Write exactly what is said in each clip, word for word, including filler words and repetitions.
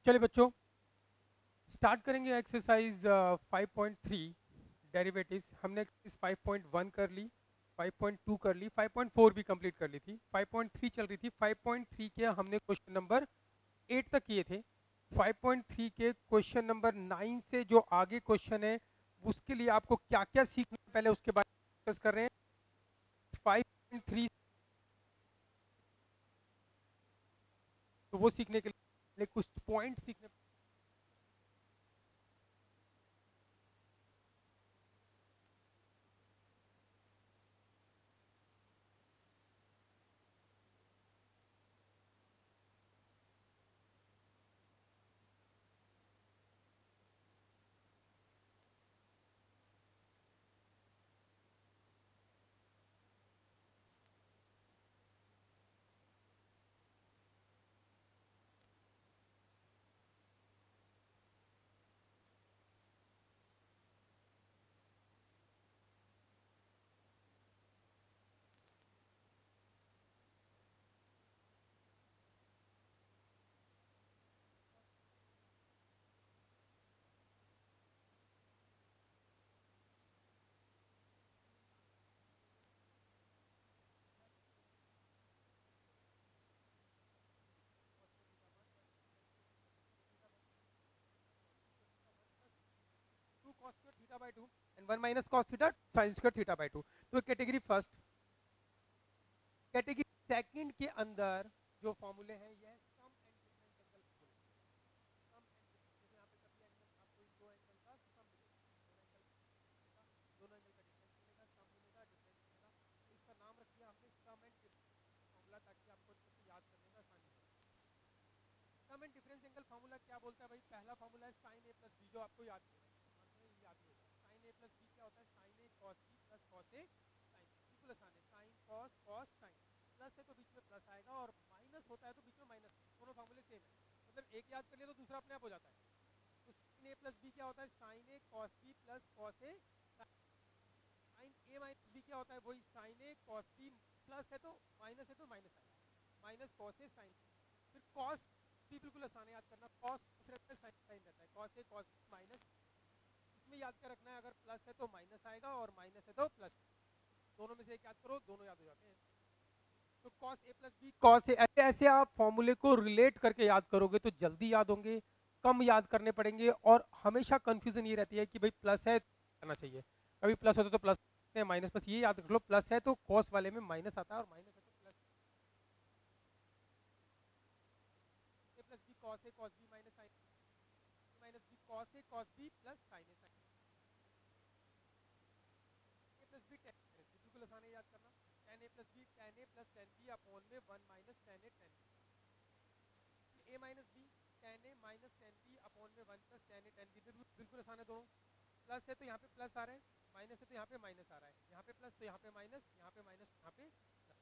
चलिए बच्चों स्टार्ट करेंगे exercise five point three derivatives. हमने एक्सरसाइज फाइव पॉइंट वन कर ली, फाइव पॉइंट टू कर ली, फाइव पॉइंट फोर भी कंप्लीट कर ली थी, फाइव पॉइंट थ्री चल रही थी। फाइव पॉइंट थ्री के हमने क्वेश्चन नंबर एट तक किए थे। फाइव पॉइंट थ्री के क्वेश्चन नंबर नाइन से जो आगे क्वेश्चन है उसके लिए आपको क्या क्या सीखना है पहले उसके बारे में डिस्कस कर रहे हैं। फाइव पॉइंट थ्री तो वो सीखने के लिए कुछ पॉइंट सीखने two cos square theta by two and one minus cos theta sin square theta by two. तो कैटेगरी फर्स्ट। कैटेगरी सेकंड के अंदर जो फॉर्मूले हैं ये सम एंड डिफरेंस एंगल फॉर्मूले। सम एंड डिफरेंस, जैसे यहाँ पे कभी एंगल आपको इन दो एंगल का सम मिलेगा, दोनों एंगल का दोनों एंगल का डिफरेंस मिलेगा, सम मिलेगा, डिफरेंस मिलेगा। तो इसका नाम रखिए आपने सम एंड डिफरेंस फॉर्मूला, ताकि आपको अच्छे से याद करने में आसानी हो। Sum and difference angle formula क्या बोलता है भाई? पहला फॉर्मूला है साइन ए प्लस बी, जो आपको याद नहीं है, मानते हैं ये याद नहीं होगा। साइन ए प्लस बी क्या होता है? साइन ए कॉस बी प्लस कॉस ए साइन बी। बिल्कुल आसान है, sine cos cos sine. Plus है तो बीच में प्लस आएगा, और माइनस होता है तो बीच में माइनस। दोनों फॉर्मूले सेम है, मतलब एक याद कर लिया तो दूसरा अपने आप हो जाता है। तो साइन ए प्लस बी क्या होता है? Sine A cos B plus cos A sine A minus B क्या होता है? वही साइन ए कॉस बी, प्लस है तो माइनस है तो माइनस आएगा, माइनस कॉस ए साइन। फिर कॉस बी बिल्कुल आसान है याद करना, कॉस रहता है साइन साइन रहता है, कॉस ए कॉस माइनस। इसमें याद क्या रखना है? अगर प्लस है तो माइनस आएगा और माइनस है तो प्लस। दोनों में से एक याद करो, दोनों याद हो जाते हैं। तो cos A plus B cos A, ऐसे ऐसे आप फॉर्मूले को रिलेट करके याद करोगे तो जल्दी याद होंगे, कम याद करने पड़ेंगे। और हमेशा कंफ्यूजन ये रहती है कि भाई प्लस है करना चाहिए, कभी प्लस होता तो प्लस माइनस। बस ये याद रख लो, प्लस है तो कॉस वाले में माइनस आता है, और माइनस है तो plus. A plus B cos A cos B minus sine minus B cos A cos B plus sine A sine A plus B tan बिल्कुल आसान है याद करना। Tan A plus B tan A plus tan B upon में one minus tan A tan B. A minus B tan A minus tan B upon में one plus tan A tan B. बिल्कुल आसान है दोनों। Plus है तो यहाँ पे प्लस आ रहा है, माइनस है तो यहाँ पे माइनस आ रहा है, यहाँ पे प्लस तो यहाँ पे माइनस, यहाँ पे माइनस यहाँ पे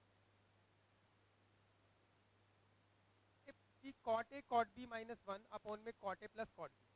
plus. Cot A cot B minus one upon में cot A plus cot B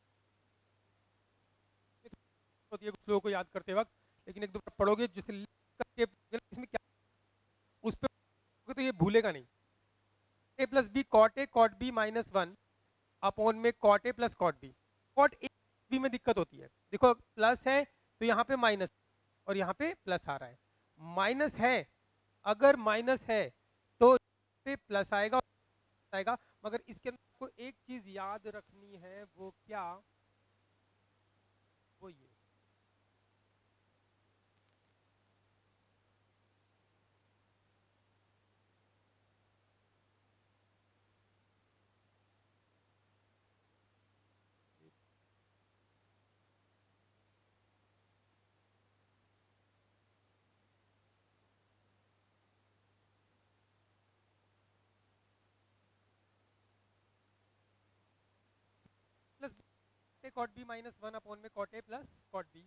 होती है कुछ लोगों को याद करते वक्त, लेकिन एक दो बार पढ़ोगे जिसे लिख करके इसमें क्या उस पर तो ये भूलेगा नहीं। A plus B cot A cot B minus one upon में cot A plus cot B. Cot A B में दिक्कत होती है, देखो प्लस है तो यहाँ पे माइनस और यहाँ पे प्लस आ रहा है, माइनस है, अगर माइनस है तो पे प्लस आएगा आएगा। मगर इसके अंदर आपको एक चीज याद रखनी है, वो क्या? वो ये plus cot B minus one upon में cot A plus cot B,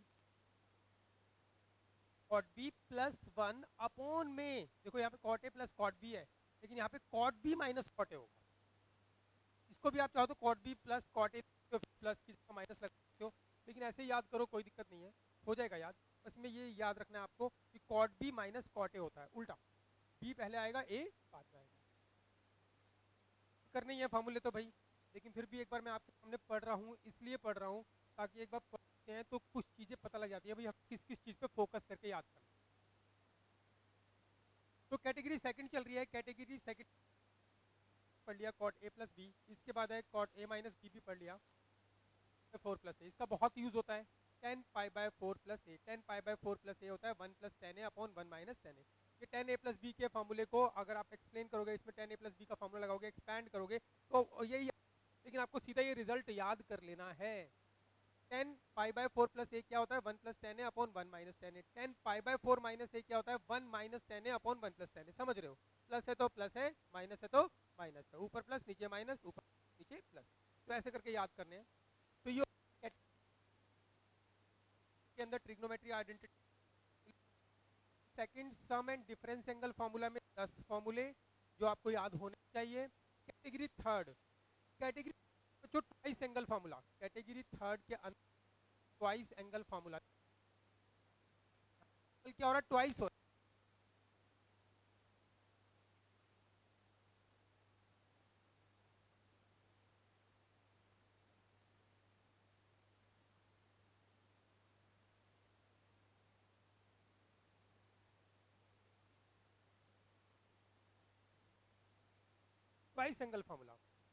cot B plus one upon में, देखो यहाँ पे cot A plus cot B है, लेकिन यहाँ पे cot B minus cot A होगा। इसको भी आप चाहो तो cot B plus cot A plus की जगह माइनस लगा सकते हो, लेकिन ऐसे ही याद करो, कोई दिक्कत नहीं है, हो जाएगा याद। बस में ये याद रखना है आपको कि cot B minus cot A होता है, उल्टा बी पहले आएगा, ए बाद में आएगा। करने ही है फॉर्मूले तो भाई लेकिन फिर भी एक बार मैं आपके सामने पढ़ रहा हूँ, इसलिए पढ़ रहा हूँ ताकि एक बार पढ़ते हैं तो कुछ चीज़ें पता लग जाती है भाई हम किस किस चीज़ पे फोकस करके याद करना। तो कैटेगरी सेकंड चल रही है, कैटेगरी सेकंड पढ़ लिया कॉट ए प्लस बी, इसके बाद है कॉट ए माइनस बी भी पढ़ लिया, फोर प्लस ए, इसका बहुत यूज होता है। Tan pi by four plus A, tan pi by four plus A होता है one plus tan A upon one minus tan A. ये टेन ए प्लस बी के फॉर्मूले को अगर आप एक्सप्लेन करोगे, इसमें टेन ए प्लस बी का फॉर्मूला लगाओगे, एक्सपैंड करोगे तो यही, लेकिन आपको सीधा ये रिजल्ट याद कर लेना है। Tan pi by four plus A क्या होता है one plus tan A upon one minus tan A. Tan pi by four minus A क्या होता है one minus tan A upon one plus tan A. समझ रहे हो, प्लस है तो प्लस है, माइनस है तो माइनस है, ऊपर प्लस नीचे माइनस, ऊपर नीचे प्लस, तो ऐसे करके याद करने हैं। तो ये के अंदर trigonometry identity. Second sum and difference angle formula में दस फार्मूले जो आपको याद होने चाहिए। कैटेगरी थर्ड, कैटेगरी जो twice angle formula, category third के अंदर ट्वाइस एंगल फार्मूला क्या हो रहा है, ट्वाइस हो twice angle formula.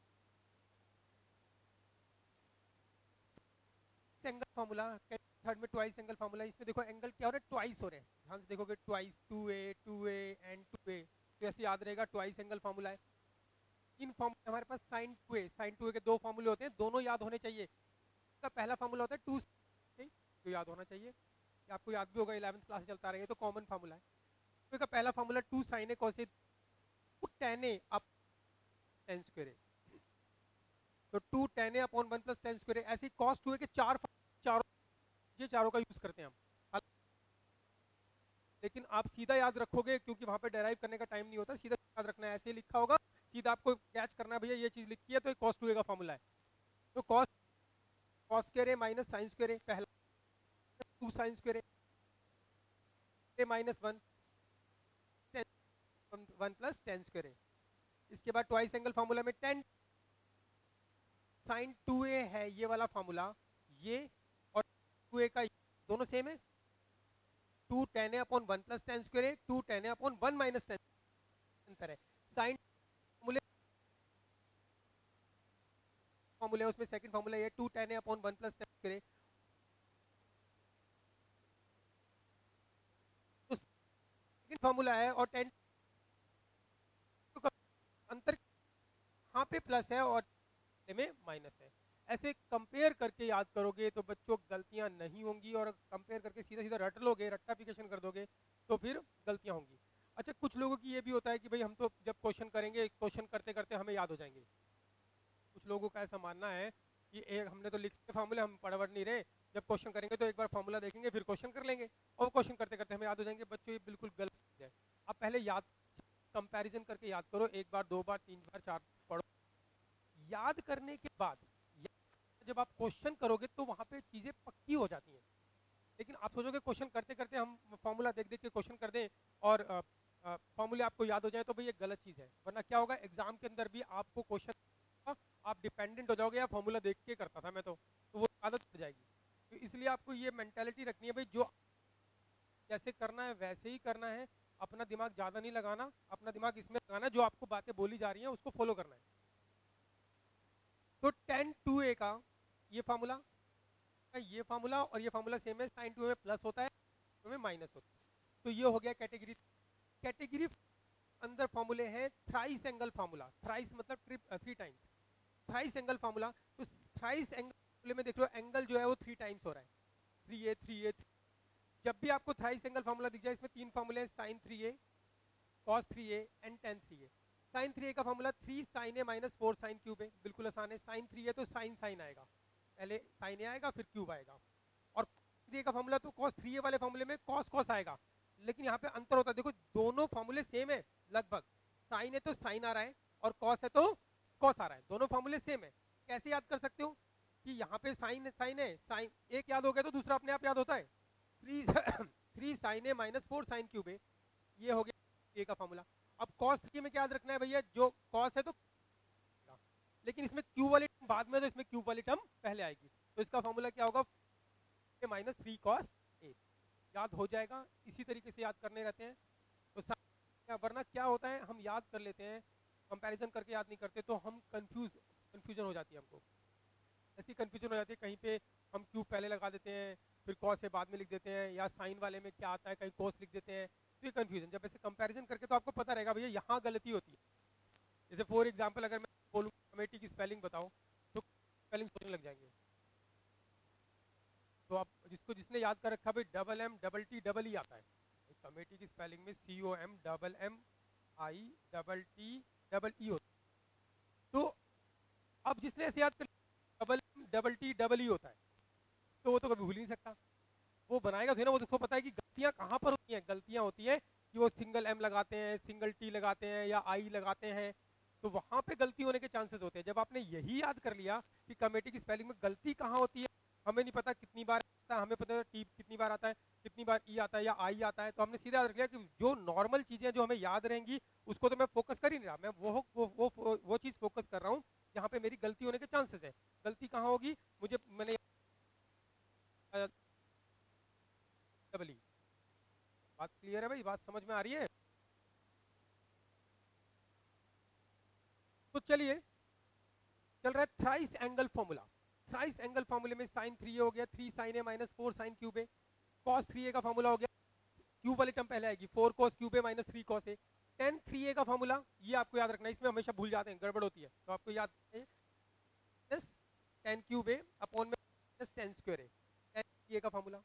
Angle formula third में ट्वाइस एंगल फार्मूला, इसमें देखो एंगल क्या हो रहा है, ट्वाइस हो रहे हैं। ध्यान से देखोगे twice, two A two A and two A, तो ऐसे याद रहेगा ट्वाइस एंगल फार्मूला है। इन फार्मूले हमारे पास sine two A, sine two A के दो फार्मूले होते हैं, दोनों याद होने चाहिए। इसका पहला फार्मूला होता है टू, जो याद होना चाहिए, आपको याद भी होगा, इलेवेंथ क्लास चलता रहेगा तो कॉमन फार्मूला है। तो इसका पहला formula two sine A cos A tan A up tan square A, तो two tan A upon one plus tan square A. ऐसे कॉस टू ए के चार चारों, ये चारों का यूज करते हैं हम, लेकिन आप सीधा याद रखोगे क्योंकि वहां पे डेराइव करने का टाइम नहीं होता, सीधा याद रखना है, ऐसे लिखा होगा, सीधा आपको कैच करना है भैया ये चीज लिखी है तो कॉस टू ए का फॉर्मूला है। तो cos cos square A minus sine square A, पहला two sine square A minus one one plus tan square A. इसके बाद ट्वाइस एंगल फॉर्मूला में टेन साइन टू ए है ये वाला फॉर्मूला, ये और टू ए का दोनों सेम है, two tan A upon one plus tan square A, two tan A upon one minus tan अंतर है। साइन फॉर्मूले फॉर्मूले उसमें सेकंड फॉर्मूला ये two tan A upon one plus tan square A, तो सेकंड फॉर्मूला है और टेन अंतर यहाँ पे प्लस है और में माइनस है। ऐसे कंपेयर करके याद करोगे तो बच्चों गलतियां नहीं होंगी, और कंपेयर करके सीधा सीधा रट लोगे, रट्टाफिकेशन कर दोगे तो फिर गलतियां होंगी। अच्छा, कुछ लोगों की ये भी होता है कि भाई हम तो जब क्वेश्चन करेंगे, क्वेश्चन करते करते हमें याद हो जाएंगे। कुछ लोगों का ऐसा मानना है कि एक हमने तो लिखे फॉर्मूले, हम पढ़ नहीं रहे, जब क्वेश्चन करेंगे तो एक बार फॉर्मूला देखेंगे फिर क्वेश्चन कर लेंगे और क्वेश्चन करते करते हमें याद हो जाएंगे। बच्चों ये बिल्कुल गलत है। आप पहले याद कंपैरिजन करके याद करो, एक बार, दो बार, तीन बार, चार पढ़ो। याद करने के बाद जब आप क्वेश्चन करोगे तो वहां पे चीजें पक्की हो जाती हैं। लेकिन आप सोचोगे क्वेश्चन करते करते हम फॉर्मूला देख देख के क्वेश्चन कर दें और फॉर्मूले आपको याद हो जाए तो भाई ये गलत चीज है। वरना क्या होगा, एग्जाम के अंदर भी आपको क्वेश्चन आप डिपेंडेंट हो जाओगे, या फॉर्मूला देख के करता था मैं तो, तो वो आदत पड़ जाएगी। तो इसलिए आपको ये मेंटालिटी रखनी है भाई जो जैसे करना है वैसे ही करना है, अपना दिमाग ज्यादा नहीं लगाना, अपना दिमाग इसमें लगाना है जो आपको बातें बोली जा रही हैं उसको फॉलो करना है। तो टेन टू ए का ये फार्मूला, ये फार्मूला और ये फार्मूला सेम है, साइन टू ए में प्लस होता है, टू में माइनस होता है। तो ये हो गया कैटेगरी। कैटेगरी अंदर फार्मूले हैं थ्राइस एंगल फार्मूला, थ्राइस मतलब trip three times, thrice angle formula. तो थ्राइस एंगल में देख लो एंगल जो है वो थ्री टाइम्स हो रहा है, थ्री ए थ्री ए। जब भी आपको थ्राइस एंगल फार्मूला दिख जाए, इसमें तीन फार्मूले हैं, sine three A, cos three A and tan three A. Sine three A का formula three sine A minus four sine cube है, बिल्कुल आसान है। साइन थ्री ए तो साइन साइन आएगा, पहले साइन ए आएगा फिर क्यूब आएगा। और थ्री ए का फार्मूला तो कॉस थ्री ए वाले फार्मूले में कॉस कॉस आएगा, लेकिन यहाँ पे अंतर होता है। देखो दोनों फार्मूले सेम है लगभग, साइन है तो साइन आ रहा है और कॉस है तो कॉस आ रहा है, दोनों फार्मूले सेम है। कैसे याद कर सकते हो कि यहाँ पे साइन साइन है, साइन एक याद हो गया तो दूसरा अपने आप याद होता है। Three three sine A minus four sine cube है, ये हो गया ए का फार्मूला। अब कॉस थ्री में क्या याद रखना है भैया, जो कॉस है तो लेकिन इसमें क्यू वाली टर्म बाद में, तो इसमें क्यू वाली टर्म पहले आएगी। तो इसका फॉर्मूला क्या होगा, माइनस थ्री कॉस ए। याद हो जाएगा, इसी तरीके से याद करने रहते हैं। तो वरना क्या होता है, हम याद कर लेते हैं, कंपैरिजन करके याद नहीं करते, तो हम कंफ्यूज कंफ्यूजन हो जाती है हमको। ऐसी कंफ्यूजन हो जाती है, कहीं पे हम क्यू पहले लगा देते हैं, फिर कॉस से बाद में लिख देते हैं, या साइन वाले में क्या आता है कहीं कॉस लिख देते हैं, तो ये कंफ्यूजन। जब ऐसे कंपैरिजन करके तो आपको पता रहेगा भैया यहाँ गलती होती है। जैसे फॉर एग्जांपल अगर मैं बोलूँ कमेटी की स्पेलिंग बताओ, तो स्पेलिंग सोचने लग जाएंगे। तो आप जिसको जिसने याद कर रखा भाई double M double T double E आता है, कमेटी की स्पेलिंग में C O M double M I double T double E होता है। तो अब जिसने ऐसे याद कर double M double T double E होता है, तो वो तो कभी भूल नहीं सकता। वो बनाएगा तो ना, वो उसको पता है कि गलतियां कहाँ पर होती हैं। गलतियां होती है कि वो सिंगल एम लगाते हैं, सिंगल टी लगाते हैं, या आई लगाते हैं, तो वहां पे गलती होने के चांसेस होते हैं। जब आपने यही याद कर लिया कि कमेटी की स्पेलिंग में गलती कहाँ होती है, हमें नहीं पता कितनी बार आता है, हमें पता है टी कितनी बार आता है, कितनी बार ई आता है या आई आता है, तो हमने सीधा याद रख लिया कि जो नॉर्मल चीजें जो हमें याद रहेंगी उसको तो मैं फोकस कर ही नहीं रहा, मैं वो वो वो वो, वो चीज फोकस कर रहा हूँ यहाँ पे मेरी गलती होने के चांसेस है। गलती कहाँ होगी, मुझे मैंने डबल ई। बात क्लियर है भाई, बात समझ में आ रही है? तो चलिए, चल रहा है thrice angle formula. Thrice angle फॉर्मूले में साइन थ्री हो गया, three sine A minus four sine cube A. Cos three A का फॉर्मूला हो गया, क्यूब वाली टर्म पहले आएगी, four cos cube A minus three cos A. Tan three A का फॉर्मूला, ये आपको याद रखना है, इसमें हमेशा भूल जाते हैं, गड़बड़ होती है, तो आपको याद है टेन क्यूब ए अपॉन में tan square A, tan three A का फॉर्मूला।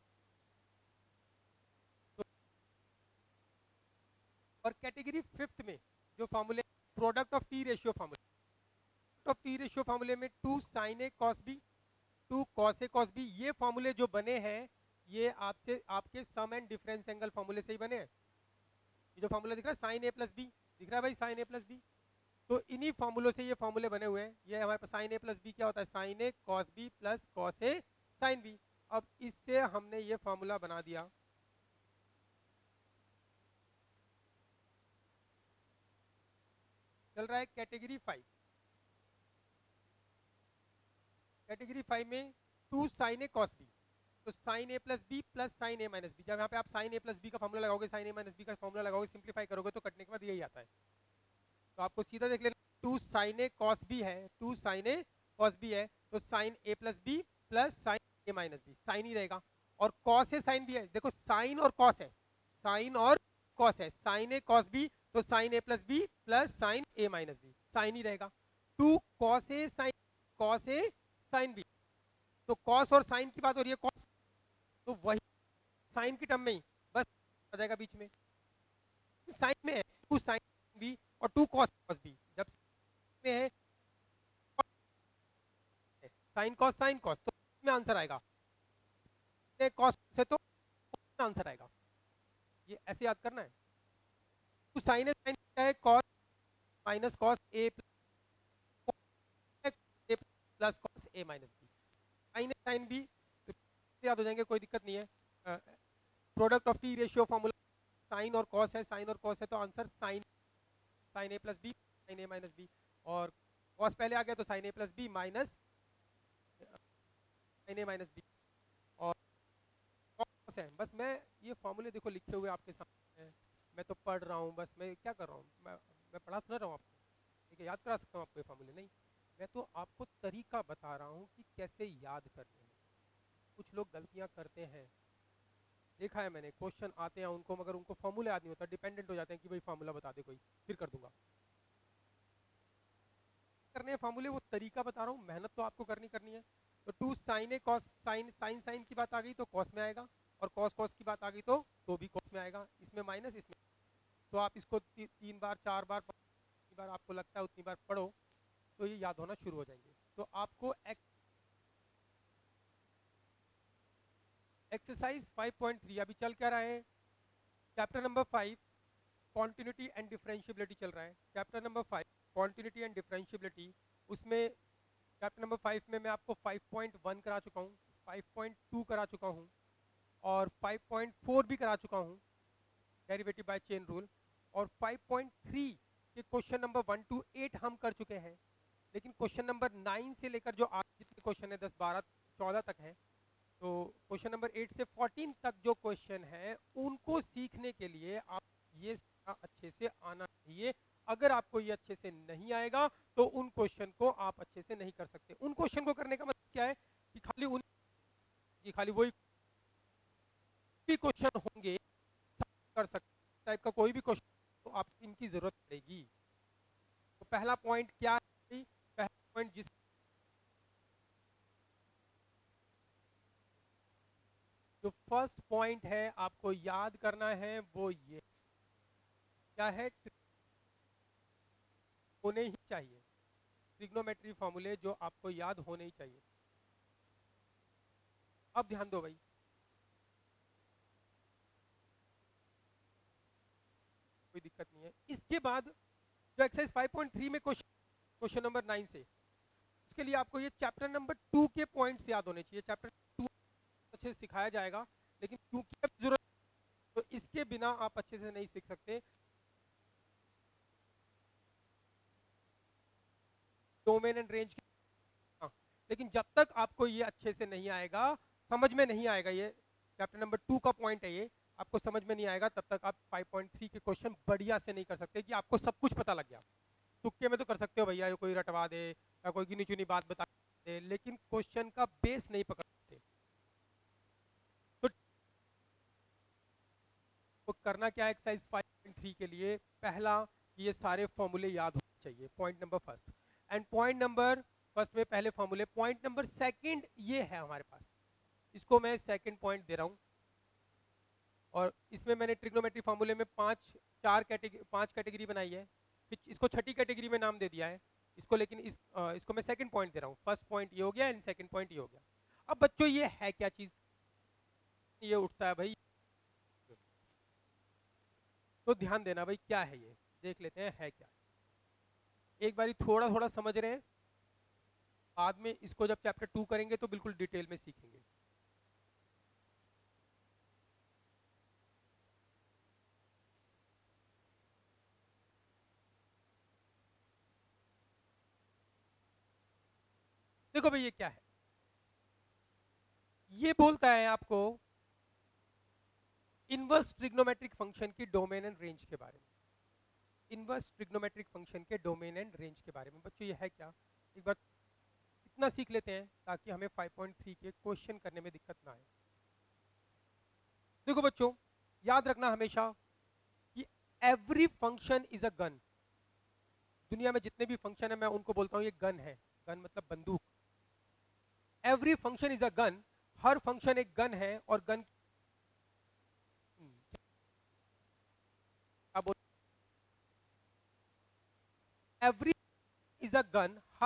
और कैटेगरी फिफ्थ में जो फॉर्मूले, product of T ratio formula, of T ratio फॉर्मूले में two sine A cos B, two cos A cos B, ये फॉर्मूले जो बने हैं ये आपसे आपके सम एंड डिफरेंस एंगल फॉर्मूले से ही बने हैं। ये जो फॉर्मूला दिख रहा है साइन ए प्लस बी, दिख रहा है भाई साइन ए प्लस बी, तो इन्हीं फॉर्मूलों से ये फॉर्मूले बने हुए हैं। ये हमारे पास साइन ए प्लस बी क्या होता है, साइन ए कॉस बी प्लस कॉस ए साइन बी। अब इससे हमने ये फॉर्मूला बना दिया, चल रहा है कैटेगरी फाइव। कैटेगरी फाइव में टू साइन ए कॉस बी, तो sine A plus B plus sine A minus B. जब यहाँ पे आप साइन ए प्लस बी का फॉर्मूला लगाओगे, साइन ए माइनस बी का फॉर्मूला लगाओगे, सिंप्लीफाई करोगे तो कटने के बाद यही आता है। तो आपको सीधा देख लेना, टू साइन ए कॉस बी है, टू साइन ए कॉस बी है, तो sine A plus B plus sine A minus B, sine ही रहेगा। और कॉस ए साइन बी है, देखो साइन और कॉस है, साइन और कॉस है, साइन ए कॉस बी, तो sine A plus B plus sine A minus B, sine ही रहेगा। टू कॉस ए साइन, कॉस ए साइन बी, तो कॉस और साइन की बात हो रही है, कॉस तो वही साइन की टर्म में ही बस आ जाएगा बीच में। साइन में है टू साइन बी और टू कॉस कॉस बी, जब में है साइन कॉस साइन कॉस, तो में आंसर आएगा, कॉस से तो आंसर आएगा। ये ऐसे याद करना है। तो साइन है, साइन क्या है, cos minus cos A plus cos A minus B, sine है साइन बी याद हो जाएंगे, कोई दिक्कत नहीं है। Product of T ratio formula, sine और कॉस है, साइन और कॉस है तो answer sine, sine A plus B sine A minus B, और कॉस पहले आ गया तो sine A plus B minus sine A minus B, और कॉस है। बस मैं ये फॉर्मूले देखो लिखे हुए आपके सामने, मैं तो पढ़ रहा हूँ, बस मैं क्या कर रहा हूँ, मैं मैं पढ़ा सुना रहा हूँ आपको, ठीक है, याद करा सकता हूँ आपको ये फॉर्मूले, नहीं, मैं तो आपको तरीका बता रहा हूँ कि कैसे याद करने हैं। कुछ लोग गलतियाँ करते हैं, देखा है मैंने, क्वेश्चन आते हैं उनको, मगर उनको फॉर्मूला याद नहीं होता, डिपेंडेंट हो जाते हैं कि भाई फॉर्मूला बता दे कोई, फिर कर दूंगा। करने फॉर्मूले, वो तरीका बता रहा हूँ, मेहनत तो आपको करनी करनी है। तो टू साइन ए कॉस, साइन साइन साइन की बात आ गई तो कॉस में आएगा, और कॉस कॉस की बात आ गई तो तो भी कॉस में आएगा, इसमें माइनस इसमें, तो आप इसको ती, तीन बार चार बार जितनी बार आपको लगता है उतनी बार पढ़ो तो ये याद होना शुरू हो जाएंगे। तो आपको एक्सरसाइज फाइव पॉइंट थ्री अभी चल क्या रहा है, chapter number five continuity and differentiability चल रहा है। Chapter number five continuity and differentiability, उसमें चैप्टर नंबर फाइव में मैं आपको फाइव पॉइंट वन करा चुका हूँ, फाइव पॉइंट टू करा चुका हूँ, और फाइव पॉइंट फोर भी करा चुका हूँ, डेरिवेटिव बाय चेन रूल, और फाइव पॉइंट थ्री के question number one two eight हम कर चुके हैं। लेकिन क्वेश्चन नंबर नाइन से लेकर जो आज जितने क्वेश्चन है दस बारह चौदह तक है, तो क्वेश्चन नंबर एट से फोर्टीन तक जो क्वेश्चन है उनको सीखने के लिए आप ये अच्छे से आना चाहिए। अगर आपको ये अच्छे से नहीं आएगा तो उन क्वेश्चन को आप अच्छे से नहीं कर सकते। उन क्वेश्चन को करने का मतलब क्या है कि खाली उन कि खाली वही क्वेश्चन होंगे कर सकते टाइप का कोई भी क्वेश्चन तो आपको इनकी जरूरत पड़ेगी। तो पहला पॉइंट क्या है? पहला पॉइंट जिस जो फर्स्ट पॉइंट है आपको याद करना है वो ये क्या है, होने ही चाहिए ट्रिग्नोमेट्री फॉर्मूले जो आपको याद होने ही चाहिए। अब ध्यान दो भाई, कोई दिक्कत नहीं है। इसके बाद जो एक्सरसाइज फाइव पॉइंट थ्री में क्वेश्चन क्वेश्चन नंबर नाइन से, उसके लिए आपको ये चैप्टर नंबर टू के पॉइंट्स याद होने चाहिए। चैप्टर टू अच्छे से सिखाया जाएगा, लेकिन क्योंकि अब जरूरत तो इसके बिना आप अच्छे से नहीं सीख सकते। डोमेन एंड रेंज, हाँ, लेकिन जब तक आपको ये अच्छे से नहीं आएगा, समझ में नहीं आएगा, ये चैप्टर नंबर टू का पॉइंट है, ये आपको समझ में नहीं आएगा, तब तक आप फाइव पॉइंट थ्री के क्वेश्चन बढ़िया से नहीं कर सकते कि आपको सब कुछ पता लग गया। तुक्के में तो कर सकते हो भैया, कोई रटवा दे या कोई गिनी चुनी बात बता दे, लेकिन क्वेश्चन का बेस नहीं पकड़ सकते। तो, तो करना क्या है एक्सरसाइज फाइव पॉइंट थ्री के लिए? पहला, ये सारे फॉर्मूले याद होने चाहिए, point number first. And point number first में पहले फॉर्मूले। पॉइंट नंबर सेकंड ये है हमारे पास, इसको मैं सेकंड पॉइंट दे रहा हूं, और इसमें मैंने ट्रिग्नोमेट्री फॉर्मूले में पांच चार कैटेगरी पांच कैटेगरी बनाई है, फिर इसको छठी कैटेगरी में नाम दे दिया है इसको, लेकिन इस आ, इसको मैं सेकंड पॉइंट दे रहा हूँ। फर्स्ट पॉइंट ये हो गया एंड सेकंड पॉइंट ये हो गया। अब बच्चों ये है क्या चीज? ये उठता है भाई, तो ध्यान देना भाई क्या है ये, देख लेते हैं है क्या। एक बारी थोड़ा थोड़ा समझ रहे हैं, बाद में इसको जब चैप्टर टू करेंगे तो बिल्कुल डिटेल में सीखेंगे। देखो भाई ये क्या है, ये बोलता है आपको इनवर्स ट्रिग्नोमेट्रिक फंक्शन की डोमेन एंड रेंज के बारे में। इनवर्स ट्रिग्नोमेट्रिक फंक्शन के डोमेन एंड रेंज के बारे में बच्चों ये है क्या, एक बार इतना सीख लेते हैं ताकि हमें फाइव पॉइंट थ्री के क्वेश्चन करने में दिक्कत ना आए। देखो बच्चों, याद रखना हमेशा कि every function is a gun. दुनिया में जितने भी फंक्शन है मैं उनको बोलता हूं ये गन है। गन मतलब बंदूक। Every function is a gun, हर फंक्शन एक गन है, और गन क्या बोल एवरी इज अ गन, हर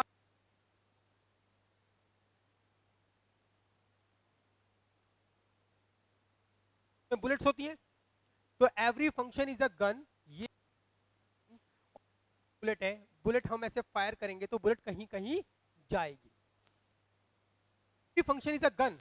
में बुलेट्स होती हैं, तो every function is a gun, ये बुलेट है। बुलेट हम ऐसे फायर करेंगे तो बुलेट कहीं कहीं जाएगी। फंक्शन इज अ गन,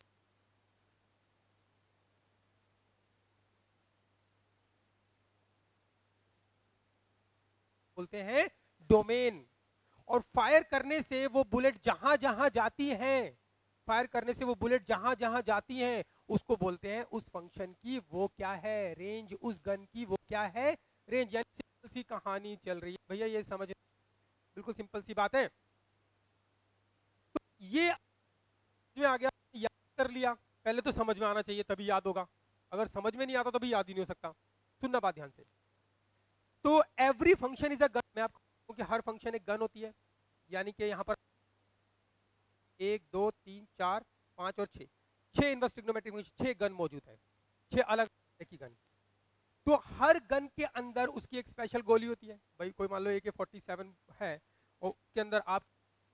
बोलते हैं डोमेन। और फायर करने से वो बुलेट जहां जहां जाती हैं, फायर करने से वो बुलेट जहां जहां जाती हैं उसको बोलते हैं, उस फंक्शन की वो क्या है, रेंज। उस गन की वो क्या है, रेंज। यानी सिंपल सी कहानी चल रही है भैया, ये समझ, बिल्कुल सिंपल सी बात है। तो ये में आ गया, याद कर लिया। पहले तो समझ में आना चाहिए तभी याद होगा, अगर समझ में नहीं आता तभी याद ही नहीं हो सकता। सुनना बात ध्यान से। तो every function is a gun, मैं आपको कहूं कि हर फंक्शन एक गन होती है, यानी कि यहां पर एक दो तीन चार पांच और छह, छह इनवर्स ट्रिग्नोमेट्रिक फंक्शन, छह गन मौजूद है, छह अलग तरह की गन। तो हर गन के अंदर उसकी एक स्पेशल गोली होती है। भाई कोई मान लो ए के फोर्टी सेवन है और उसके अंदर आप,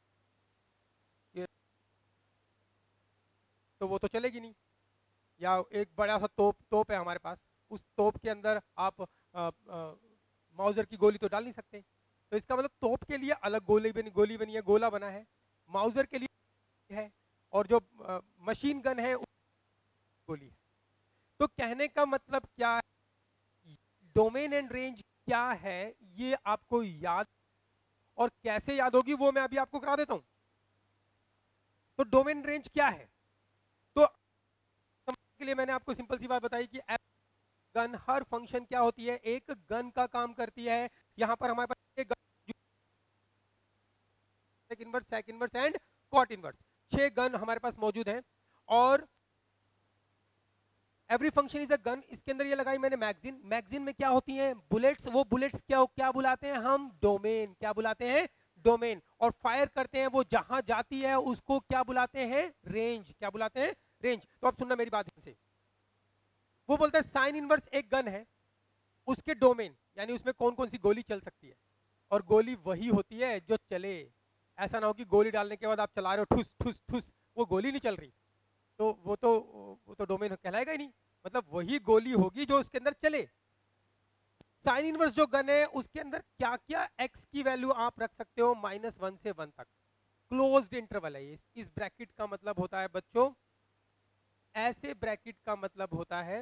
तो वो तो चलेगी नहीं। या एक बड़ा सा तोप तोप है हमारे पास, उस तोप के अंदर आप आ, आ, माउजर की गोली तो डाल नहीं सकते। तो इसका मतलब तोप के लिए अलग गोली बनी गोली बनी है, गोला बना है, माउजर के लिए है, और जो आ, मशीन गन है गोली है। तो कहने का मतलब क्या है, डोमेन एंड रेंज क्या है ये आपको याद, और कैसे याद होगी वो मैं अभी आपको करा देता हूं। तो डोमेन रेंज क्या है, तो के लिए मैंने आपको सिंपल सी बात बताई कि गन हर फंक्शन क्या होती है, एक गन का काम करती है। यहां पर हमारे पास एक inverse, sec inverse and cot inverse, छह गन हमारे पास मौजूद हैं। और every function is a gun, इसके अंदर ये लगाई मैंने मैगजीन। मैगजीन में क्या होती हैं, बुलेट्स। वो बुलेट्स क्या क्या बुलाते हैं हम, डोमेन। क्या बुलाते हैं, डोमेन। और फायर करते हैं वो जहां जाती है उसको क्या बुलाते हैं, रेंज। क्या बुलाते हैं, रेंज। तो अब सुनना मेरी बात से, वो बोलते हैं साइन इनवर्स एक गन है, उसके डोमेन यानी उसमें कौन कौन सी गोली चल सकती है, और गोली वही होती है जो चले। ऐसा ना हो कि गोली डालने के बाद आप चला रहे हो ठुस ठुस ठुस, वो गोली नहीं चल रही, तो वो तो वो तो डोमेन कहलाएगा ही नहीं। मतलब वही गोली होगी जो उसके अंदर चले। साइन इनवर्स जो गन है उसके अंदर क्या क्या एक्स की वैल्यू आप रख सकते हो, माइनस वन से वन तक। क्लोज्ड इंटरवल है इस, इस ब्रैकेट का मतलब होता है बच्चों, ऐसे ब्रैकेट का मतलब होता है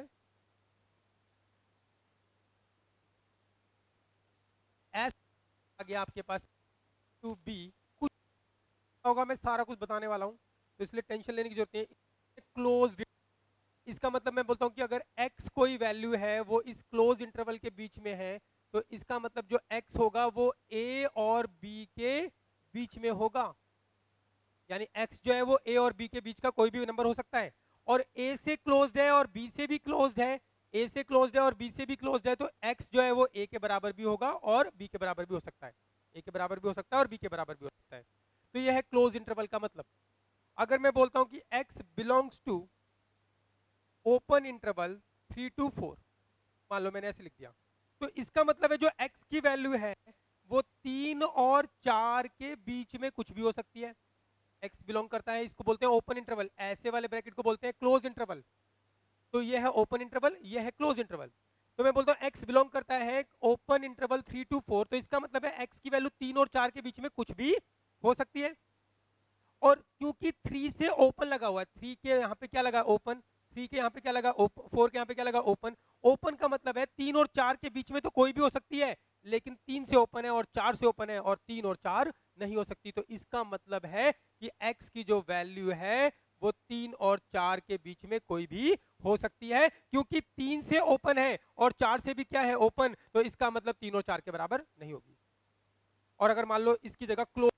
ऐसे आगे आपके पास टू बी कुछ होगा, मैं सारा कुछ बताने वाला हूं तो इसलिए टेंशन लेने की जरूरत नहीं है। क्लोज्ड, इसका मतलब मैं बोलता हूं कि अगर x कोई वैल्यू है वो इस क्लोज इंटरवल के बीच में है, तो इसका मतलब जो x होगा वो a और b के बीच में होगा। यानी x जो है वो a और b के बीच का कोई भी नंबर हो सकता है। और a से क्लोज्ड है और b से भी क्लोज्ड है, a से क्लोज्ड है और b से भी क्लोज्ड है, तो x जो है वो a के बराबर भी होगा और b के बराबर भी हो सकता है। a के बराबर भी हो सकता है और b के बराबर भी हो सकता है। तो यह है क्लोज इंटरवल का मतलब। अगर मैं बोलता हूं कि x belongs to open interval three to four, मान लो मैंने ऐसे लिख दिया, तो इसका मतलब है जो x की वैल्यू है वो तीन और चार के बीच में कुछ भी हो सकती है। x बिलोंग करता है, इसको बोलते हैं ओपन इंटरवल, ऐसे वाले ब्रैकेट को बोलते हैं क्लोज इंटरवल। तो ये है ओपन इंटरवल, ये है क्लोज इंटरवल। तो मैं बोलता हूं x बिलोंग करता है open interval three to four, तो इसका मतलब है x की वैल्यू तीन और चार के बीच में कुछ भी हो सकती है। और क्योंकि थ्री से ओपन लगा हुआ है, थ्री के यहाँ पे क्या लगा, ओपन, थ्री के यहाँ पे क्या लगा, फोर के यहाँ पे क्या लगा, ओपन। ओपन का मतलब है तीन और चार के बीच में तो कोई भी हो सकती है, लेकिन तीन से ओपन है और चार से ओपन है, और तीन और चार नहीं हो सकती। तो इसका मतलब है कि x की जो वैल्यू है वो तीन और चार के बीच में कोई भी हो सकती है, क्योंकि तीन से ओपन है और चार से भी क्या है, ओपन। तो इसका मतलब तीन और चार के बराबर नहीं होगी। और अगर मान लो इसकी जगह क्लोज,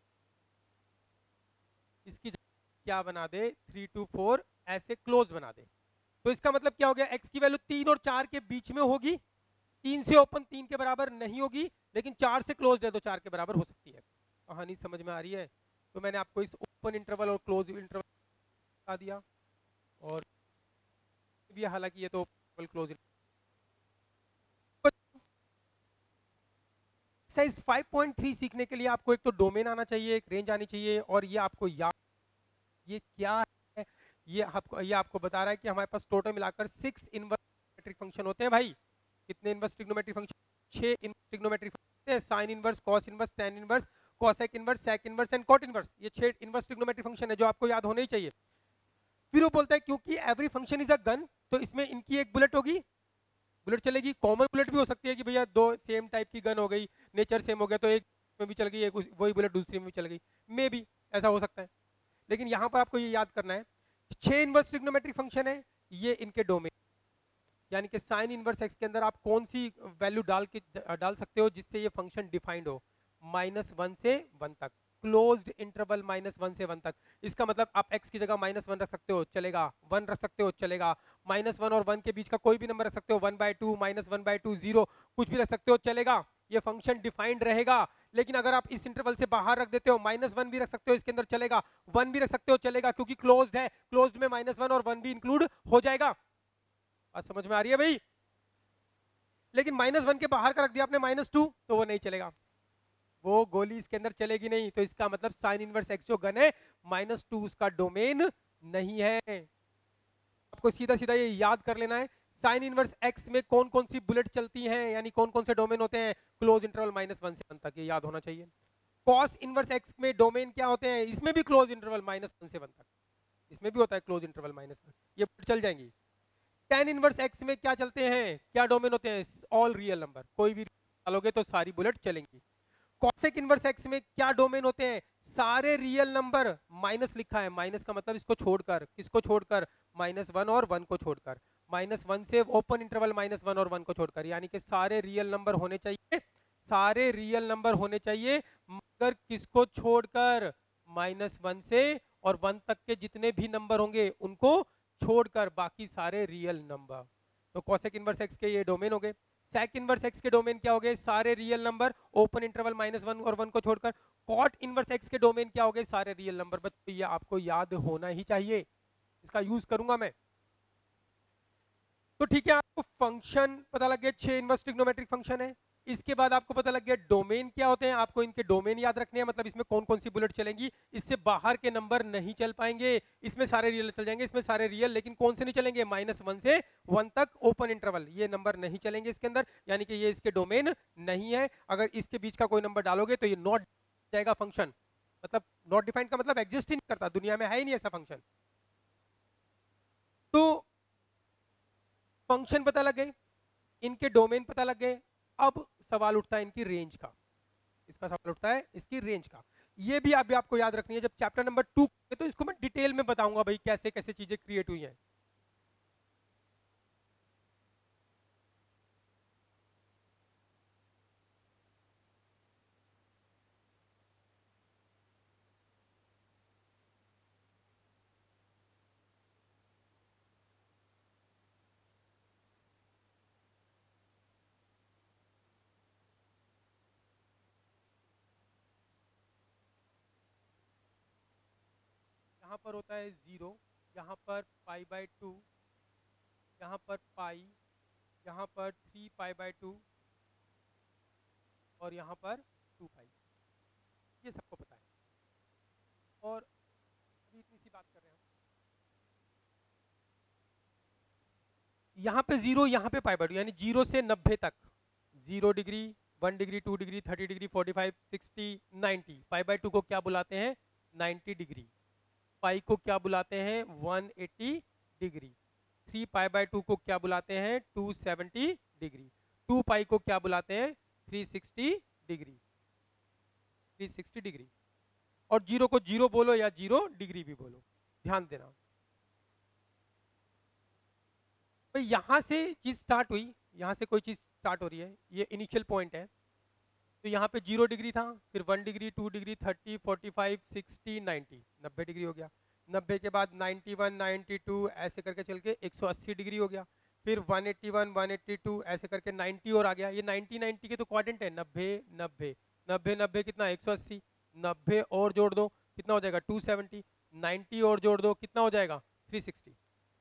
इसकी क्या बना दे, थ्री टू फोर ऐसे क्लोज बना दे, तो इसका मतलब क्या हो गया, x की वैल्यू तीन और चार के बीच में होगी, तीन से ओपन तीन के बराबर नहीं होगी, लेकिन चार से क्लोज है तो चार के बराबर हो सकती है। कहानी समझ में आ रही है? तो मैंने आपको इस ओपन इंटरवल और क्लोज इंटरवल बता दिया, और भी हालांकि ये तो close. Exercise five point three सीखने के लिए आपको एक तो डोमेन आना चाहिए, एक रेंज आनी चाहिए, और ये आपको याद, ये क्या है, ये आपको ये आपको बता रहा है कि हमारे पास टोटल मिलाकर सिक्स इनवर्स ट्रिग्नोमेट्रिक फंक्शन होते हैं। भाई कितने इनवर्स ट्रिग्नोमेट्रिक फंक्शन, छह इनवर्स ट्रिग्नोमेट्रिक फंक्शन हैं, sine inverse, cos inverse, tan inverse, cosec inverse, sec inverse and cot inverse. ये छह इनवर्स ट्रिग्नोमेट्रिक फंक्शन है जो आपको याद होने ही चाहिए। फिर वो बोलता है क्योंकि every function is a gun, तो इसमें इनकी एक बुलेट होगी, बुलेट चलेगी। कॉमन बुलेट भी हो सकती है कि भैया दो सेम टाइप की गन हो गई, नेचर सेम हो गया, तो एक में भी चल गई, एक वही बुलेट दूसरी में भी चल गई, मे भी ऐसा हो सकता है। लेकिन यहां पर आपको ये याद करना है, छह इनवर्स ट्रिग्नोमेट्रिक फंक्शन है, ये इनके डोमेन, यानी कि साइन इनवर्स एक्स के अंदर आप कौन सी वैल्यू डाल के डाल सकते हो जिससे ये फंक्शन डिफाइंड हो, माइनस वन से वन तक, क्लोज्ड इंटरवल माइनस वन से वन तक। इसका मतलब आप x की जगह माइनस वन रख सकते हो, चलेगा, वन रख सकते हो, चलेगा, माइनस वन और वन के बीच का कोई भी नंबर रख सकते हो, one by two, minus one by two, zero, कुछ भी रख सकते हो, चलेगा, ये फंक्शन डिफाइंड रहेगा। लेकिन अगर आप इस इंटरवल से बाहर रख देते हो, माइनस वन भी रख सकते हो इसके अंदर, चलेगा, वन भी रख सकते हो, चलेगा, क्योंकि क्लोज्ड है, क्लोज्ड में माइनस वन और वन भी इंक्लूड हो जाएगा। बात समझ में आ रही है भाई? लेकिन माइनस वन के बाहर का रख दिया आपने माइनस टू, तो वो नहीं चलेगा, वो गोली इसके अंदर चलेगी नहीं। तो इसका मतलब साइन इनवर्स एक्स जो गन है, माइनस टू उसका डोमेन नहीं है। आपको सीधा सीधा ये याद कर लेना है, साइन इनवर्स एक्स में कौन कौन सी बुलेट चलती हैं, यानी कौन कौन से डोमेन होते हैं, क्लोज इंटरवल माइनस वन से वन तक, ये याद होना चाहिए। कॉस इनवर्स एक्स में डोमेन क्या होते हैं, इसमें भी क्लोज इंटरवल माइनस वन से वन तक, इसमें भी होता है क्लोज इंटरवल माइनस वन, ये चल जाएंगी। टेन इनवर्स एक्स में क्या चलते हैं, क्या डोमेन होते हैं, ऑल रियल नंबर, कोई भी डालोगे तो सारी बुलेट चलेंगी। कॉसेक इनवर्स एक्स में क्या डोमेन होते हैं? सारे रियल नंबर, माइनस लिखा है, माइनस का मतलब इसको छोड़कर, किसको छोड़कर? माइनस वन और वन को छोड़कर, माइनस वन से ओपन इंटरवल माइनस वन और वन को छोड़कर, यानी कि सारे रियल नंबर होने चाहिए, सारे रियल नंबर होने चाहिए, मगर किसको छोड़कर? माइनस वन से और वन तक के जितने भी नंबर होंगे उनको छोड़कर, बाकी सारे रियल नंबर। तो कॉसेक इनवर्स एक्स के ये डोमेन हो गए। सेक इनवर्स एक्स के डोमेन क्या हो गए? सारे real number open interval minus one और वन को छोड़कर। कॉट इनवर्स एक्स के डोमेन क्या हो गए? सारे रियल नंबर। बच्चों ये आपको याद होना ही चाहिए, इसका यूज करूंगा मैं। तो ठीक है, आपको फंक्शन पता लग गया, छह इनवर्स ट्रिग्नोमेट्रिक फंक्शन है। इसके बाद आपको पता लग गया डोमेन क्या होते हैं, आपको इनके डोमेन याद रखने हैं, मतलब इसमें कौन कौन सी बुलेट चलेंगी, इससे बाहर के नंबर नहीं चल पाएंगे, इसमें सारे रियल चल जाएंगे, इसमें सारे रियल, लेकिन कौन से नहीं चलेंगे? माइनस वन से वन तक ओपन इंटरवल, ये नंबर नहीं चलेंगे इसके अंदर, यानी कि ये इसके डोमेन नहीं है। अगर इसके बीच का कोई नंबर डालोगे तो ये नॉट जाएगा फंक्शन, मतलब नॉट डिफाइंड का मतलब एग्जिस्ट ही नहीं करता, दुनिया में है ही नहीं ऐसा फंक्शन। तो फंक्शन पता लग गए, इनके डोमेन पता लग गए, अब सवाल उठता है इनकी रेंज का, इसका सवाल उठता है इसकी रेंज का। ये भी आप भी आपको याद रखनी है, जब चैप्टर नंबर टू तो इसको मैं डिटेल में बताऊंगा भाई कैसे कैसे चीजें क्रिएट हुई हैं। यहाँ पर होता है जीरो, यहाँ पर पाई बाय टू, यहाँ पर पाई, यहाँ पर थ्री पाई बाय टू और यहाँ पर टू पाई, ये सबको पता है। और अभी इतनी सी बात कर रहे हैं हम, यहाँ पे जीरो, यहाँ पे पाई बाय टू, यानी जीरो से नब्बे तक, zero degree, one degree, two degree, thirty degree, forty five, sixty, ninety, pi by two को क्या बुलाते हैं? Ninety degree. पाई को क्या बुलाते हैं? One eighty degree. Three pi by two को क्या बुलाते हैं? Two seventy degree. Two pi को क्या बुलाते हैं? Three sixty degree, three sixty degree. और जीरो को जीरो बोलो या जीरो डिग्री भी बोलो, ध्यान देना। तो यहां से चीज स्टार्ट हुई, यहां से कोई चीज स्टार्ट हो रही है, ये इनिशियल पॉइंट है। तो यहाँ पे जीरो डिग्री था, फिर one degree, two degree, thirty, forty five, sixty, ninety, नब्बे डिग्री हो गया। नब्बे के बाद नाइन्टी वन, नाइन्टी टू ऐसे करके चल के एक सौ अस्सी डिग्री हो गया। फिर one eighty one, one eighty two ऐसे करके नाइन्टी और आ गया। ये नाइन्टी नाइन्टी के तो क्वाड्रेंट है, नब्बे नब्बे, नब्बे नब्बे कितना? एक सौ अस्सी। नब्बे और जोड़ दो कितना हो जाएगा? To seventy. नाइन्टी और जोड़ दो कितना हो जाएगा? Three sixty.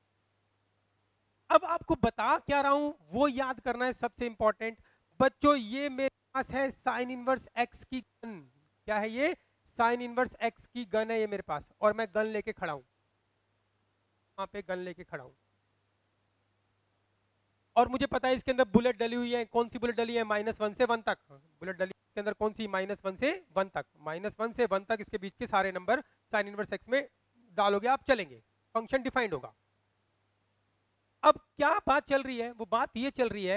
अब आपको बता क्या रहा हूं वो याद करना है सबसे इंपॉर्टेंट। बच्चों ये मेरे पास है साइन इनवर्स एक्स की गन। क्या है ये? साइन इनवर्स एक्स की गन है ये मेरे पास, और मैं गन लेके खड़ा हूं, वहां पे गन लेके खड़ा हूं, और मुझे पता है इसके अंदर बुलेट डली हुई है। कौन सी बुलेट डली है? माइनस वन से वन तक बुलेट डली है इसके अंदर। कौन सी? माइनस वन से वन तक, माइनस वन से वन तक इसके बीच के सारे नंबर साइन इनवर्स एक्स में डालोगे आप, चलेंगे, फंक्शन डिफाइंड होगा। अब क्या बात चल रही है? वो बात ये चल रही है,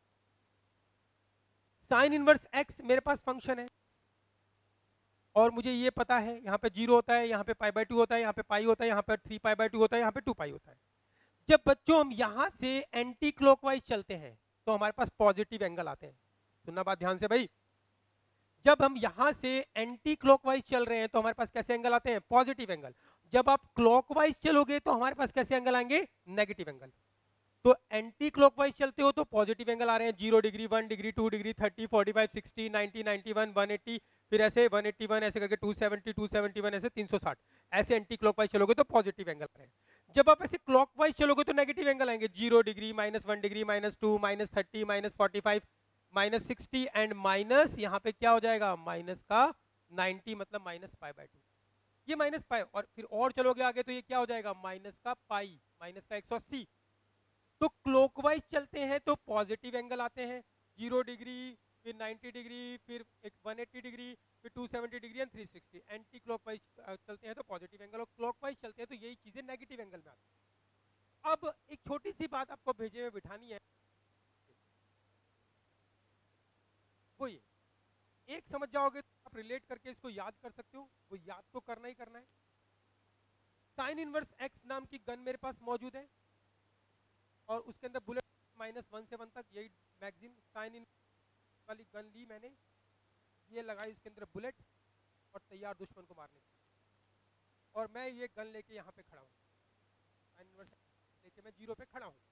साइन इनवर्स एक्स मेरे पास फंक्शन है, और मुझे ये पता है यहाँ पे जीरो होता है, यहाँ पे पाई बाय टू होता है, यहाँ पे पाई होता है, यहाँ पे थ्री पाई बाय टू होता है, यहाँ पे टू पाई होता है। जब बच्चों हम यहाँ से एंटी क्लॉकवाइज चलते हैं तो हमारे पास पॉजिटिव एंगल आते हैं। सुनना बात ध्यान से भाई, जब हम यहाँ से एंटी क्लॉकवाइज चल रहे हैं तो हमारे पास कैसे एंगल आते हैं? Positive angle. जब आप क्लॉकवाइज चलोगे तो हमारे पास कैसे एंगल आएंगे? Negative angle. तो एंटी क्लॉकवाइज चलते हो तो पॉजिटिव एंगल आ रहे हैं, zero degree, one degree, two degree, thirty, forty five, sixty, ninety, ninety one, one eighty, फिर ऐसे वन एटी वन ऐसे करके two seventy, two seventy one ऐसे तीन सौ साठ, ऐसे एंटी क्लॉकवाइज चलोगे तो पॉजिटिव एंगल आ रहे हैं। जब आप ऐसे क्लॉकवाइज चलोगे तो नेगेटिव एंगल आएंगे, zero degree, minus one degree, minus two, minus thirty, minus forty five, minus sixty and minus यहाँ पे क्या हो जाएगा? माइनस का नाइन्टी, मतलब माइनस पाई बाय टू, ये माइनस पाई। और फिर और चलोगे आगे तो ये क्या हो जाएगा? माइनस का पाई, माइनस का एक सौ अस्सी। तो क्लॉकवाइज चलते हैं तो पॉजिटिव एंगल आते हैं, जीरो डिग्री, फिर नाइन्टी डिग्री, फिर एक वन एटी डिग्री, फिर two seventy degree and three sixty. Anticlockwise चलते हैं तो पॉजिटिव एंगल, और क्लॉकवाइज चलते हैं तो यही चीजें नेगेटिव एंगल में आती है। अब एक छोटी सी बात आपको भेजे में बिठानी है, वो ये, एक समझ जाओगे तो आप रिलेट करके इसको याद कर सकते हो, वो याद तो करना ही करना है। साइन इनवर्स एक्स नाम की गन मेरे पास मौजूद है और उसके अंदर बुलेट माइनस वन से वन तक, यही मैगजीन साइन इन वाली गन ली मैंने, ये लगाई इसके अंदर बुलेट और तैयार दुश्मन को मारने के लिए। और मैं ये गन लेके यहाँ पे खड़ा हूँ, साइन इनवर्स लेके मैं जीरो पे खड़ा हूँ।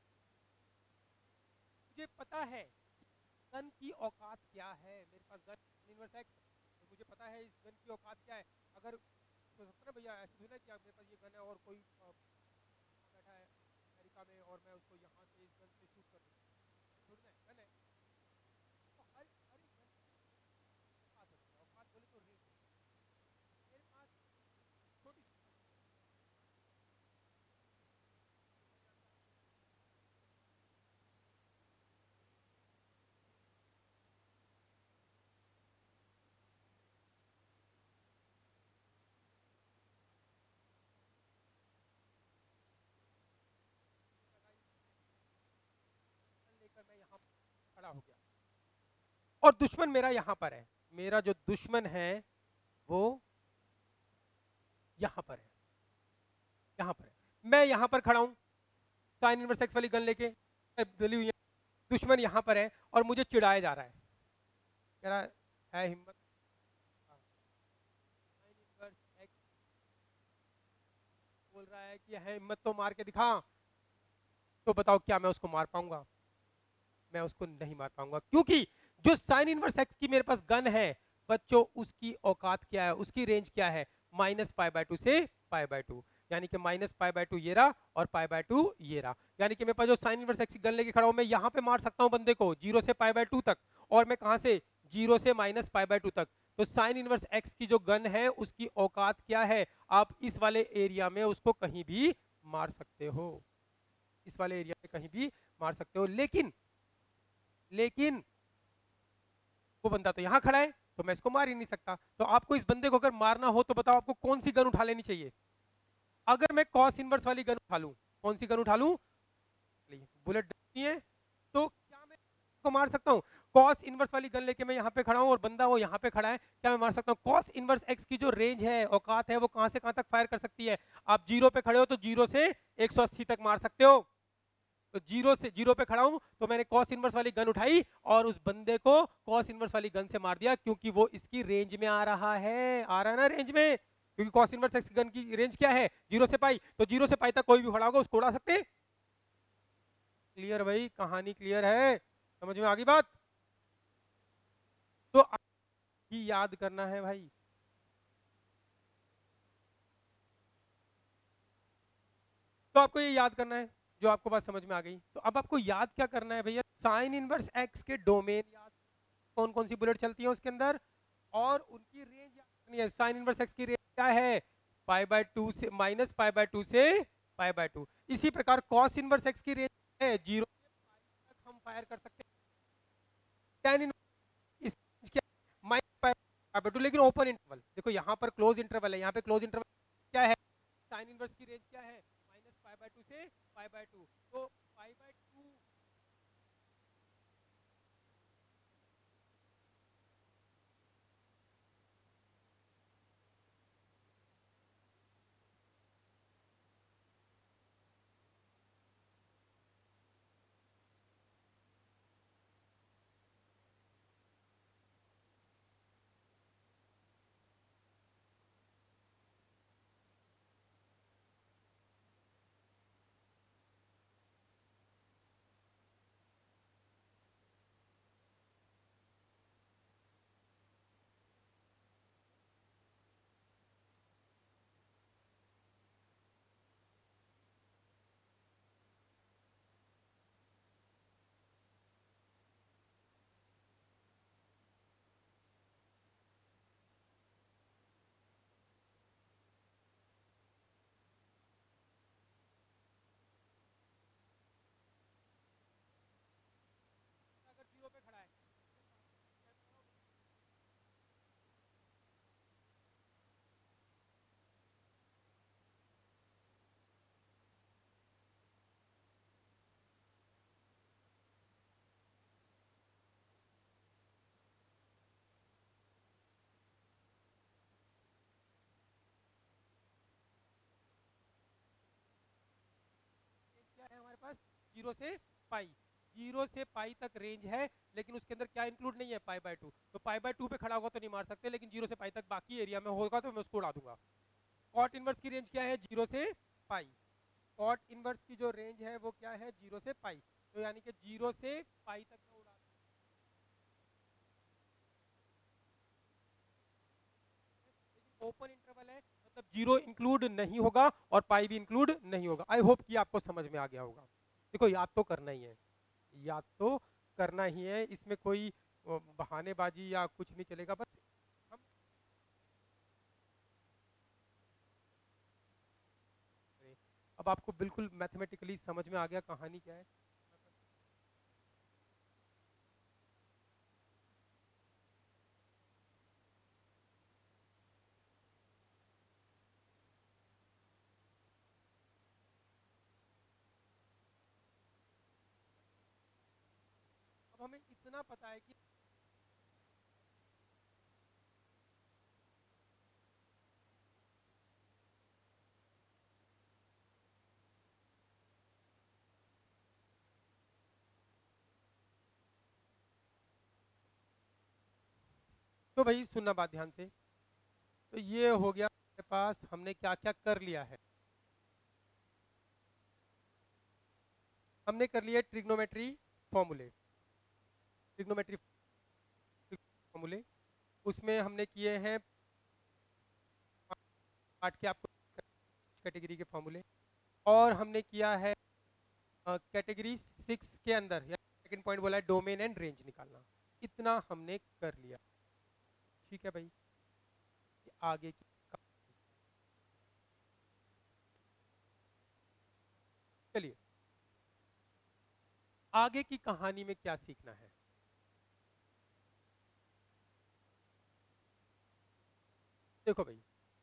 मुझे पता है गन की औकात क्या है, मेरे पास गन इनवर्स एक्स, तो मुझे पता है इस गन की औकात क्या है। अगर तो सकता है भैया ऐसे थोड़ी ना कि मेरे पास ये गन है और कोई आ, बैठा है अमेरिका में और मैं उसको यहाँ से इस गन से शूट कर दूँ, थोड़ी ना गन है। तो हर हर एक गन औकात होती है, औकात बोले तो रेंज। मेरे पास छोटी सी गन लेकर मैं यहाँ खड़ा हो गया और दुश्मन मेरा यहाँ पर है। मेरा जो दुश्मन है वो यहाँ पर है, यहाँ पर है, मैं यहाँ पर खड़ा हूँ साइन इनवर्स एक्स वाली गन लेके डली हुई है। दुश्मन यहाँ पर है और मुझे चिढ़ाया जा रहा है, कह रहा है हिम्मत साइन इनवर्स एक्स बोल रहा है कि है हिम्मत तो मार के दिखा। तो बताओ क्या मैं उसको मार पाऊंगा? मैं उसको नहीं मार पाऊंगा, क्योंकि जो साइन इनवर्स एक्स की मेरे पास गन है बच्चों, उसकी औकात क्या है, उसकी रेंज क्या है, माइनस पाई बाय टू से पाई बाय टू, यानी कि माइनस पाई बाय टू ये रहा और पाई बाय टू ये रहा। यानी कि मेरे पास जो साइन इनवर्स एक्स की गन लेके खड़ा हूं, मैं यहाँ पे मार सकता हूँ बंदे को जीरो से पाई बाय टू तक, और मैं कहां से, जीरो से माइनस पाई बाय टू तक। तो साइन इनवर्स एक्स की जो गन है उसकी औकात क्या है, आप इस वाले एरिया में उसको कहीं भी मार सकते हो, इस वाले एरिया में कहीं भी मार सकते हो। लेकिन लेकिन वो बंदा तो यहाँ खड़ा है तो मैं इसको मार ही नहीं सकता। तो आपको इस बंदे को अगर मारना हो तो बताओ आपको कौन सी गन उठा लेनी चाहिए? अगर मैं कॉस इनवर्स वाली गन उठा लूं, कौन सी गन उठा लूं? बुलेट नहीं है तो क्या मैं को मार सकता हूं? कॉस इनवर्स वाली गन लेके मैं यहाँ पे खड़ा हूं और बंदा वो यहाँ पे खड़ा है, क्या मैं मार सकता हूँ? कॉस इनवर्स एक्स की जो रेंज है, औकात है, वो कहां से कहां तक फायर कर सकती है? आप जीरो पे खड़े हो तो जीरो से एक सौ अस्सी तक मार सकते हो। तो जीरो से जीरो पे खड़ा हूं तो मैंने कॉस इनवर्स वाली गन उठाई और उस बंदे को कॉस इनवर्स वाली गन से मार दिया, क्योंकि वो इसकी रेंज में आ रहा है, आ रहा है ना रेंज में, क्योंकि कॉस इनवर्स एक्स गन की रेंज क्या है, जीरो से पाई, तो जीरो से पाई तक कोई भी खड़ा होगा उसको उड़ा सकते हैं। क्लियर भाई, कहानी क्लियर है, समझ में आ गई बात? तो ही याद करना है भाई। तो आपको ये याद करना है, जो आपको बात समझ में आ गई। तो अब आपको याद क्या करना है भैया? साइन इनवर्स एक्स के डोमेन याद, कौन कौन सी बुलेट चलती है उसके अंदर, और उनकी रेंज याद करनी है। साइन इनवर्स एक्स की रेंज क्या है? पाई बाय टू से माइनस पाई बाय टू से पाई बाय टू। इसी प्रकार कॉस इनवर्स एक्स की रेंज है जीरो से पाई तक हम फायर कर सकते हैं। टेन इनवर्स क्या, माइनस पाई बाय टू, लेकिन ओपन इंटरवल। देखो यहाँ पर क्लोज इंटरवल है, यहाँ पे क्लोज इंटरवल क्या है? साइन इनवर्स की रेंज क्या है? माइनस पाई बाय टू से पाई बाय टू। तो पाई बाय टू जीरो से पाई, जीरो से पाई तक रेंज है, लेकिन उसके अंदर क्या इंक्लूड नहीं है, पाई बाय टू। तो पाई बाय टू पे खड़ा होगा तो नहीं मार सकते, लेकिन जीरो से पाई तक बाकी एरिया में होगा तो मैं उसको उड़ा दूंगा। कॉट इनवर्स की रेंज क्या है, जीरो से पाई। कॉट इनवर्स की जो रेंज है वो क्या है, जीरो से पाई। तो यानी कि जीरो से पाई तक मैं उड़ा, लेकिन ओपन इंटरवल है मतलब जीरो इंक्लूड नहीं होगा और पाई भी इंक्लूड नहीं होगा। आई होप कि आपको समझ में आ गया होगा। देखो याद तो करना ही है, याद तो करना ही है, इसमें कोई बहानेबाजी या कुछ नहीं चलेगा। बस हम अब आपको बिल्कुल मैथमेटिकली समझ में आ गया कहानी क्या है। अब हमें इतना पता है कि तो भाई सुनना बात ध्यान से। तो ये हो गया हमारे पास, हमने क्या क्या कर लिया है। हमने कर लिया ट्रिग्नोमेट्री फॉर्मूले, ट्रिग्नोमेट्री फॉर्मूले उसमें हमने किए हैं आठ के आपको कैटेगरी के फॉर्मूले, और हमने किया है कैटेगरी सिक्स के अंदर या सेकंड पॉइंट बोला है डोमेन एंड रेंज निकालना। इतना हमने कर लिया, ठीक है भाई। आगे की चलिए, आगे की कहानी में क्या सीखना है। देखो भाई,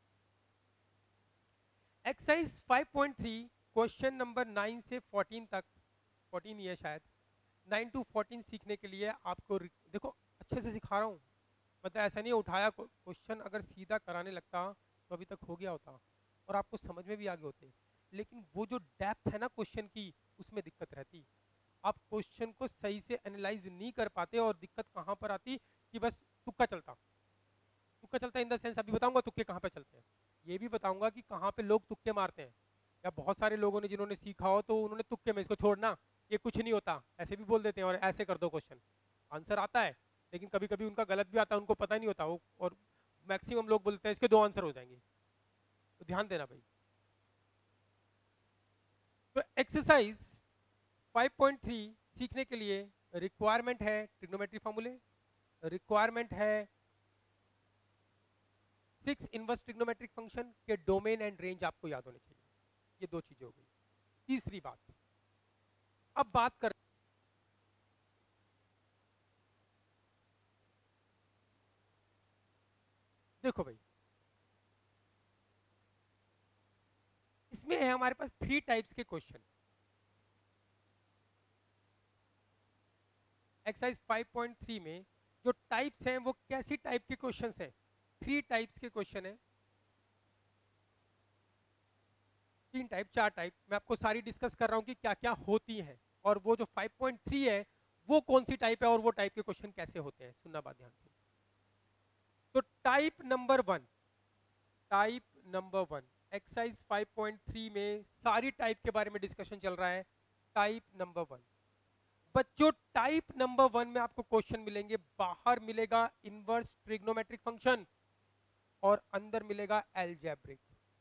exercise five point three question number nine से फोर्टीन तक, फोर्टीन ही है शायद, नाइन टू फोर्टीन सीखने के लिए आपको देखो अच्छे से सिखा रहा हूँ। मतलब ऐसा नहीं उठाया क्वेश्चन, अगर सीधा कराने लगता तो अभी तक हो गया होता और आपको समझ में भी आ गए होते, लेकिन वो जो डेप्थ है ना क्वेश्चन की, उसमें दिक्कत रहती। आप क्वेश्चन को सही से एनालाइज नहीं कर पाते, और दिक्कत कहाँ पर आती कि बस तुक्का चलता। तुक्का चलता इन द सेंस, अभी बताऊंगा तुक्के कहाँ पे चलते हैं, ये भी बताऊंगा कि कहाँ पे लोग तुक्के मारते हैं। या बहुत सारे लोगों ने जिन्होंने सीखा हो तो उन्होंने तुक्के में, इसको छोड़ना, ये कुछ नहीं होता, ऐसे भी बोल देते हैं और ऐसे कर दो क्वेश्चन, आंसर आता है, लेकिन कभी कभी उनका गलत भी आता है, उनको पता नहीं होता वो, और मैक्सिमम लोग बोलते हैं इसके दो आंसर हो जाएंगे। तो ध्यान देना भाई। तो एक्सरसाइज फाइव पॉइंट थ्री सीखने के लिए रिक्वायरमेंट है ट्रिग्नोमेट्री फॉर्मूले, रिक्वायरमेंट है सिक्स इनवर्स ट्रिग्नोमेट्रिक फंक्शन के डोमेन एंड रेंज आपको याद होने चाहिए। ये दो चीजें हो गई। तीसरी बात, अब बात कर, देखो भाई इसमें है हमारे पास थ्री टाइप्स के क्वेश्चन। एक्सरसाइज फाइव पॉइंट थ्री में जो टाइप्स हैं वो कैसी टाइप के क्वेश्चंस हैं, थ्री टाइप्स के क्वेश्चन हैं, तीन टाइप चार टाइप, मैं आपको सारी डिस्कस कर रहा हूं कि क्या क्या होती हैं, और वो जो फाइव पॉइंट थ्री है वो कौन सी टाइप है और वो टाइप के क्वेश्चन कैसे होते हैं। सुनना बात ध्यान से। तो type number one, type number one exercise five point three में सारी टाइप के बारे में डिस्कशन चल रहा है। टाइप नंबर वन, बच्चों टाइप नंबर वन में आपको क्वेश्चन मिलेंगे, बाहर मिलेगा इनवर्स ट्रिग्नोमेट्रिक फंक्शन और अंदर मिलेगा एलजेब्रिक।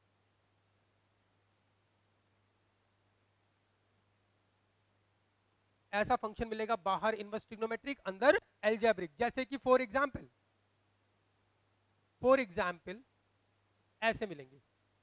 ऐसा फंक्शन मिलेगा, बाहर इनवर्स ट्रिग्नोमेट्रिक अंदर एलजेब्रिक। जैसे कि फॉर एग्जांपल, फॉर एग्जांपल ऐसे मिलेंगे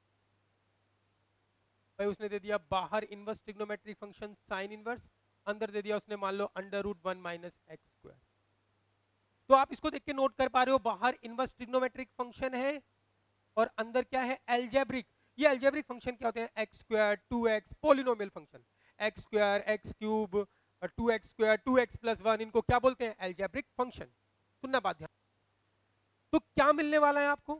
भाई, उसने दे दिया बाहर inverse trigonometric function sine inverse, अंदर दे दिया उसने मान लो under root one minus x square. तो आप इसको देख के नोट कर पा रहे हो, बाहर इनवर्स ट्रिग्नोमेट्रिक फंक्शन है और अंदर क्या है, एलजेब्रिक। ये एलजेब्रिक फंक्शन क्या होते हैं, x square, two x, polynomial function, x square, x cube, two x square, two x plus one, इनको क्या बोलते हैं, एलजेब्रिक फंक्शन। सुनना बात ध्यान। तो क्या मिलने वाला है आपको,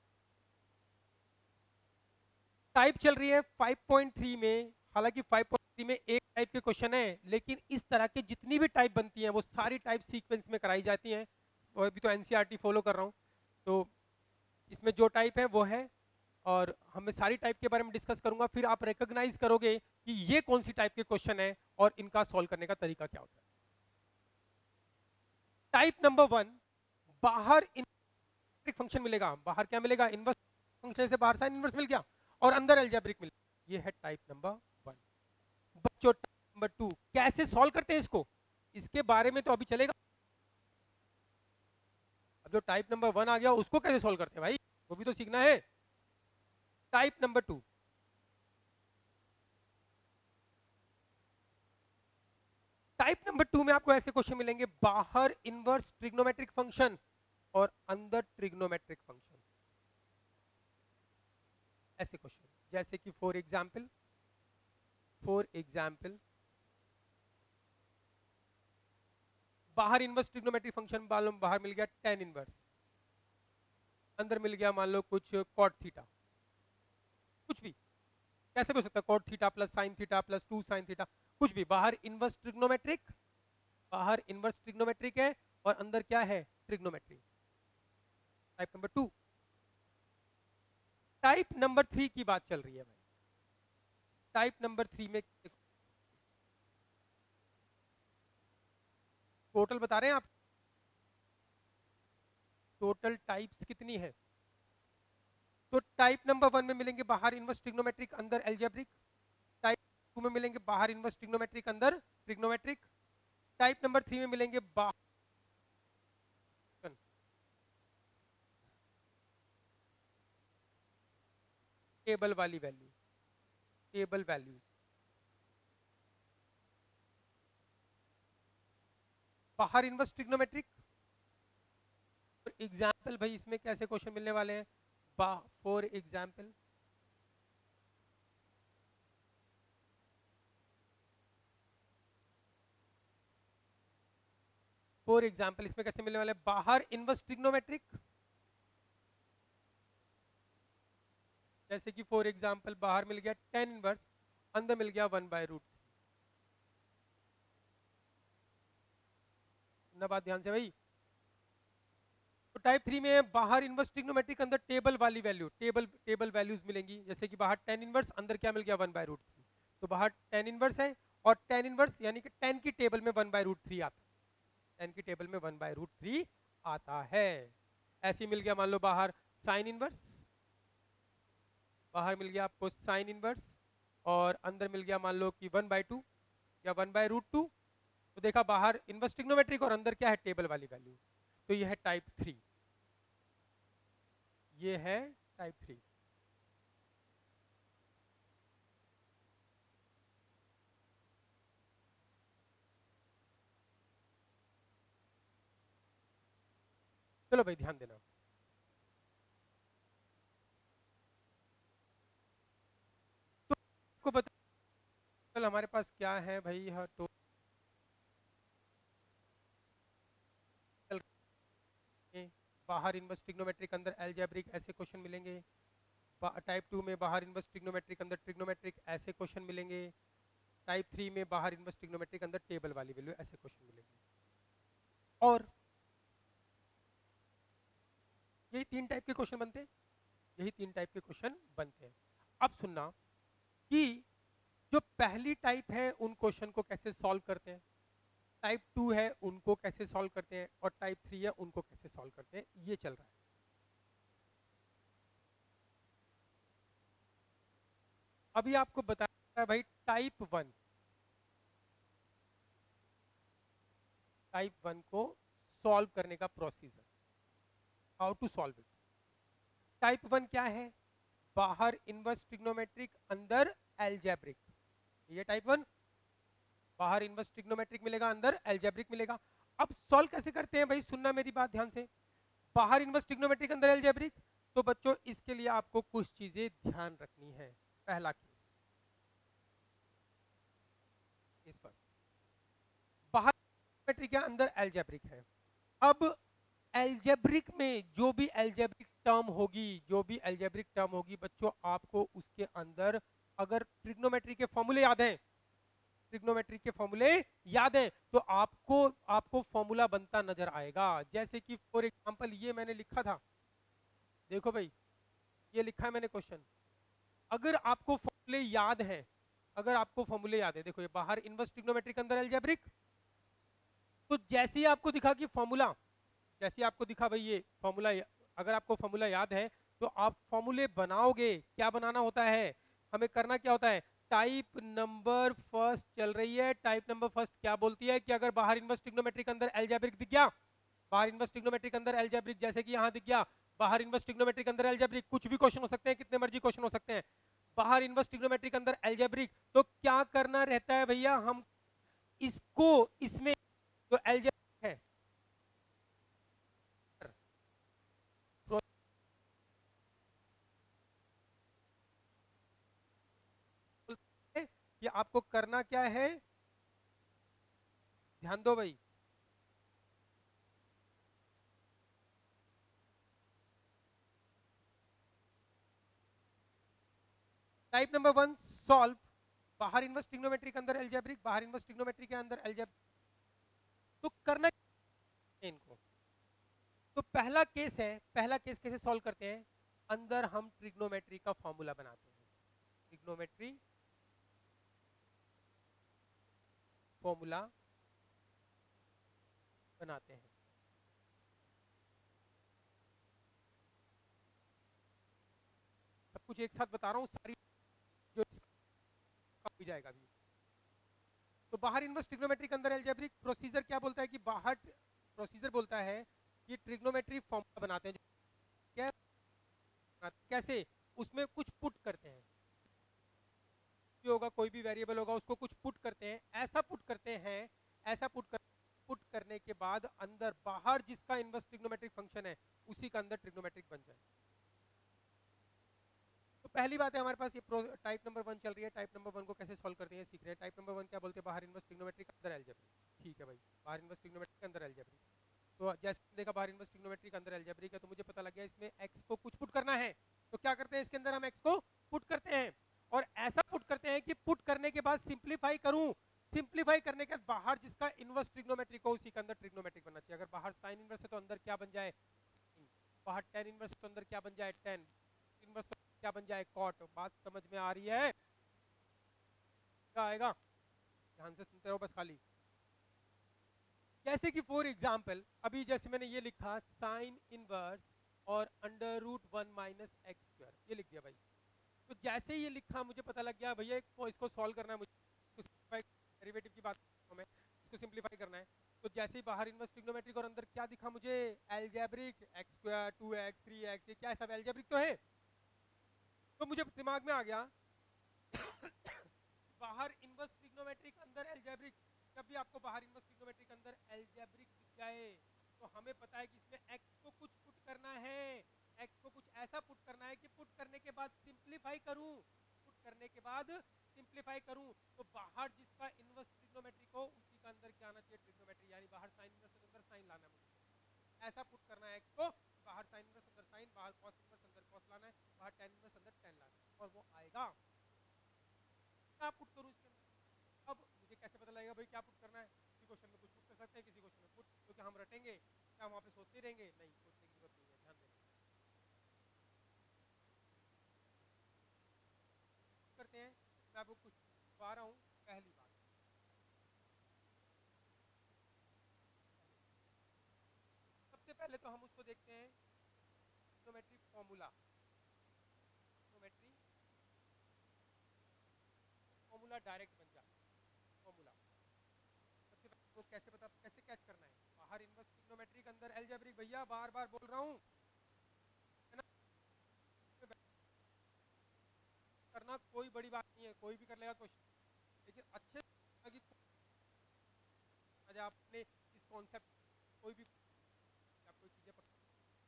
टाइप चल रही है फाइव पॉइंट थ्री में, हालांकि फाइव में एक टाइप के क्वेश्चन है, लेकिन इस तरह के जितनी भी टाइप बनती हैं वो सारी टाइप सीक्वेंस में कराई जाती हैं। और अभी तो एनसीईआरटी फॉलो कर रहा हूँ, तो इसमें जो टाइप है वो है, और हमें सारी टाइप के बारे में डिस्कस करूंगा, फिर आप रिकॉग्नाइज करोगे कि ये कौन सी टाइप के क्वेश्चन है और इनका सॉल्व करने का तरीका क्या होता है। टाइप नंबर वन, बाहर इनवर्स फंक्शन मिलेगा, बाहर क्या मिलेगा, इनवर्स फंक्शन से बाहर साइन इनवर्स मिल गया और अंदर अलजेब्रिक मिल गया, ये है टाइप नंबर वन। बच्चों टाइप नंबर टू कैसे सॉल्व करते हैं इसको, इसके बारे में तो अभी चलेगा। अब जो टाइप नंबर वन आ गया उसको कैसे सॉल्व करते हैं भाई, वो भी तो सीखना है। Type number two, type number two में आपको ऐसे क्वेश्चन मिलेंगे, बाहर इनवर्स ट्रिग्नोमेट्रिक फंक्शन और अंदर ट्रिग्नोमेट्रिक फंक्शन, ऐसे क्वेश्चन। जैसे कि फॉर एग्जांपल फॉर एग्जांपल बाहर इनवर्स ट्रिग्नोमेट्रिक फंक्शन बाहर मिल गया टेन इनवर्स, अंदर मिल गया मान लो कुछ कॉट थीटा, कुछ भी कैसे भी हो सकता है, cot theta plus sine theta plus two sine theta, कुछ भी। बाहर इनवर्स ट्रिग्नोमेट्रिक, बाहर इनवर्स ट्रिग्नोमेट्रिक है और अंदर क्या है, trigonometry. Type number two. Type number three की बात चल रही है भाई। टाइप नंबर थ्री में टोटल बता रहे हैं आप, टोटल टाइप्स कितनी है। तो टाइप नंबर वन में मिलेंगे बाहर इनवर्स ट्रिग्नोमेट्रिक अंदर एल्जेब्रिक, टाइप टू में मिलेंगे बाहर इनवर्स ट्रिग्नोमेट्रिक अंदर ट्रिग्नोमेट्रिक, टाइप नंबर थ्री में मिलेंगे बाहर टेबल वाली वैल्यू, टेबल वैल्यूज। बाहर इनवर्स ट्रिग्नोमेट्रिक, एग्जाम्पल भाई इसमें कैसे क्वेश्चन मिलने वाले हैं, फॉर एग्जाम्पल फॉर एग्जाम्पल इसमें कैसे मिलने वाले हैं, बाहर इनवर्स ट्रिग्नोमेट्रिक, जैसे कि फॉर एग्जाम्पल बाहर मिल गया टेन इनवर्स, अंदर मिल गया वन बाय रूट। ना बात ध्यान से भाई। तो टाइप थ्री में बाहर इनवर्स ट्रिग्नोमेट्रिक अंदर टेबल वाली वैल्यू, टेबल टेबल वैल्यूज मिलेंगी, जैसे कि बाहर टेन इनवर्स अंदर क्या मिल गया वन बाय रूट थ्री। तो बाहर टेन इनवर्स है और टेन इनवर्स यानी कि टेन की टेबल में वन बाय रूट थ्री आता है, टेन की टेबल में वन बाय रूट थ्री आता है। ऐसे ही मिल गया मान लो बाहर साइन इनवर्स, बाहर मिल गया आपको साइन इनवर्स और अंदर मिल गया मान लो कि वन बाय टू या वन बाय रूट टू। तो देखा बाहर इनवर्स ट्रिग्नोमेट्रिक और अंदर क्या है, टेबल वाली वैल्यू। तो ये है टाइप थ्री, ये है टाइप थ्री। चलो भाई ध्यान देना, तो आपको पता चल हमारे पास क्या है भाई, हाँ तो बाहर इनवर्स ट्रिग्नोमेट्रिक अंदर एल्जेब्रिक, ऐसे क्वेश्चन मिलेंगे। टाइप टू में बाहर इनवर्स ट्रिग्नोमेट्रिक अंदर ट्रिग्नोमेट्रिक, ऐसे क्वेश्चन मिलेंगे। टाइप थ्री में बाहर इनवर्स ट्रिग्नोमेट्रिक अंदर टेबल वाली वैल्यू, ऐसे क्वेश्चन मिलेंगे। और यही तीन टाइप के क्वेश्चन बनते हैं, यही तीन टाइप के क्वेश्चन बनते हैं। अब सुनना कि जो पहली टाइप है उन क्वेश्चन को कैसे सॉल्व करते हैं, टाइप टू है उनको कैसे सॉल्व करते हैं, और टाइप थ्री है उनको कैसे सॉल्व करते हैं, ये चल रहा है। अभी आपको बताया है भाई टाइप वन, टाइप वन को सॉल्व करने का procedure, how to solve it. Type one क्या है, बाहर इनवर्स ट्रिग्नोमेट्रिक अंदर एल्जेब्रिक, ये टाइप वन। बाहर इनवर्स ट्रिग्नोमेट्रिक मिलेगा अंदर एल्जेब्रिक मिलेगा। अब सॉल्व कैसे करते हैं भाई, सुनना मेरी बात ध्यान से। बाहर इनवर्स ट्रिग्नोमेट्रिक अंदर एल्जेब्रिक, तो बच्चों इसके लिए आपको कुछ चीजें ध्यान रखनी है। पहला केस इस पर बाहर ट्रिग्नोमेट्रिक है अंदर एल्जेब्रिक है। अब एल्जेब्रिक में जो भी एल्जेब्रिक टर्म होगी, जो भी एल्जेब्रिक टर्म होगी बच्चों, आपको उसके अंदर अगर ट्रिग्नोमेट्री के फॉर्मूले याद हैं ट्रिग्नोमेट्री के फॉर्मूले याद हैं तो आपको आपको फॉर्मूला बनता नजर आएगा। जैसे कि फॉर एग्जांपल ये मैंने लिखा था, देखो भाई ये लिखा है मैंने क्वेश्चन, अगर आपको फॉर्मूले याद हैं, अगर आपको फॉर्मूले याद है, देखो ये बाहर इनवर्स ट्रिग्नोमेट्री के अंदर अलजेब्रिक, तो जैसे ही आपको दिखा कि फॉर्मूला, जैसे ही आपको दिखा भाई ये फॉर्मूला, अगर आपको फॉर्मूला याद है तो आप फॉर्मूले बनाओगे। क्या बनाना होता है, हमें करना क्या होता है, टाइप नंबर फर्स्ट चल रही है, टाइप नंबर फर्स्ट क्या बोलती है कि अगर बाहर इनवर्स ट्रिग्नोमेट्री के अंदर अलजेब्रिक दिख गया, बाहर इनवर्स ट्रिग्नोमेट्री के अंदर अलजेब्रिक जैसे कि यहां दिख गया, बाहर इनवर्स ट्रिग्नोमेट्री के अंदर अलजेब्रिक, कुछ भी क्वेश्चन हो सकते हैं, कितने मर्जी क्वेश्चन हो सकते हैं, बाहर इनवर्स ट्रिग्नोमेट्री के अंदर अलजेब्रिक, तो क्या करना रहता है भैया, हम इसको इसमें जो अलजेब्रिक है कि आपको करना क्या है, ध्यान दो भाई, टाइप नंबर वन सॉल्व बाहर इनवर्स ट्रिग्नोमेट्री के अंदर अलजेब्रिक, बाहर इनवर्स ट्रिग्नोमेट्री के अंदर अलजेब्रिक, तो करना है इनको। तो पहला केस है, पहला केस कैसे सॉल्व करते हैं, अंदर हम ट्रिग्नोमेट्री का फॉर्मूला बनाते हैं, ट्रिग्नोमेट्री फॉर्मूला बनाते हैं। सब कुछ एक साथ बता रहा हूं, सारी जो हो जाएगा अभी। तो बाहर इनवर्स ट्रिग्नोमेट्री के अंदर अलजेब्रिक प्रोसीजर क्या बोलता है कि बाहर प्रोसीजर बोलता है कि ट्रिग्नोमेट्री फॉर्मूला बनाते हैं, क्या कैसे, उसमें कुछ पुट करते हैं, होगा कोई भी वेरिएबल होगा उसको कुछ पुट करते हैं, ऐसा पुट करते हैं, ऐसा पुट कर पुट करने के बाद अंदर बाहर जिसका इनवर्स ट्रिग्नोमेट्रिक फंक्शन है उसी का अंदर ट्रिग्नोमेट्रिक बन जाए। तो पहली बात है हमारे पास ये टाइप नंबर वन चल रही है, टाइप नंबर वन को कैसे सॉल्व करते हैं सीख रहे हैं। टाइप नंबर वन क्या बोलते हैं, बाहर इनवर्स ट्रिग्नोमेट्रिक अंदर अलजेब्रिक, ठीक है भाई, बाहर इनवर्स ट्रिग्नोमेट्रिक के अंदर अलजेब्रिक, तो जैसे देखा बाहर इनवर्स ट्रिग्नोमेट्री के अंदर अलजेब्रिक है तो मुझे पता लग गया इसमें x को कुछ पुट करना है, तो क्या करते हैं इसके अंदर हम x को पुट करते हैं, और ऐसा पुट करते हैं कि पुट करने के बाद सिंप्लीफाई करूं, सिंप्लीफाई करने के बाद बाहर जिसका इनवर्स ट्रिग्नोमेट्रिक हो उसी के अंदर ट्रिग्नोमेट्रिक बनना चाहिए। अगर बाहर साइन इनवर्स है तो अंदर क्या बन जाए, बाहर टेन इनवर्स तो अंदर क्या बन जाए, टेन इनवर्स तो क्या बन जाए, कॉट। बात समझ में आ रही है, क्या आएगा, ध्यान से सुनते रहो बस खाली। जैसे कि फॉर एग्जाम्पल अभी जैसे मैंने ये लिखा साइन इनवर्स और under root one minus x square, ये लिख दिया भाई। तो जैसे ही ये लिखा मुझे पता लग गया भैया इसको सॉल्व करना है, मुझे डेरिवेटिव की बात में इसको सिंप्लीफाई करना है। तो जैसे ही बाहर इनवर्स ट्रिग्नोमेट्रिक और अंदर क्या दिखा मुझे, algebraic, x square, two x, three x, ये क्या है सब एल्जेब्रिक तो है। तो मुझे दिमाग में आ गया बाहर इनवर्स ट्रिग्नोमेट्रिक अंदर एल्जेब्रिक, जब भी आपको बाहर इनवर्स ट्रिग्नोमेट्रिक अंदर एल्जेब्रिक दिख जाए तो हमें पता है कि इसमें x को कुछ पुट करना है, x को कुछ ऐसा पुट करना है कि पुट करने के बाद सिंप्लीफाई करूं, पुट करने के बाद सिंप्लीफाई करूं तो बाहर जिसका इनवर्स ट्रिग्नोमेट्रिक हो उसी का अंदर क्या आना चाहिए, ट्रिग्नोमेट्री, यानी बाहर साइन इनवर्स के अंदर साइन लाना है मुझे, ऐसा पुट करना है x को, बाहर साइन इनवर्स अंदर साइन, बाहर cos इनवर्स अंदर cos लाना है, बाहर tan इनवर्स अंदर tan लाना है, और वो आएगा। क्या पुट करूं इसके अंदर, अब मुझे कैसे पता लगेगा भाई क्या पुट करना है, किसी क्वेश्चन में कुछ पुट कर सकते हैं, किसी क्वेश्चन में पुट, तो क्या हम रटेंगे, क्या हम वहां पे सोचते रहेंगे, नहीं, सोचने की जरूरत नहीं है, ध्यान देना करते हैं। मैं आपको कुछ बता रहा हूं, पहली बात सबसे पहले तो हम उसको देखते हैं trigonometry formula, trigonometry formula direct बन जाता है फॉर्मूला। सबसे पहले वो कैसे पता, कैसे कैच करना है, बाहर इनवर्स ट्रिग्नोमेट्री के अंदर अलजेब्रिक, भैया बार बार बोल रहा हूं है ना, करना कोई बड़ी बात नहीं है, कोई भी कर लेगा क्वेश्चन, लेकिन अच्छे से आज आपने इस कॉन्सेप्ट कोई भी आप कोई चीजें पकड़,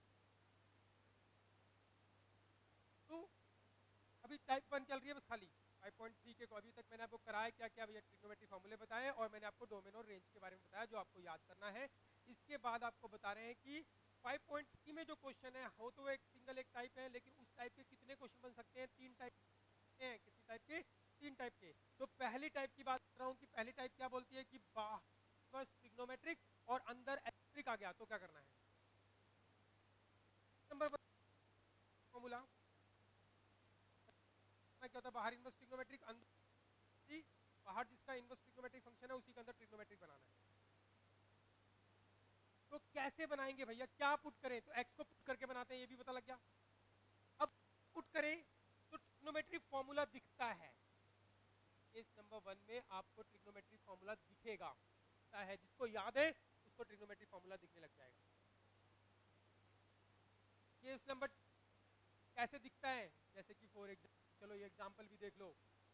तो अभी टाइप वन चल रही है बस खाली फाइव पॉइंट थ्री के को अभी तक मैंने आपको कराया क्या क्या भैया, ट्रिग्नोमेट्री फॉर्मूले बताए और मैंने आपको डोमेन और रेंज के बारे में बताया जो आपको याद करना है। इसके बाद आपको बता रहे हैं कि फाइव पॉइंट थ्री में जो क्वेश्चन है हो तो वो एक सिंगल एक टाइप है, लेकिन उस टाइप के कितने क्वेश्चन बन सकते हैं, तीन टाइप हैं, कितनी टाइप के, तीन टाइप के। तो पहली टाइप की बात कर रहा हूँ कि पहली टाइप क्या बोलती है कि बाहर ट्रिग्नोमेट्रिक और अंदर एल्जेब्रिक आ गया तो क्या करना है। नंबर फॉर्मूला क्या होता है, बाहर इनवर्स ट्रिग्नोमेट्रिक, अंदर बाहर जिसका इनवर्स ट्रिग्नोमेट्रिक फंक्शन है उसी के अंदर ट्रिग्नोमेट्रिक बनाना है। तो कैसे बनाएंगे भैया, क्या पुट करें, तो एक्स को पुट करके बनाते हैं, ये भी पता लग गया। अब पुट करें तो ट्रिग्नोमेट्रिक फॉर्मूला दिखता है, केस नंबर वन में आपको ट्रिग्नोमेट्रिक फॉर्मूला दिखेगा है, जिसको याद है उसको ट्रिग्नोमेट्रिक फॉर्मूला दिखने लग जाएगा। केस नंबर कैसे दिखता है, जैसे कि फॉर एग्जांपल, चलो ये एग्जांपल भी देख लो,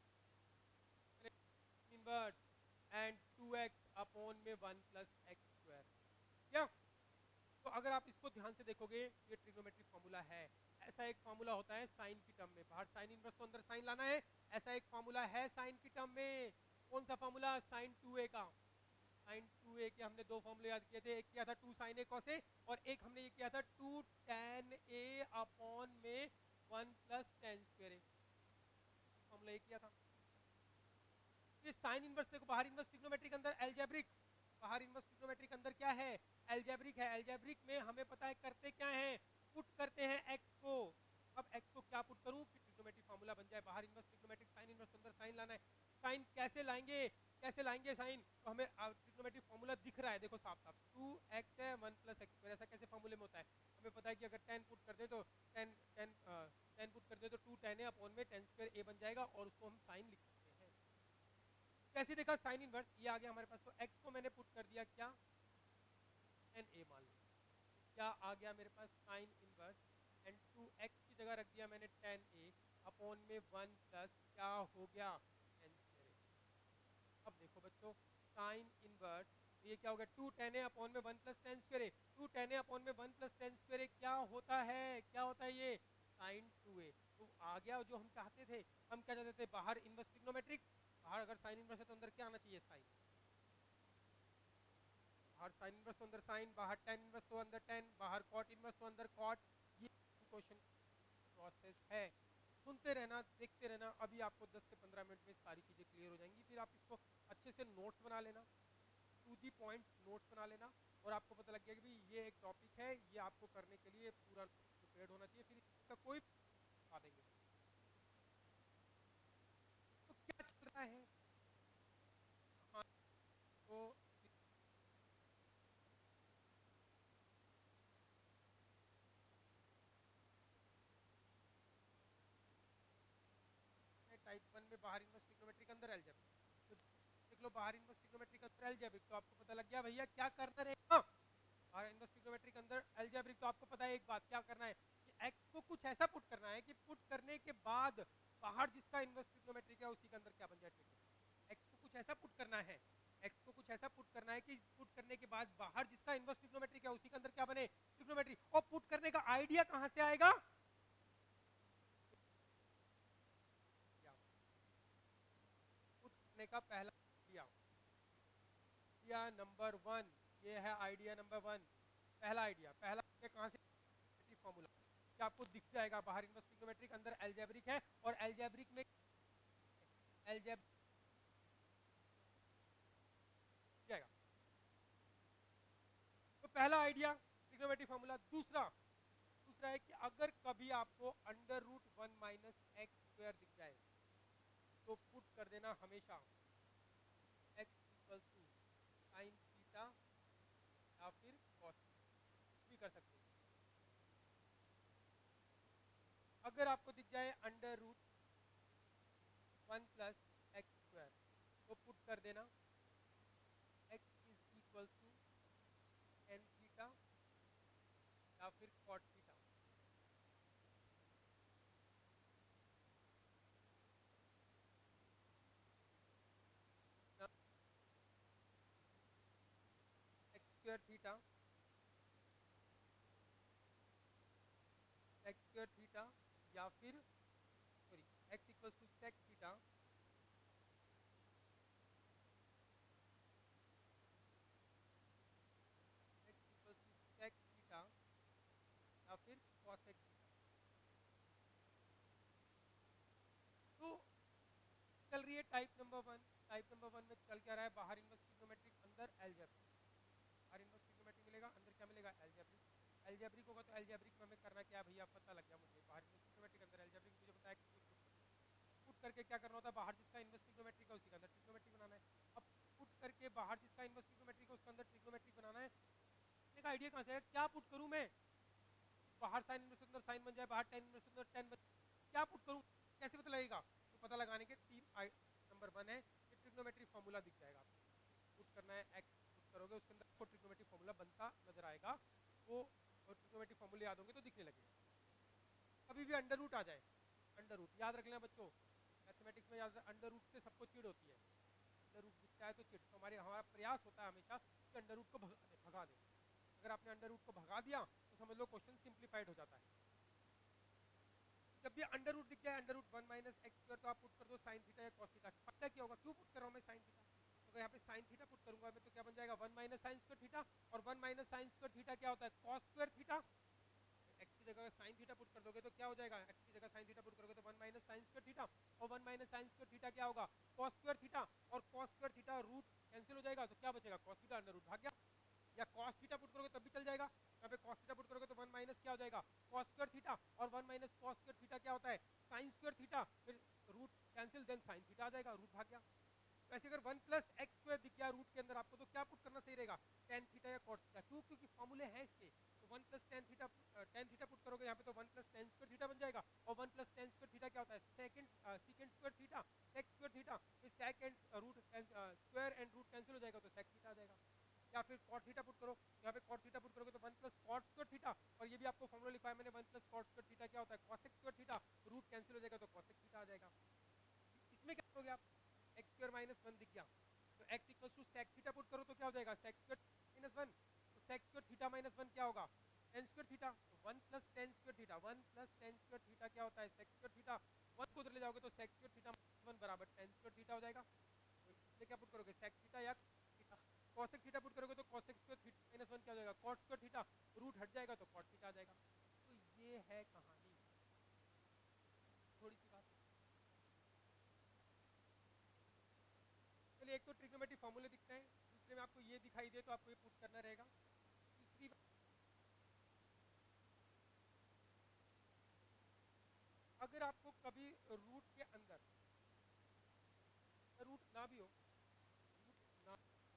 inverse and two x upon में वन प्लस एक्स स्क्वायर, क्या। तो अगर आप इसको ध्यान से देखोगे ये ट्रिग्नोमेट्रिक फॉर्मूला है। ऐसा एक फॉर्मूला होता है साइन की टर्म में, बाहर साइन इनवर्स तो अंदर साइन लाना है, ऐसा एक फॉर्मूला है साइन की टर्म में। कौन सा फॉर्मूला, साइन टू ए का। साइन टू ए के हमने दो फॉर्मूले याद किए थे, एक किया था two sine A cos A, और एक हमने ये किया था टू टेन ए अपॉन में one plus tan square A, formula ये किया था। ये साइन इनवर्स देखो, बाहर इनवर्स ट्रिग्नोमेट्रिक, अंदर अलजेब्रिक। बाहर इनवर्स ट्रिग्नोमेट्रिक, अंदर क्या है, अलजेब्रिक है। अलजेब्रिक में हमें पता है करते क्या है, पुट करते हैं एक्स को। अब एक्स को क्या पुट करूं कि ट्रिग्नोमेट्रिक फॉर्मूला बन जाए, बाहर इनवर्स ट्रिग्नोमेट्रिक, साइन इनवर्स अंदर साइन लाना है। साइन कैसे लाएंगे, कैसे लाएंगे साइन, तो हमें ट्रिग्नोमेट्रिक फॉर्मूला दिख रहा है, देखो साफ साफ, टू एक्स है वन प्लस एक्स स्क्वायर, ऐसा कैसे फॉर्मूले में होता है, हमें पता है कि अगर टेन पुट कर दे तो टेन टेन टेन पुट कर दे तो टू टेन ए अपॉन में टेन स्क्वायर ए बन जाएगा, और उसको हम साइन लिख सकते हैं। कैसे देखा, साइन इनवर्स ये आ गया हमारे पास, तो एक्स को मैंने पुट कर दिया क्या, टेन ए मान लो, क्या आ गया मेरे पास sine inverse, and two x की जगह रख दिया मैंने टेन ए अपॉन में वन प्लस क्या हो गया, टेन स्क्वायर ए। अब देखो बच्चों, साइन इनवर्स तो ये क्या हो गया, टू टेन ए अपॉन में one plus tan square A, two tan A upon में one plus tan square A क्या होता है, क्या होता है ये, साइन टू ए। तो आ गया जो हम चाहते थे, हम क्या चाहते थे, बाहर इनवर्स ट्रिग्नोमेट्रिक, बाहर अगर साइन इनवर्स है तो अंदर क्या आना चाहिए, साइन, बाहर साइन इनवर्स तो अंदर साइन, बाहर टेन इनवर्स तो अंदर टेन, बाहर कॉट इनवर्स तो अंदर कॉट। ये क्वेश्चन प्रोसेस है, सुनते रहना, देखते रहना, अभी आपको दस से पंद्रह मिनट में सारी चीजें क्लियर हो जाएंगी। फिर आप इसको अच्छे से नोट्स बना लेना, टू दी पॉइंट नोट्स बना लेना, और आपको पता लग गया कि भाई ये एक टॉपिक है, ये आपको करने के लिए पूरा प्रिपेयर्ड होना चाहिए, फिर इसका कोई बता देंगे। तो क्या चल रहा है, हाँ, तो टाइप वन में बाहर इनवर्स ट्रिग्नोमेट्रिक, अंदर अलजेब्रिक, तो देख लो बाहर इनवर्स ट्रिग्नोमेट्रिक, अंदर अलजेब्रिक, तो आपको पता लग गया भैया क्या करना रहेगा, बाहर इनवर्स ट्रिग्नोमेट्रिक, अंदर अलजेब्रिक। तो आपको पता है एक बात क्या करना है, कि एक्स को कुछ ऐसा पुट करना है कि पुट करने के बाद बाहर जिसका इनवर्स ट्रिग्नोमेट्रिक है उसी के अंदर क्या बन जाए, ट्रिग्नोमेट्रिक। एक्स को कुछ ऐसा पुट करना है, एक्स को कुछ ऐसा पुट करना है कि पुट करने के बाद बाहर जिसका इनवर्स ट्रिग्नोमेट्रिक है उसी के अंदर क्या बने, ट्रिग्नोमेट्री। और पुट करने का आइडिया कहां से आएगा, पुट करने का पहला आइडिया, आइडिया नंबर वन, ये है आइडिया नंबर वन, पहला आइडिया, पहला आइडिया कहां से, फॉर्मूला, क्या आपको दिख जाएगा, बाहर इनवर्स ट्रिग्नोमेट्रिक, अंदर अलजेब्रिक है, और अलजेब्रिक में अलजेब्रिक जाएगा। तो पहला आइडिया ट्रिग्नोमेट्रिक फॉर्मूला। दूसरा दूसरा है कि अगर कभी आपको under root one minus x square दिख जाए तो पुट कर देना हमेशा x equals to sine theta या फिर कॉस भी कर सकते हो। अगर आपको दिख जाए under root one plus x square तो पुट कर देना x is equals to tan theta या फिर cot theta. X square theta, x square theta या फिर sorry x equals to sec theta, x equals to sec theta या फिर cosec theta. तो चल रही है type number one. Type number one में चल क्या रहा है, बाहर इनवर्स ट्रिग्नोमेट्रिक, अंदर एलजेब्रिक। बाहर इनवर्स ट्रिग्नोमेट्रिक मिलेगा, अंदर क्या मिलेगा, एलजेब्रिक। एलजेब्रिक होगा तो एलजेब्रिक में हमें करना क्या है भैया, पता लग गया मुझे, बाहर इनवर्स ट्रिग्नोमेट्रिक, अंदर एलजेब्रिक, मुझे बताया कि पुट करना। पुट करके क्या करना होता है, बाहर जिसका इनवर्स ट्रिग्नोमेट्रिक है उसी का अंदर ट्रिग्नोमेट्रिक बनाना है। अब पुट करके बाहर जिसका इनवर्स ट्रिग्नोमेट्रिक है उसका अंदर ट्रिग्नोमेट्रिक बनाना है। इसका आइडिया कहाँ से है, क्या पुट करूँ मैं, बाहर साइन इनवर्स अंदर साइन बन जाए, बाहर टेन इनवर्स अंदर टेन बन, क्या पुट करूँ, कैसे पता लगेगा, तो पता लगाने के तीन नंबर वन है, ये ट्रिग्नोमेट्रिक फॉर्मूला दिख जाएगा आपको। पुट करना है, एक्स पुट करोगे उसके अंदर आपको ट्रिग्नोमेट्रिक फॉर्मूला बनता नजर आएगा, वो और ट्रिग्नोमेट्रिक फॉर्मूले याद होंगे तो दिखने लगेगा। कभी भी अंडर रूट आ जाए, अंडर रूट याद रख लेना बच्चों, मैथमेटिक्स में याद, अंडर रूट से सबको चिढ़ होती है, अंडर रूट दिखता है तो चिढ़, तो हमारे हमारा प्रयास होता है हमेशा कि अंडर रूट को भगा दे भगा दे। अगर आपने अंडर रूट को भगा दिया तो समझ लो क्वेश्चन सिंप्लीफाइड हो जाता है। जब भी अंडर रूट दिख जाए, under root one minus x square, तो आप पुट कर दो साइन थीटा या कॉस थीटा। फायदा क्या होगा, क्यों पुट कर रहा हूँ मैं साइन थीटा, तो अगर यहाँ पे साइन थीटा पुट करूंगा मैं तो क्या बन जाएगा, one minus sine square theta, और one minus sine square theta क्या होता है, कॉस स्क्वायर थीटा। एक्स की जगह साइन थीटा पुट कर दोगे तो क्या हो जाएगा, एक्स की जगह साइन थीटा पुट करोगे तो one minus sine square theta, और one minus sine square theta क्या होगा, कॉस स्क्वायर थीटा, और cos square theta root cancel हो जाएगा तो क्या बचेगा, कॉस थीटा अंडर रूट भाग गया। या कॉस थीटा पुट करोगे तब भी चल जाएगा, यहाँ पे कॉस थीटा पुट करोगे तो वन माइनस क्या हो जाएगा, कॉस स्क्वायर थीटा, और one minus cos square theta क्या होता है, साइन स्क्वायर थीटा, फिर root cancel, then sine theta आ जाएगा, रूट भाग गया। वैसे अगर वन प्लस एक्स स्क्वायर दिख गया रूट के अंदर आपको तो क्या पुट करना सही रहेगा, टेन थीटा या कॉट थीटा, क्यों, क्योंकि फॉर्मूले हैं इसके, तो one plus tan theta, tan theta put करोगे यहाँ पे तो one plus tan square theta बन जाएगा, और one plus tan square theta क्या होता है, second second square theta, sec square theta, फिर sec and root square and root cancel हो जाएगा तो सेक थीटा आ जाएगा। या फिर कॉट थीटा पुट करो, यहाँ पे कॉट थीटा पुट करोगे तो one plus cot square theta, और ये भी आपको फॉर्मूला लिखवाया मैंने, one plus cot square theta क्या होता है, cosec square theta, root cancel हो जाएगा तो कॉसेक थीटा आ जाएगा। इसमें क्या करोगे आप, एक्स स्क्वायर माइनस वन दिख गया तो x equal to sec theta put करो तो क्या हो जाएगा, सेक स्क्वायर माइनस वन, तो sec square theta minus one क्या होगा, टेन स्क्वायर थीटा, तो one plus tan square theta, one plus tan square theta क्या होता है, सेक स्क्वायर थीटा, वन को उधर ले जाओगे तो sec square theta minus one बराबर टेन स्क्वायर थीटा हो जाएगा। तो इसमें क्या पुट करोगे, सेक थीटा या थीटा, कॉसेक थीटा पुट करोगे तो cosec square theta minus one क्या हो जाएगा, कॉट स्क्वायर थीटा, रूट हट जाएगा तो कॉट थीटा आ जाएगा। तो ये है कहानी, थोड़ी सी बात। चलिए एक तो ट्रिग्नोमेट्रिक फॉर्मूले दिखते हैं, दूसरे में आपको ये दिखाई दे तो आपको ये पुट करना रहेगा। तीसरी बात, अगर आपको कभी रूट के अंदर, रूट ना भी हो, रूट ना,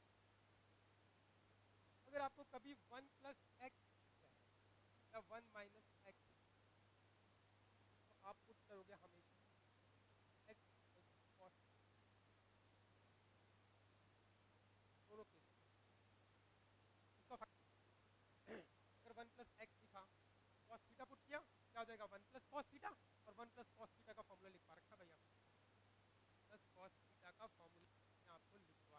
अगर आपको कभी वन प्लस एक्स या वन माइनस एक्स, तो आप पुट करोगे हमेशा एक्स कॉस, दोनों केस उसका फायदा। अगर वन प्लस एक्स लिखा, कॉस थीटा पुट किया क्या हो जाएगा, वन प्लस कॉस थीटा, और वन प्लस कॉस थीटा का फॉर्मूला लिखवा रखा भाई आपने, प्लस कॉस थीटा का फॉर्मूला आपको लिखवा,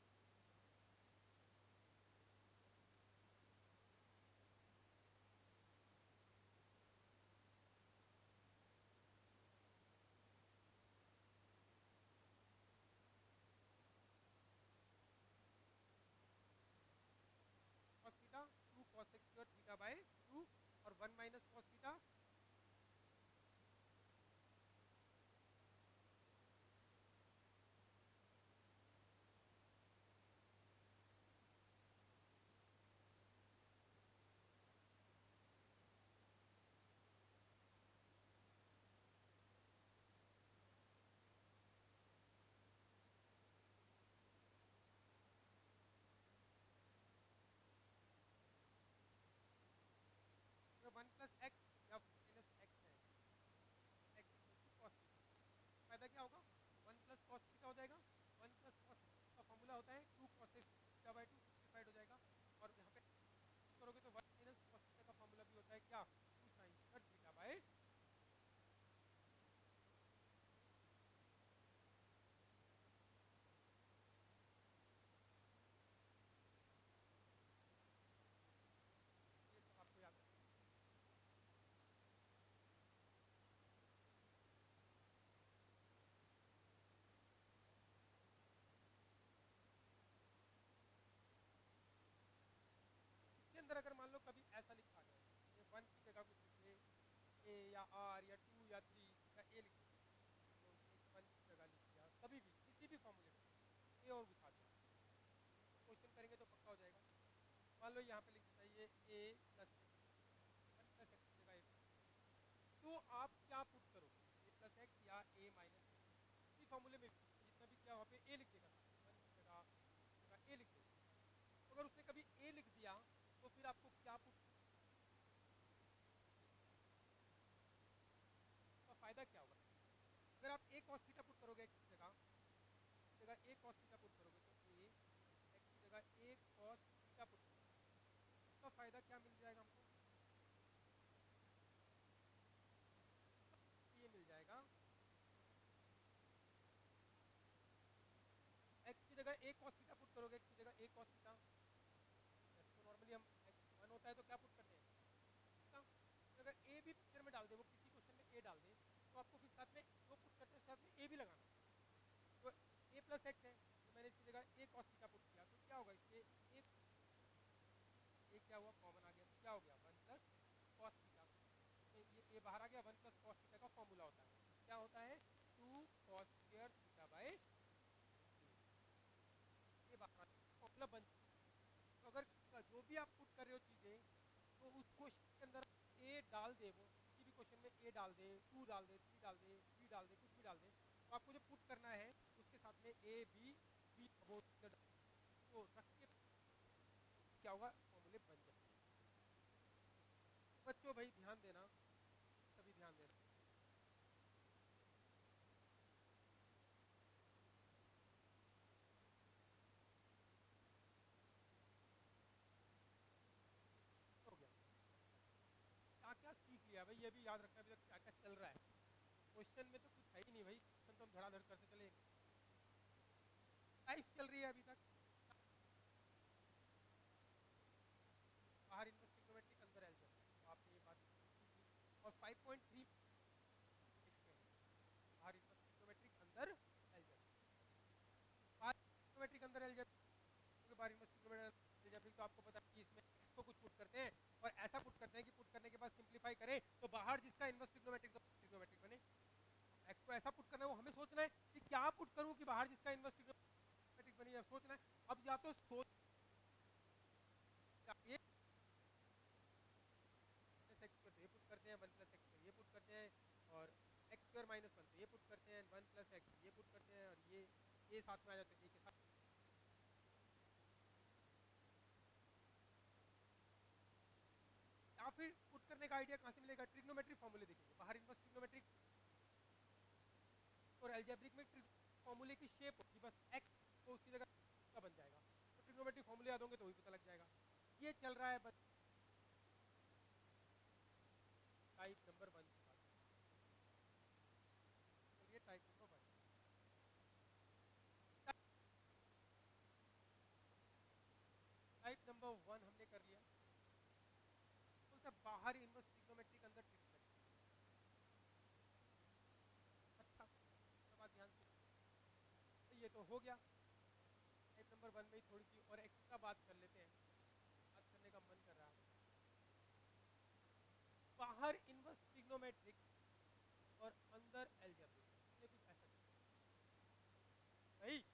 cos theta two cos x square theta by two, और वन माइनस कॉस थीटा, अगर वन प्लस एक्स या माइनस एक्स है, x equal to cos theta, फायदा क्या होगा, वन प्लस कॉस थीटा हो जाएगा, वन प्लस कॉस का फॉर्मूला होता है two cos x theta by two, simplified हो जाएगा, और यहाँ पे करोगे तो वन माइनस कॉस थीटा का फॉर्मूला भी होता है क्या, two sine square theta by, ये सब आपको याद रखना है। इसके अंदर अगर मान लो कभी ऐसा लिखा गया है, ये वन की जगह कुछ लिख ले, ए या आर या टू या थ्री या ए लिख दो, तो ये वन की जगह लिख दिया, कभी मान लो यहाँ पे लिख देता ये A plus x, one plus x की जगह ए, तो आप क्या पुट करोगे, ए प्लस एक्स या ए माइनस एक्स? इसी फॉर्मूले में जितना भी किया वहाँ पे ए लिख देगा, वन की जगह जगह ए लिख देगा। तो अगर उसने कभी ए लिख दिया तो फिर आपको क्या पुट, का फायदा क्या होगा? अगर आप ए कॉस थीटा पुट करोगे एक्स की जगह जगह ए कॉस थीटा पुट करोगे, तो ए एक्स की जगह ए कॉस थीटा पुट करोगे, उसका फायदा क्या मिल जाएगा हमको? ये मिल जाएगा एक्स की जगह ए कॉस थीटा पुट करोगे, एक्स की जगह ए कॉस थीटा, वैसे तो नॉर्मली हम एक्स वन होता है तो क्या पुट करते हैं थीटा, तो अगर ए भी पिक्चर में डाल दे, वो किसी क्वेश्चन में ए डाल दे, तो आपको फिर साथ में जो पुट करते हैं साथ में ए भी लगाना। तो ए प्लस एक्स है तो मैंने इसकी जगह ए कॉस थीटा पुट किया, तो क्या होगा इसके ए ए क्या हुआ, कॉमन आ गया, तो क्या हो गया वन प्लस कॉस थीटा, ये ए बाहर आ गया, वन प्लस कॉस थीटा का फॉर्मूला होता है क्या होता है, two cos square theta by A, ये बाहर फॉर्मूला बन। तो अगर जो भी आप पुट कर रहे हो चीज़ें, तो उस क्वेश्चन के अंदर ए डाल दे, वो किसी भी क्वेश्चन में ए डाल दे, टू डाल दे, थ्री डाल दे, थ्री डाल दे, कुछ भी डाल दे, तो आपको जो पुट करना है उसके साथ में ए बी बी वो तो रख के क्या होगा, फॉर्मूले बन जाए। बच्चों भाई ध्यान देना, सभी ध्यान देना। हो गया, क्या क्या सीख लिया भाई, ये भी याद रखना अभी तक क्या क्या चल रहा है। क्वेश्चन में तो कुछ है ही नहीं भाई, क्वेश्चन तो हम धड़ाधड़ करते चलेंगे। लाइफ चल रही है अभी तक, बाहर इनवर्स ट्रिग्नोमेट्रिक अंदर अलजेब्रा, तो आपने ये बात सीख ली। और फाइव पॉइंट थ्री देखते हैं बाहर इनवर्स ट्रिग्नोमेट्रिक अंदर अलजेब्रा, बाहर ट्रिग्नोमेट्रिक अंदर अलजेब्रा, बाहर इनवर्स ट्रिग्नोमेट्रिक अलजेब्रिक, तो आपको पता है कि इसमें एक्स को कुछ पुट करते हैं और ऐसा पुट करते हैं कि पुट करने के बाद सिंप्लीफाई करें तो बाहर जिसका इनवर्स ट्रिग्नोमेट्रिक ट्रिग्नोमेट्रिक बने। एक्स को ऐसा पुट करना है, वो हमें सोचना है कि क्या पुट करूं कि बाहर जिसका इनवर्स ट्रिग्नोमेट्रिक बने, सोचना है। अब या तो सोच ये एक्स स्क्वायर पे ये पुट करते हैं, वन प्लस एक्स पे ये पुट करते हैं, और एक्स स्क्वायर माइनस वन पे ये पुट करते हैं, वन प्लस एक्स ये पुट करते हैं, और ये ये साथ में आ जाते हैं, एक के साथ। या फिर पुट करने का आइडिया कहाँ से मिलेगा, ट्रिग्नोमेट्रिक फॉर्मूले देखेंगे, बाहर इनवर्स ट्रिग्नोमेट्रिक और एल्जेब्रिक में फॉर्मूले की शेप होगी, बस एक्स को उसकी जगह का बन जाएगा, तो ट्रिग्नोमेट्रिक फॉर्मूले याद होंगे तो वही पता लग जाएगा। ये चल रहा है बस टाइप नंबर वन की बात चल रही है, type number one. Type number one हमने कर लिया, कौन सा, बाहर इनवर्स ट्रिग्नोमेट्रिक अंदर ट्रिग्नोमेट्रिक। अच्छा बात ध्यान से, तो ये तो हो गया। टाइप नंबर वन में ही थोड़ी सी और एक्स्ट्रा बात कर लेते हैं, बात करने का मन कर रहा है। बाहर इनवर्स ट्रिग्नोमेट्रिक और अंदर एल्जेब्रिक, ये कुछ ऐसा दिखता है भाई,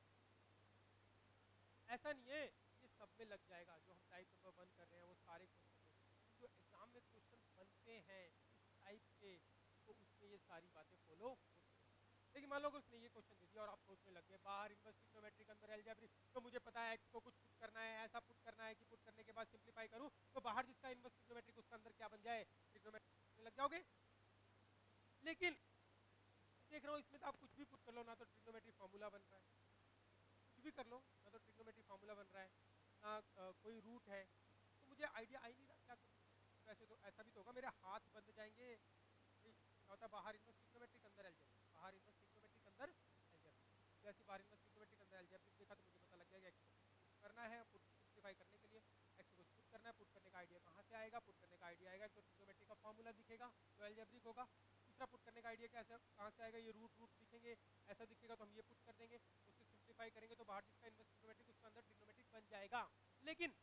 ऐसा नहीं है ये सब में लग जाएगा। जो हम टाइप नंबर वन कर रहे हैं वो सारे क्वेश्चन में, क्योंकि जो एग्जाम में क्वेश्चन बनते हैं इस टाइप के, तो उसमें ये सारी बातें फॉलो होती हैं। लेकिन मान लो कि उसने ये क्वेश्चन दे दिया और आप सोचने लग गए बाहर इनवर्स ट्रिग्नोमेट्रिक अंदर एल्जेब्रिक, तो मुझे पता है एक्स को कुछ पुट करना है, ऐसा पुट करना है कि पुट करने के बाद सिंप्लीफाई करूं तो बाहर जिसका इनवर्स ट्रिग्नोमेट्रिक उसका अंदर क्या बन जाए, ट्रिग्नोमेट्रिक लग जाओगे। लेकिन देख रहा हूँ इसमें तो आप कुछ भी पुट कर लो, ना तो ट्रिग्नोमेट्रिक फॉर्मूला बन रहा है, कुछ भी कर लो, ना तो ट्रिग्नोमेट्रिक फार्मूला बन रहा है, ना अ, कोई रूट है, तो मुझे आइडिया आ ही नहीं रहा क्या करूँ। वैसे तो ऐसा भी तो होगा मेरे हाथ बंद जाएंगे, भाई क्या होता है बाहर इनवर्स ट्रिग्नोमेट्रिक अंदर एल्जेब्रिक, बाहर इनवर्स ट्रिग्नोमेट्रिक अंदर एल्जेब्रिक, जैसे बाहर इनवर्स ट्रिग्नोमेट्रिक अंदर एल्जेब्रिक देखा तो मुझे पता लग जाएगा एक्स को पुट करना है, पुट सिंप्लीफाई करने के लिए एक्स को कुछ पुट करना है, पुट करने का आइडिया कहाँ से आएगा, पुट करने का आइडिया आएगा तो ट्रिग्नोमेट्रिक का फॉर्मूला दिखेगा जो एल्जेब्रिक होगा। दूसरा पुट करने का आइडिया कैसे कहाँ से आएगा, ये रूट रूट दिखेंगे, ऐसा दिखेगा तो हम ये पुट कर देंगे, उससे सिंप्लीफाई करेंगे तो बाहर जिसका इनवर्स ट्रिग्नोमेट्रिक उसका अंदर ट्रिग्नोमेट्रिक बन जाएगा। लेकिन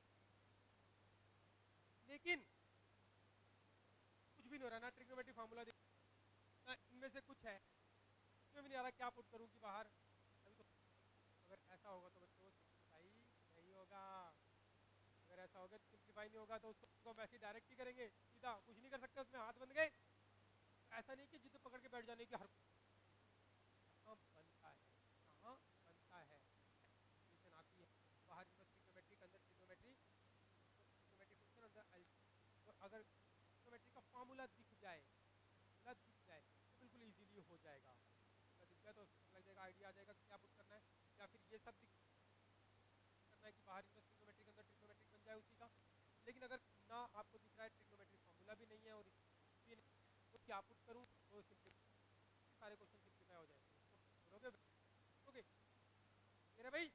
लेकिन कुछ भी नहीं हो रहा, ना ट्रिग्नोमेट्रिक फार्मूला ना इनमें से कुछ है, इसमें भी नहीं आ रहा क्या पुट करूं कि बाहर, अभी तो अगर ऐसा होगा तो बच्चों सिंप्लीफाई नहीं होगा, अगर ऐसा होगा तो सिंप्लीफाई नहीं होगा तो उसको हम ऐसे डायरेक्ट ही करेंगे सीधा, कुछ नहीं कर सकते उसमें, हाथ बंद गए। ऐसा नहीं कि जिद पकड़ के बैठ जाने की, हर कहाँ बनता है, कहाँ बनता है, इक्वेशन आती है बाहर इनवर्स ट्रिग्नोमेट्री, अंदर ट्रिग्नोमेट्री, तो ट्रिग्नोमेट्री फंक्शन अंदर अल- तो अगर ट्रिग्नोमेट्री का फॉर्मूला दिख जाए, फॉर्मूला दिख जाए तो बिल्कुल इजीली हो जाएगा। फॉर्मूला दिख जाए तो उसमें पता लग जाएगा, आइडिया आ जाएगा कि क्या पुट करना है, या फिर ये सब दिख करना है कि बाहर इनवर्स ट्रिग्नोमेट्रिक अंदर ट्रिग्नोमेट्रिक बन जाए उसी का। लेकिन अगर ना आपको दिख रहा है, ट्रिग्नोमेट्रिक फॉर्मूला भी नहीं है और कुछ भी नहीं, तो क्या पुट करूँ, तो सिंपली सारे क्वेश्चन सिंप्लीफाई हो जाएंगे। तो बोलोगे ओके मेरे भाई,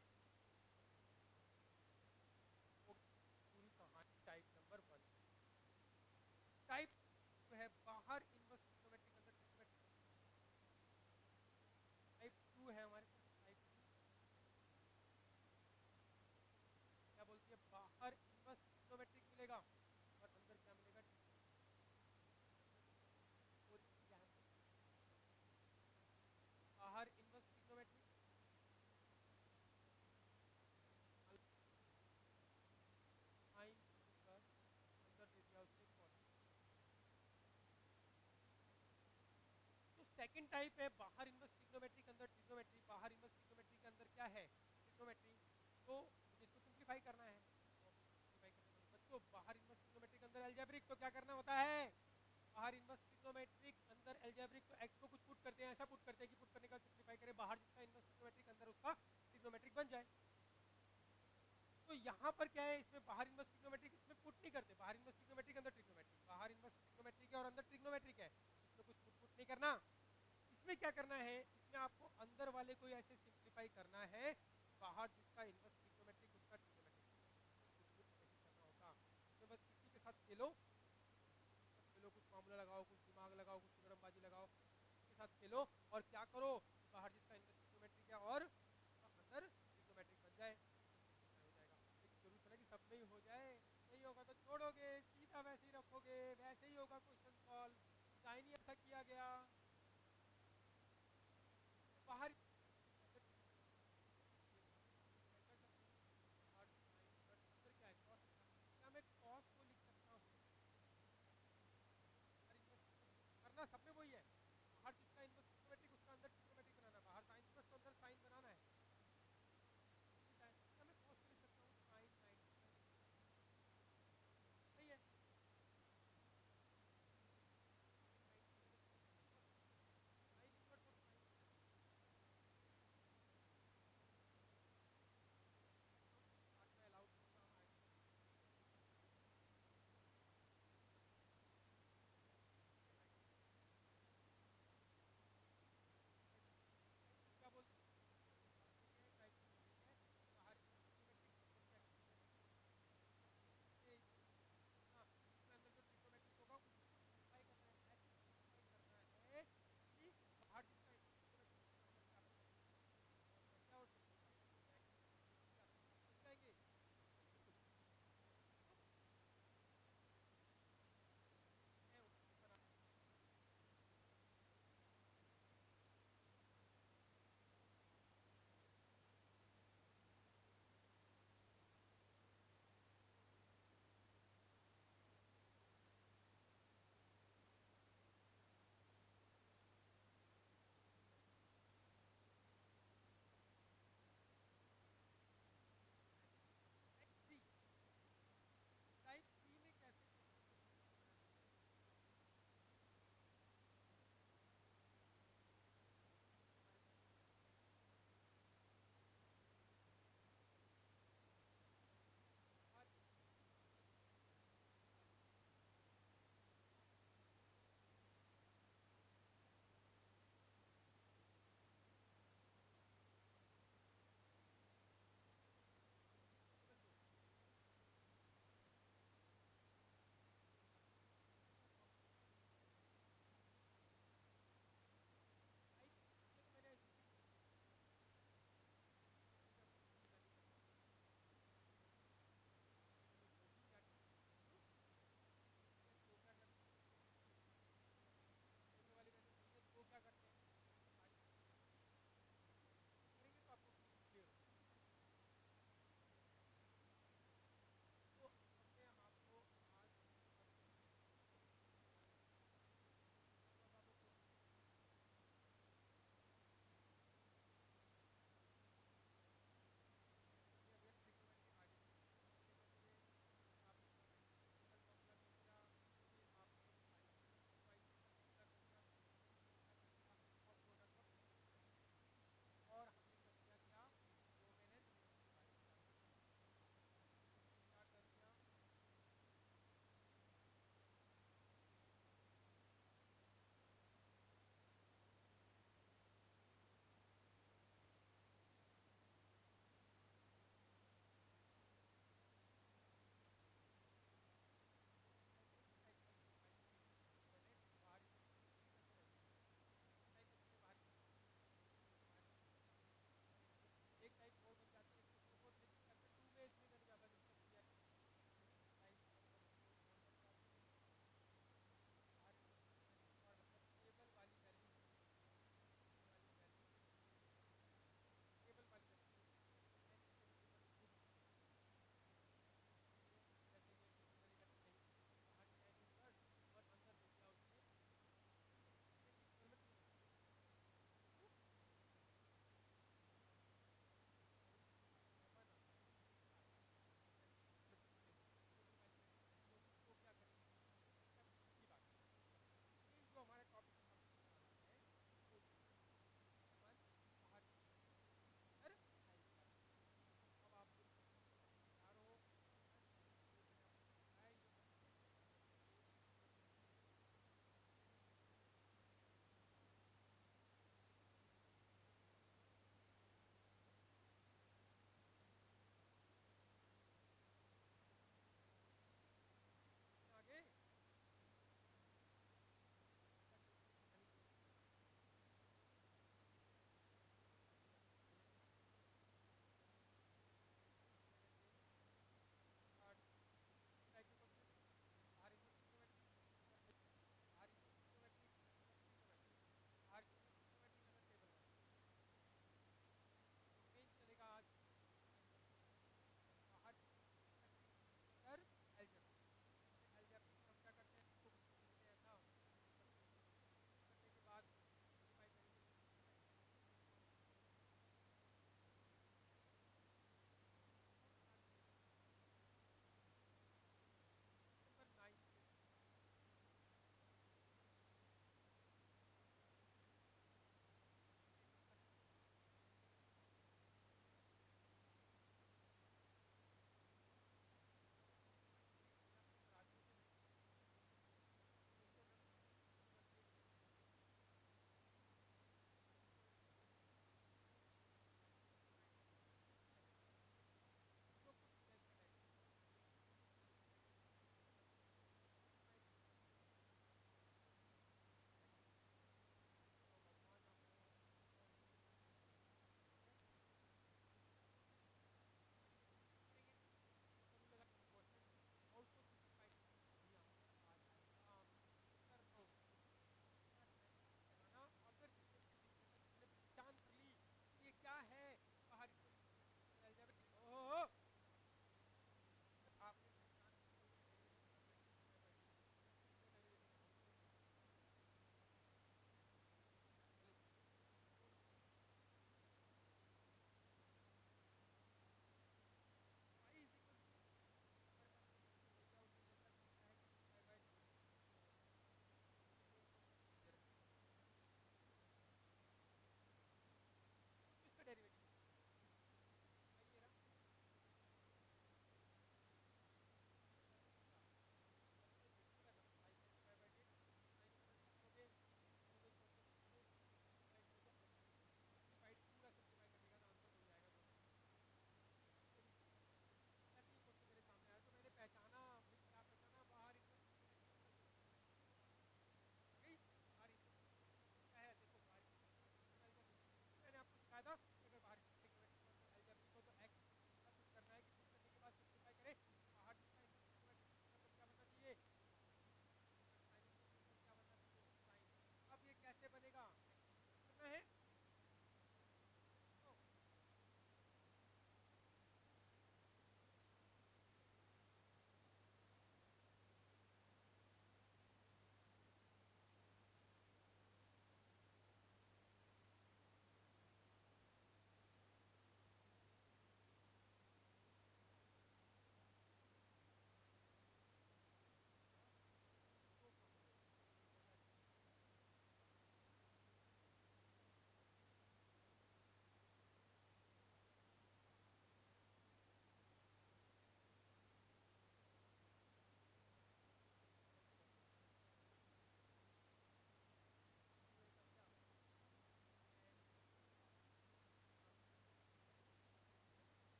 हो गई पूरी कहानी टाइप नंबर वन। टाइप जो है बाहर इनवर्स ट्रिग्नोमेट्रिक अंदर ट्रिग्नोमेट्रिक, टाइप टू है हमारे पास। टाइप टू क्या बोलती है, बाहर इनवर्स ट्रिग्नोमेट्रिक मिलेगा और अंदर क्या मिलेगा, और यहाँ पे बाहर इनवर्स ट्रिग्नोमेट्रिक, साइन इनवर्स, अंदर दे दिया उसने कॉस। तो सेकंड टाइप है बाहर इनवर्स ट्रिग्नोमेट्रिक अंदर ट्रिग्नोमेट्री। बाहर इनवर्स ट्रिग्नोमेट्री के अंदर क्या है, ट्रिग्नोमेट्री। तो मुझे इसको सिंप्लीफाई करना है, तो अब इसको सिंप्लीफाई करने वाले बच्चों, बाहर इनवर्स ट्रिग्नोमेट्रिक अंदर अलजेब्रिक, तो क्या करना होता है, बाहर इनवर्स ट्रिग्नोमेट्रिक अंदर अलजेब्रिक, तो एक्स को कुछ पुट करते हैं, ऐसा पुट करते हैं कि पुट करने का सिंप्लीफाई करें, बाहर जिसका इनवर्स ट्रिग्नोमेट्रिक अंदर उसका ट्रिग्नोमेट्रिक बन जाए। तो यहाँ पर क्या है, इसमें बाहर इनवर्स ट्रिग्नोमेट्रिक इसमें पुट नहीं करते, बाहर इनवर्स ट्रिग्नोमेट्रिक अंदर ट्रिग्नोमेट्रिक, बाहर इनवर्स ट्रिग्नोमेट्रिक है और अंदर ट्रिग्नोमेट्रिक है, इसमें कुछ पुट पुट नहीं करना। इसमें क्या करना है, इसमें आपको अंदर वाले को ऐसे सिंप्लीफाई करना है कि बाहर जिसका इनवर्स ट्रिग्नोमेट्रिक उसका ट्रिग्नोमेट्रिक बन जाए, इसमें कुछ पुट नहीं करना होता। इसमें बस इसी के साथ खेलो, इसी के साथ खेलो, कुछ फार्मूला लगाओ, कुछ दिमाग लगाओ, कुछ थ्योरमबाजी लगाओ, इसी के साथ खेलो, और क्या करो कि बाहर जिसका इनवर्स ट्रिग्नोमेट्रिक है और उसका अंदर ट्रिग्नोमेट्रिक बन जाए, सिंप्लीफाई हो जाएगा। लेकिन जरूरी थोड़ा कि सब में ही हो जाए, नहीं होगा तो छोड़ोगे, सीधा वैसे ही रखोगे, वैसे ही होगा क्वेश्चन सॉल्व, डिजाइन ही ऐसा किया गया। तो बाहर अंदर ये सिंप्लीफाई कर सकते हैं, बाहर साइन इनवर्स अंदर क्या है, कॉस थीटा, क्या मैं कॉस को लिख सकता हूँ, बाहर इनवर्स ट्रिग्नोमेट्रिक करना सब में वही है, बाहर जिसका इनवर्स ट्रिग्नोमेट्रिक उसका अंदर ट्रिग्नोमेट्रिक बनाना, बाहर साइन इनवर्स तो अंदर साइन बनाना है, थीटा है, क्या मैं कॉस को लिख सकता हूँ साइन नाइंटी बाई टू, सही है, साइन नाइंटी बाई टू,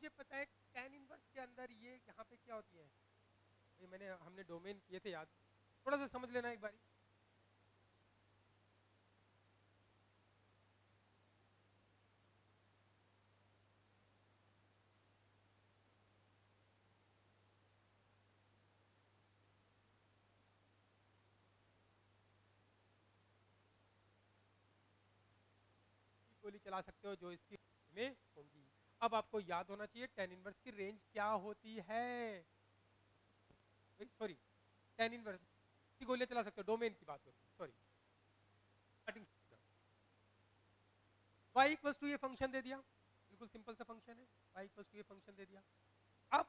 मुझे पता है tan इनवर्स के अंदर ये यहाँ पे क्या होती है, ये मैंने हमने डोमेन किए थे याद, थोड़ा सा समझ लेना एक बारी। गोली चला सकते हो जो इसकी में होंगी। अब आपको याद होना चाहिए tan इनवर्स की रेंज क्या होती है, सॉरी tan इनवर्स की गोलियां चला सकते हो, डोमेन की बात हो रही है, sorry starting. y equals to ये फंक्शन दे दिया, बिल्कुल सिंपल सा फंक्शन है, y इक्वल्स टू ये फंक्शन दे दिया। अब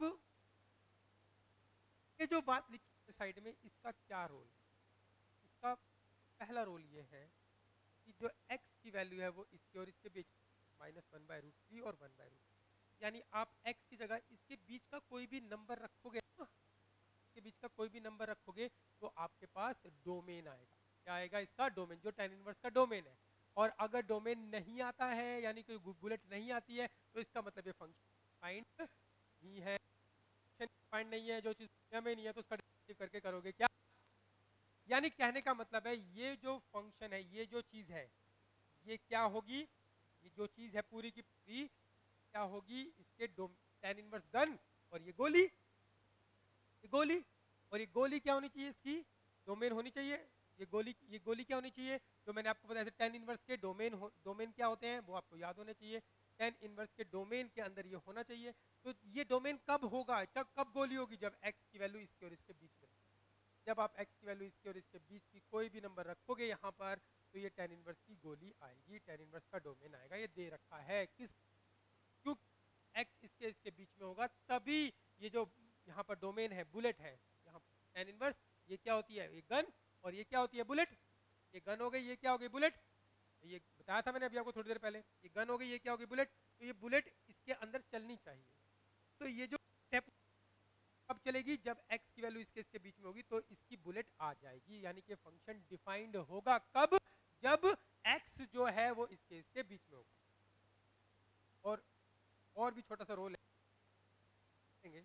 ये जो बात लिखी है साइड में, इसका क्या रोल है, इसका पहला रोल ये है कि जो x की वैल्यू है वो इसके और इसके बीच minus one by root three और वन बाय रूट, यानी आप x की जगह इसके बीच का कोई भी नंबर रखोगे ना, इसके बीच का कोई भी नंबर रखोगे तो आपके पास डोमेन आएगा। क्या आएगा, इसका डोमेन, जो tan इनवर्स का डोमेन है। और अगर डोमेन नहीं आता है, यानी कोई बुलेट नहीं आती है, तो इसका मतलब ये फंक्शन फाइंड नहीं है, फाइंड नहीं है, जो चीज में नहीं है तो उसका डेरिवेटिव करके करोगे क्या। यानी कहने का मतलब है ये जो फंक्शन है, ये जो चीज है, ये क्या होगी, ये जो चीज है पूरी की पूरी क्या होगी, इसके tan इनवर्स गन और ये गोली, ये गोली और ये गोली क्या होनी चाहिए, इसकी डोमेन होनी चाहिए। ये गोली ये गोली क्या होनी चाहिए, जो मैंने आपको बताया tan इनवर्स के डोमेन हो, डोमेन क्या होते हैं वो आपको याद होने चाहिए। tan इनवर्स के डोमेन के अंदर ये होना चाहिए। तो ये डोमेन कब होगा, जब कब गोली होगी, जब x की वैल्यू इसके और इसके बीच में, जब आप x की वैल्यू इसके और इसके बीच की कोई भी नंबर रखोगे यहाँ पर, तो ये tan इनवर्स की गोली आएगी, tan इनवर्स का डोमेन आएगा। ये दे रखा है किस, क्यों x इसके इसके बीच में होगा, तभी ये जो यहाँ पर डोमेन है बुलेट है, यहाँ tan इनवर्स, ये क्या होती है, ये गन, और ये क्या होती है बुलेट, ये गन हो गई, ये क्या हो गई बुलेट, ये बताया था मैंने अभी आपको थोड़ी देर पहले, ये गन हो गई, ये क्या होगी बुलेट। तो ये बुलेट इसके अंदर चलनी चाहिए। तो ये जो स्टेप कब चलेगी, जब x की वैल्यू इसके इसके बीच में होगी तो इसकी बुलेट आ जाएगी, यानी कि फंक्शन डिफाइंड होगा कब, जब x जो है वो इसके इसके बीच में होगा। और और भी छोटा सा रोल है,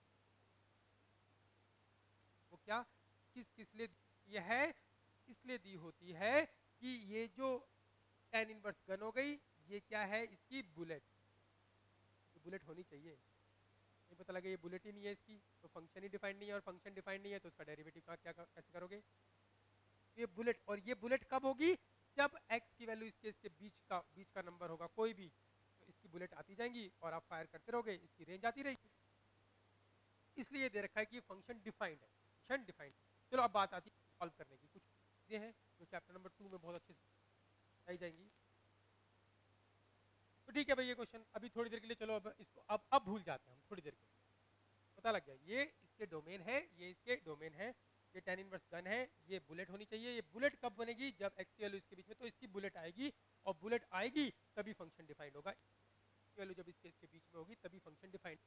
वो क्या, किस किस लिए ये है, इसलिए दी होती है कि ये जो tan इनवर्स गन हो गई, ये क्या है, इसकी बुलेट, ये बुलेट होनी चाहिए। नहीं पता लगे ये बुलेट ही नहीं है इसकी, तो फंक्शन ही डिफाइंड नहीं है, और फंक्शन डिफाइंड नहीं है तो उसका डेरिवेटिव का क्या कैसे करोगे। ये बुलेट, और ये बुलेट कब होगी, जब x की वैल्यू इसके इसके बीच का बीच का नंबर होगा कोई भी, तो इसकी बुलेट आती जाएंगी और आप फायर करते रहोगे, इसकी रेंज आती रहेगी। इसलिए दे रखा है कि फंक्शन डिफाइंड है, फंक्शन डिफाइंड। चलो अब बात आती है सॉल्व करने की, कुछ चीजें हैं जो चैप्टर नंबर टू में बहुत अच्छे से बताई जाएंगी। तो ठीक है भाई, ये क्वेश्चन अभी थोड़ी देर के लिए, चलो अब इसको अब अब भूल जाते हैं हम थोड़ी देर के लिए, पता लग गया ये इसके डोमेन है, ये इसके डोमेन है, ये tan इनवर्स गन है, ये बुलेट होनी चाहिए। ये बुलेट कब बनेगी, जब x की वैल्यू इसके बीच में, तो इसकी बुलेट आएगी, और बुलेट आएगी तभी फंक्शन डिफाइंड होगा, वैल्यू जब इसके इसके बीच में होगी तभी फंक्शन डिफाइंड।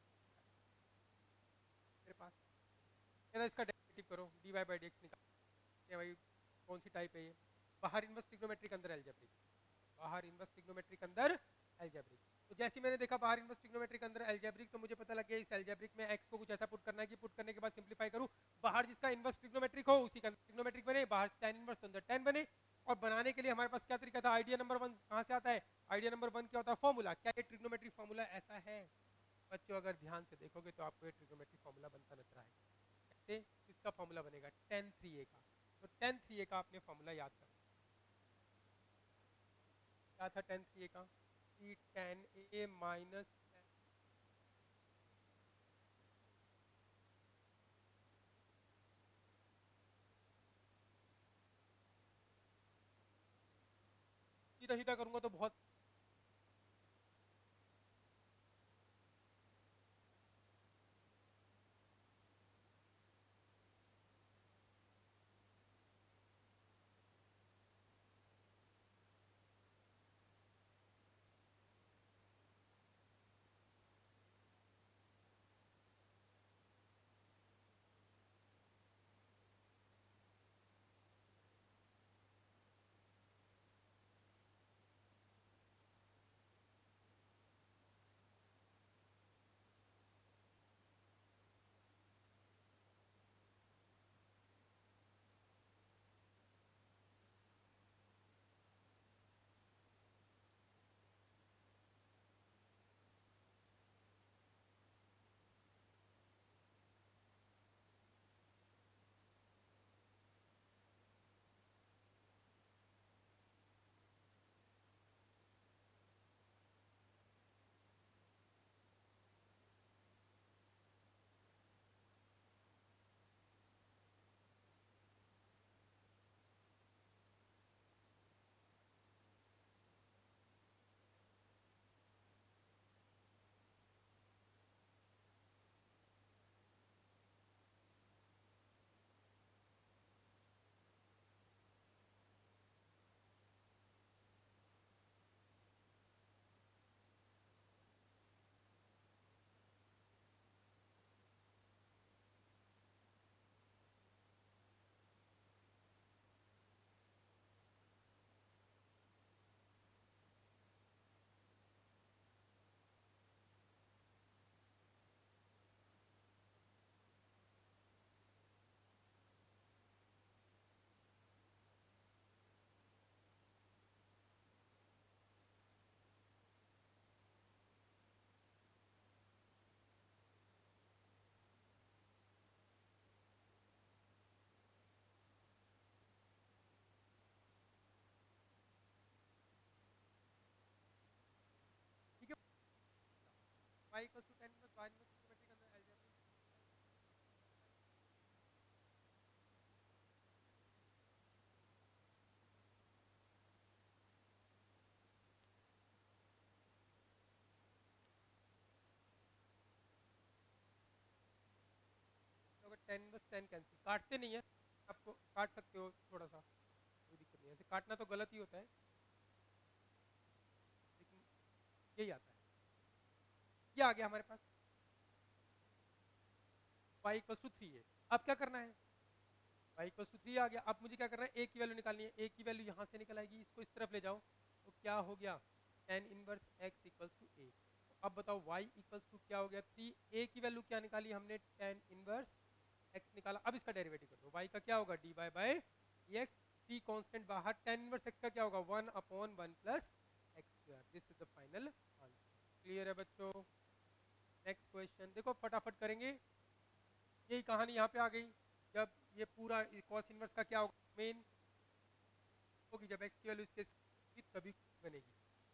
मेरे पास कहना इसका डेरिवेटिव करो, dy बाई डी एक्स निकाल भाई, कौन सी टाइप है ये, बाहर इनवर्स ट्रिग्नोमेट्रिक अंदर एल्जेब्रिक, बाहर इनवर्स ट्रिग्नोमेट्रिक अंदर एल्जेब्रिक। तो जैसे मैंने देखा बाहर इनवर्स ट्रिग्नोमेट्रिक अंदर एल्जेब्रिक, तो मुझे पता लग गया इस एल्जेब्रिक में x को कुछ ऐसा पुट करना है कि पुट करने के बाद सिंपलीफाई करूं, बाहर जिसका इनवर्स ट्रिग्नोमेट्रिक हो उसी का ट्रिग्नोमेट्रिक बने, बाहर tan इनवर्स तो अंदर tan बने। और बनाने के लिए हमारे पास क्या तरीका था, आइडिया नंबर वन कहां से आता है, आइडिया नंबर वन क्या होता है, फॉर्मूला। क्या ये ट्रिग्नोमेट्रिक फॉर्मूला ऐसा है बच्चों, अगर ध्यान से देखोगे तो आपको ये ट्रिग्नोमेट्रिक फॉर्मूला बनता नजर आएगा। कैसे, किसका फॉर्मूला बनेगा, tan थ्री ए का। तो tan थ्री ए का आपने फॉर्मूला याद करो, क्या था tan थ्री ए का, कि tan ए माइनस सीधा सीधा करूंगा तो बहुत y equals to tan inverse बाहर इनवर्स ट्रिग्नोमेट्री के अंदर अलजेब्रिक होगा टेन इनवर्स टेन कैंसिल काटते नहीं है, आपको काट सकते हो थोड़ा सा, कोई दिक्कत नहीं है, ऐसे काटना तो गलत ही होता है लेकिन यही आता है। ये आ गया हमारे पास y इक्वल्स टू थ्री है। अब क्या करना है, y इक्वल्स टू थ्री आ गया, अब मुझे क्या करना है, a की वैल्यू निकालनी है, a की वैल्यू यहाँ से निकल आएगी, इसको इस तरफ ले जाओ तो क्या हो गया tan inverse x equals to a। तो अब बताओ y इक्वल्स टू क्या हो गया थ्री, a की वैल्यू क्या निकाली हमने tan इनवर्स x निकाला, अब इसका डेरिवेटिव कर दो, y का क्या होगा dy by dx, t constant बाहर, tan इनवर्स x का क्या होगा one upon one plus x square, this is the final answer. Clear है बच्चों? नेक्स्ट क्वेश्चन देखो फटाफट करेंगे, यही कहानी यहाँ पे आ गई, जब ये पूरा cos इनवर्स का क्या होगा मेन होगी, जब x की वैल्यू इसके तभी बनेगी।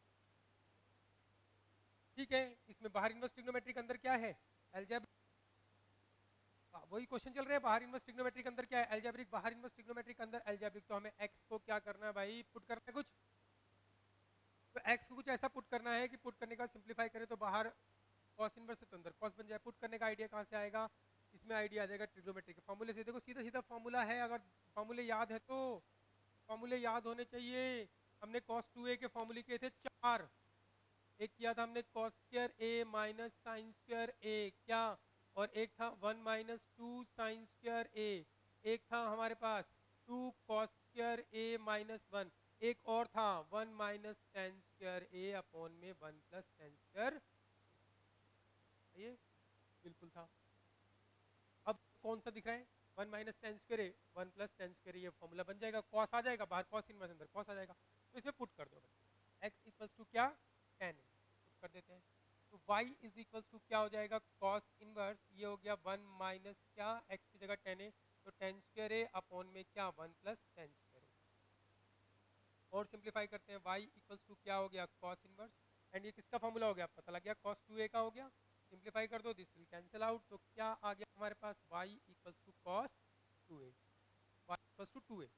ठीक है, इसमें बाहर इनवर्स ट्रिग्नोमेट्री के अंदर क्या है अलजेब्रिक, वही क्वेश्चन चल रहे हैं, बाहर इनवर्स ट्रिग्नोमेट्री के अंदर क्या है अलजेब्रिक, बाहर इनवर्स ट्रिग्नोमेट्री के अंदर अलजेब्रिक, तो हमें x को क्या करना है भाई पुट करना है कुछ, तो x को कुछ ऐसा पुट करना है कि पुट करने का सिंप्लीफाई करें तो बाहर cos इनवर्स है तो अंदर cos बन जाए, पुट करने का आइडिया कहाँ से आएगा, इसमें आइडिया आ जाएगा ट्रिग्नोमेट्री के फॉर्मूले से, देखो सीधा सीधा फॉर्मूला है, अगर फॉर्मूले याद है तो फॉर्मूले याद होने चाहिए। हमने cos टू ए के फॉर्मूले किए थे चार, एक किया था हमने cos square a minus sine square a क्या, और एक था one minus two sine square a, एक था हमारे पास two cos square a minus one, एक और था one minus tan square a upon में वन प्लस टेन स्क्वायर, ये बिल्कुल था। अब कौन सा दिख रहा है one minus tan square a one plus tan square, ये फॉर्मूला बन जाएगा, कॉस आ जाएगा बाहर, कॉस इनवर्स अंदर कॉस आ जाएगा, तो इसमें पुट कर दो बच्चे, x इक्वल्स टू क्या टेन है, पुट कर देते हैं, तो y इज इक्वल्स टू क्या हो जाएगा कॉस इनवर्स, ये हो गया वन माइनस क्या x की जगह टेन है तो टेन स्क्वायर ए अपॉन में क्या one plus tan square a, और सिंप्लीफाई करते हैं y इक्वल्स टू क्या हो गया कॉस इनवर्स, एंड ये किसका फॉर्मूला हो गया पता लग गया कॉस टू ए का हो गया, सिंप्लीफाई कर दो दिस विल कैंसिल आउट, तो क्या आ गया हमारे पास y equals to cos two a, y equals to two a,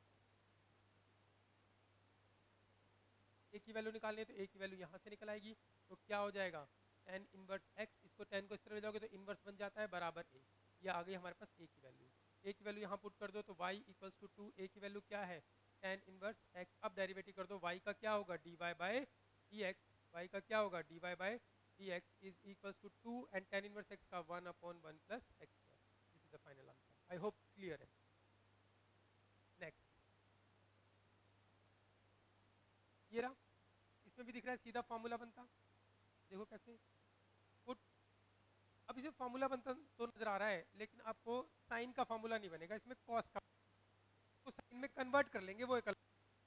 a की वैल्यू निकालनी है तो ए की वैल्यू यहाँ से निकल आएगी, तो क्या हो जाएगा tan इनवर्स x, इसको tan को इस तरह ले जाओगे तो इनवर्स बन जाता है बराबर a, ये आ गई हमारे पास a की वैल्यू, a की वैल्यू यहाँ पुट कर दो तो y equals to two, a की वैल्यू क्या है tan इनवर्स x, अब डेरिवेटिव कर दो y का क्या होगा dy बाय dx, y का क्या होगा dy by dx is equals to two and tan inverse x का one upon one plus x square, this is the final answer, I hope clear है। नेक्स्ट ये रहा, इसमें भी दिख रहा है सीधा फॉर्मूला बनता, देखो कैसे पुट, अब इसमें फॉर्मूला बनता तो नजर आ रहा है लेकिन आपको साइन का फॉर्मूला नहीं बनेगा, इसमें कॉस का, तो साइन में कन्वर्ट कर लेंगे वो एक अलग,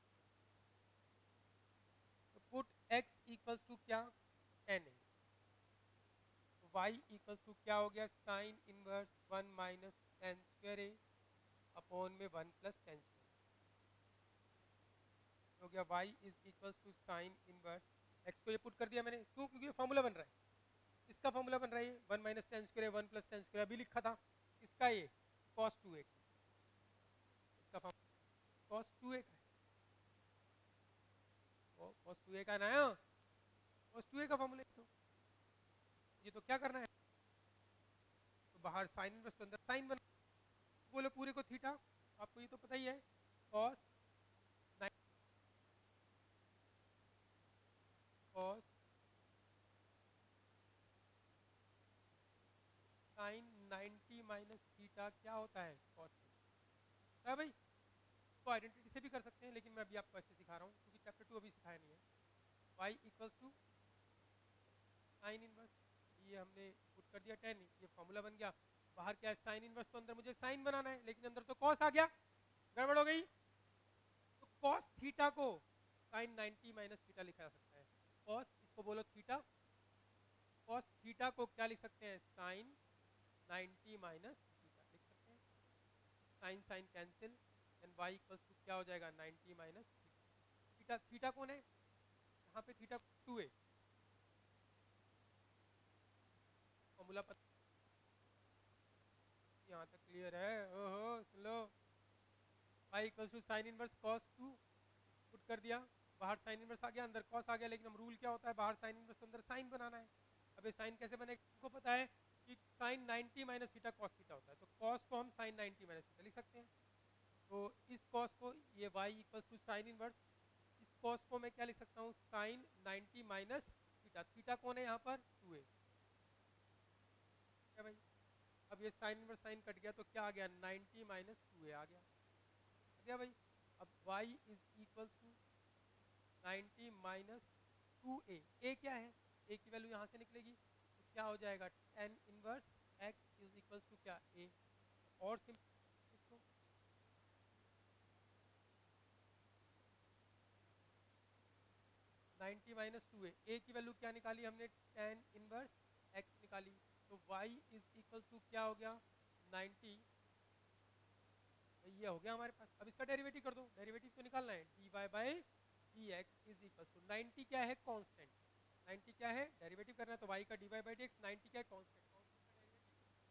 तो पुट x इक्वल्स टू क्या टेन है, तो y इक्वल्स टू क्या हो गया sine inverse one minus tan square ए अपॉन में वन प्लस टेन स्क्वायर, हो गया y is equals to sine inverse, x को ये पुट कर दिया मैंने, क्यों क्योंकि ये फॉर्मूला बन रहा है, इसका फॉर्मूला बन रहा है one minus tan square one plus tan square, अभी लिखा था इसका, ये cos टू ए, इसका फॉर्मूला cos टू ए का है, cos टू ए का ना, cos टू ए का फॉर्मूला, तो ये तो क्या करना है, तो बाहर साइन इनवर्स तो अंदर साइन बना, बोले पूरे को थीटा, आपको ये तो पता ही है cos cos sine ninety minus theta क्या होता है cos थीटा, है भाई, तो आइडेंटिटी से भी कर सकते हैं लेकिन मैं अभी आपको ऐसे सिखा रहा हूँ क्योंकि चैप्टर टू अभी सिखाया नहीं है, y equals to sine inverse, ये हमने पुट कर दिया टेन, ये फॉर्मूला बन गया, बाहर क्या है साइन इनवर्स, तो अंदर मुझे साइन बनाना है लेकिन अंदर तो कॉस आ गया, गड़बड़ हो गई, तो कॉस थीटा को साइन नाइंटी माइनस थीटा लिखा जा सकता है, कॉस इसको बोलो थीटा, कॉस थीटा को क्या लिख सकते हैं साइन नाइंटी माइनस थीटा लिख सकते हैं, sine sine cancel, and y equals to क्या हो जाएगा ninety minus theta, theta theta कौन है यहाँ पे, थीटा टू है, फॉर्मूला पता, यहाँ तक क्लियर है? ओहो सुन लो, y equal to sine inverse cos two, put कर दिया, बाहर साइन इनवर्स आ गया, अंदर कॉस आ गया, लेकिन हम रूल क्या होता है, बाहर साइन इनवर्स तो अंदर साइन बनाना है। अब ये साइन कैसे बनेगा, आपको पता है कि sine ninety minus theta cos theta होता है, तो कॉस को हम साइन नाइंटी माइनस थीटा लिख सकते हैं। तो इस कॉस को, ये y equal to sine inverse, इस कॉस को मैं क्या लिख सकता हूँ, sine ninety minus theta, theta कौन है यहाँ पर, टू ए, क्या भाई। अब ये साइन इनवर्स साइन कट गया तो क्या आ गया, नाइंटी माइनस टू ए आ गया, आ गया भाई। अब y is equal to ninety minus two a, a क्या है, ए की वैल्यू यहाँ से निकलेगी, तो क्या हो जाएगा, tan inverse x is equal to क्या, ए। और सिंपल इसको, ninety minus two a, a की वैल्यू क्या निकाली हमने, टेन इनवर्स x निकाली, तो y इज इक्वल टू क्या हो गया, नाइंटी, ये हो गया हमारे पास। अब इसका डेरिवेटिव कर दो, डेरिवेटिव तो निकालना है, d y by d x is equal to, ninety क्या है, कांस्टेंट, नाइंटी क्या है, डेरिवेटिव करना है, तो y का d y by d x, ninety क्या है, कांस्टेंट, कांस्टेंट का डेरिवेटिव,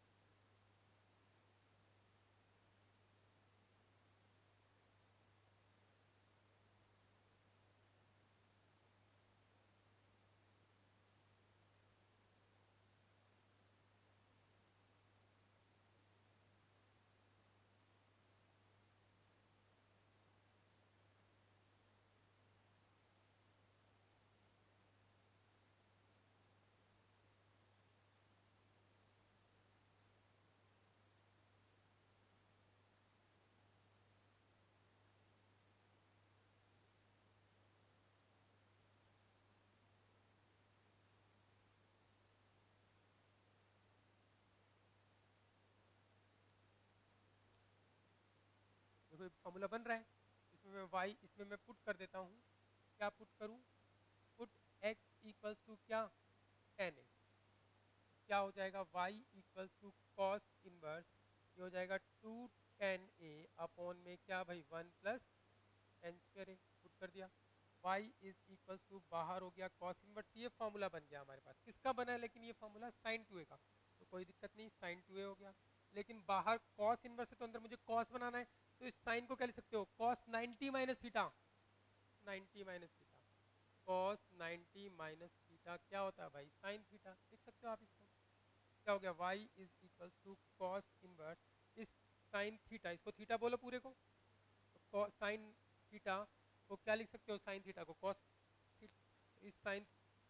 देखो फॉर्मूला बन रहा है, इसमें मैं y, इसमें मैं पुट कर देता हूँ, क्या पुट करूँ, पुट x इक्वल्स टू क्या, टेन ए, क्या हो जाएगा, y equals to cos inverse, ये हो जाएगा टू टेन ए अपॉन में क्या भाई, one plus tan square a, put कर दिया, y इज इक्वल्स टू, बाहर हो गया कॉस इनवर्स, ये फॉर्मूला बन गया हमारे पास, किसका बना है, लेकिन ये फॉर्मूला साइन टू ए का, तो कोई दिक्कत नहीं, साइन टू ए हो गया, लेकिन बाहर कॉस इनवर्स है तो अंदर मुझे कॉस बनाना है, तो इस साइन को क्या लिख सकते हो, cos ninety minus theta, ninety minus theta, cos ninety minus theta क्या होता है भाई, साइन थीटा, लिख सकते हो आप इसको, क्या हो गया, y is equals to cos inverse, इस साइन थीटा, इसको थीटा बोलो पूरे को, तो साइन थीटा को क्या लिख सकते हो, साइन थीटा को कॉस, इस साइन,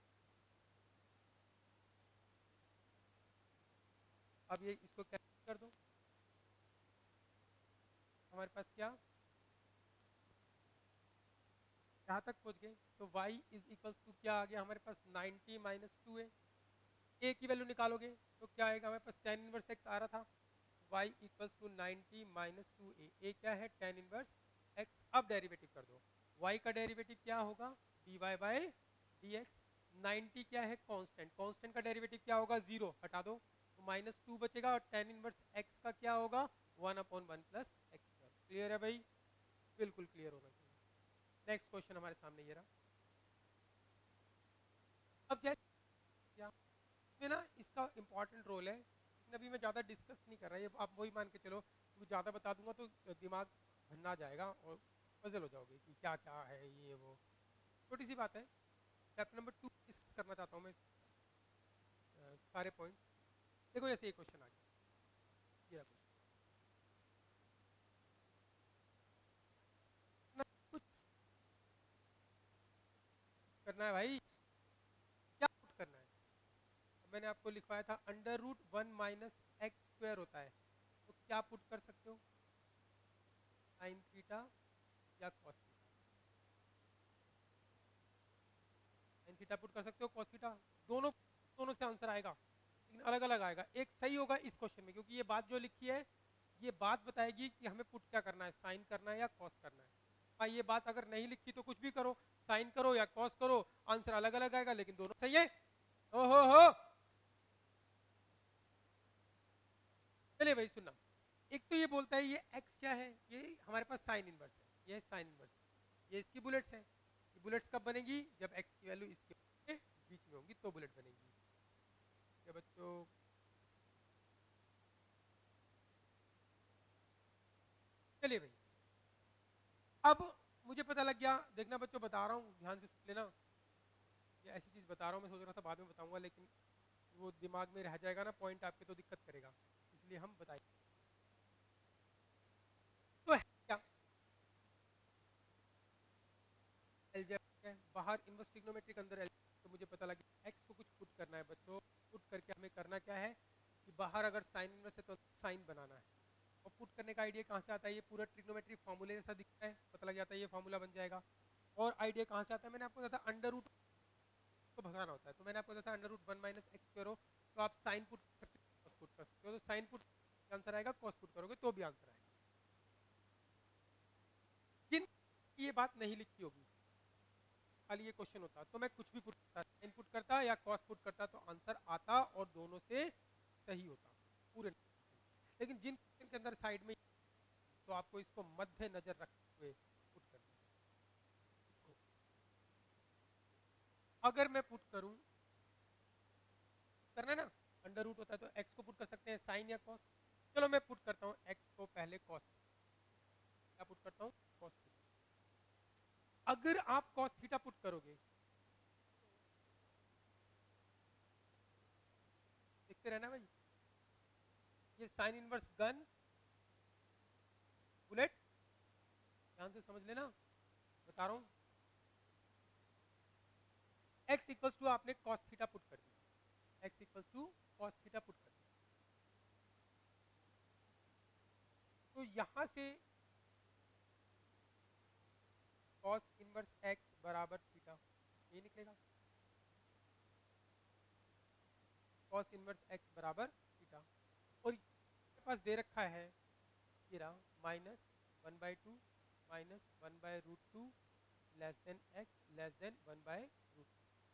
अब ये इसको कैंसिल कर दो, हमारे पास क्या, यहाँ तक पहुंच गए, तो y इज इक्वल्स टू क्या आ गया हमारे पास, ninety minus two a, a की वैल्यू निकालोगे तो क्या आएगा हमारे पास, टेन इनवर्स एक्स आ रहा था, y equals to ninety minus two a, a क्या है, टेन इनवर्स एक्स। अब डेरिवेटिव कर दो, y का डेरिवेटिव क्या होगा, d y by d x, ninety क्या है, कांस्टेंट, कांस्टेंट का डेरिवेटिव क्या होगा, जीरो, हटा दो, तो माइनस टू बचेगा, और टेन इनवर्स एक्स का क्या होगा, one upon one plus x square. Clear है भाई, बिल्कुल क्लियर होना चाहिए। नेक्स्ट क्वेश्चन हमारे सामने ये रहा, अब क्या क्या इसमें ना इसका इंपॉर्टेंट रोल है, लेकिन अभी मैं ज़्यादा डिस्कस नहीं कर रहा, ये आप वही मान के चलो, क्योंकि ज़्यादा बता दूंगा तो दिमाग भन्ना जाएगा और पजल हो जाओगे कि क्या क्या है ये वो। छोटी सी बात है, चैप्टर नंबर टू डिस्कस करना चाहता हूँ मैं, अ, सारे पॉइंट। देखो जैसे ये क्वेश्चन आ गया, ये रहा क्वेश्चन, कुछ करना है भाई, क्या पुट करना है, अब मैंने आपको लिखवाया था under root one minus x square होता है, तो क्या पुट कर सकते हो, साइन थीटा या cos theta, sine theta put कर सकते हो, कॉस थीटा, दोनों दोनों से आंसर आएगा, लेकिन अलग अलग आएगा, एक सही होगा इस क्वेश्चन में, क्योंकि ये बात जो लिखी है ये बात बताएगी कि हमें पुट क्या करना है, साइन करना है या कॉस करना है। हाँ, ये बात अगर नहीं लिखी तो कुछ भी करो, साइन करो या कॉस करो, आंसर अलग अलग आएगा, लेकिन दोनों सही है। ओहो हो, चलिए भाई सुनना, एक तो ये बोलता है ये x क्या है, ये हमारे पास साइन इनवर्स है, ये साइन इनवर्स, ये इसकी बुलेट्स है, ये बुलेट्स कब बनेगी, जब x की वैल्यू इसके बीच में होगी तो बुलेट बनेगी। क्या बच्चों, चलिए भाई, अब मुझे पता लग गया, देखना बच्चों बता रहा हूँ ध्यान से सुन लेना, ये ऐसी चीज बता रहा हूँ, मैं सोच रहा था बाद में बताऊंगा लेकिन वो दिमाग में रह जाएगा ना पॉइंट आपके, तो दिक्कत करेगा, इसलिए हम बताएंगे। तो है क्या एलजेब्रिक है, बाहर इनवर्स ट्रिग्नोमेट्रिक, अंदर एलजेब्रिक, तो मुझे पता लगा एक्स को कुछ पुट करना है बच्चों। पुट करके हमें करना क्या है कि बाहर अगर साइन इनवर्स है तो साइन बनाना है। और पुट करने का आइडिया कहाँ से आता है, ये पूरा ट्रिग्नोमेट्रिक फॉर्मूले जैसा दिखता है, पता लग जाता है ये फॉर्मूला बन जाएगा। और आइडिया कहाँ से आता है, मैंने आपको बताया था अंडर रूट को भगाना होता है, तो मैंने आपको बताया under root one minus x square हो तो आप साइन पुट कर सकते हो, कॉस पुट कर सकते हो, तो साइन पुट आंसर आएगा, कॉस पुट करोगे तो भी आंसर आएगा। जिन ये बात नहीं लिखी होगी, खाली ये क्वेश्चन होता तो मैं कुछ भी पुट करता, साइन पुट करता या कॉस पुट करता तो आंसर आता और दोनों से सही होता पूरे। लेकिन जिन क्वेश्चन के अंदर साइड में तो आपको इसको मध्य नजर रखते हुए पुट करना है। अगर मैं पुट करूं, करना है ना, अंडर रूट होता है तो एक्स को पुट कर सकते हैं साइन या कॉस। चलो मैं पुट करता हूं एक्स को पहले कॉस, क्या पुट करता हूं कॉस थीटा। अगर आप कॉस थीटा पुट करोगे, देखते रहना भाई, ये साइन इनवर्स गन बुलेट, ध्यान से समझ लेना बता रहा हूं। एक्स इक्वल्स टू आपने कॉस थीटा पुट कर दिया, x equals to cos theta put कर दिया, तो यहां से कॉस इनवर्स एक्स बराबर थीटा, ये निकलेगा कॉस इनवर्स एक्स बराबर थीटा। और मेरे पास दे रखा है ये रहा minus one by two minus one by root two less than x less than one by root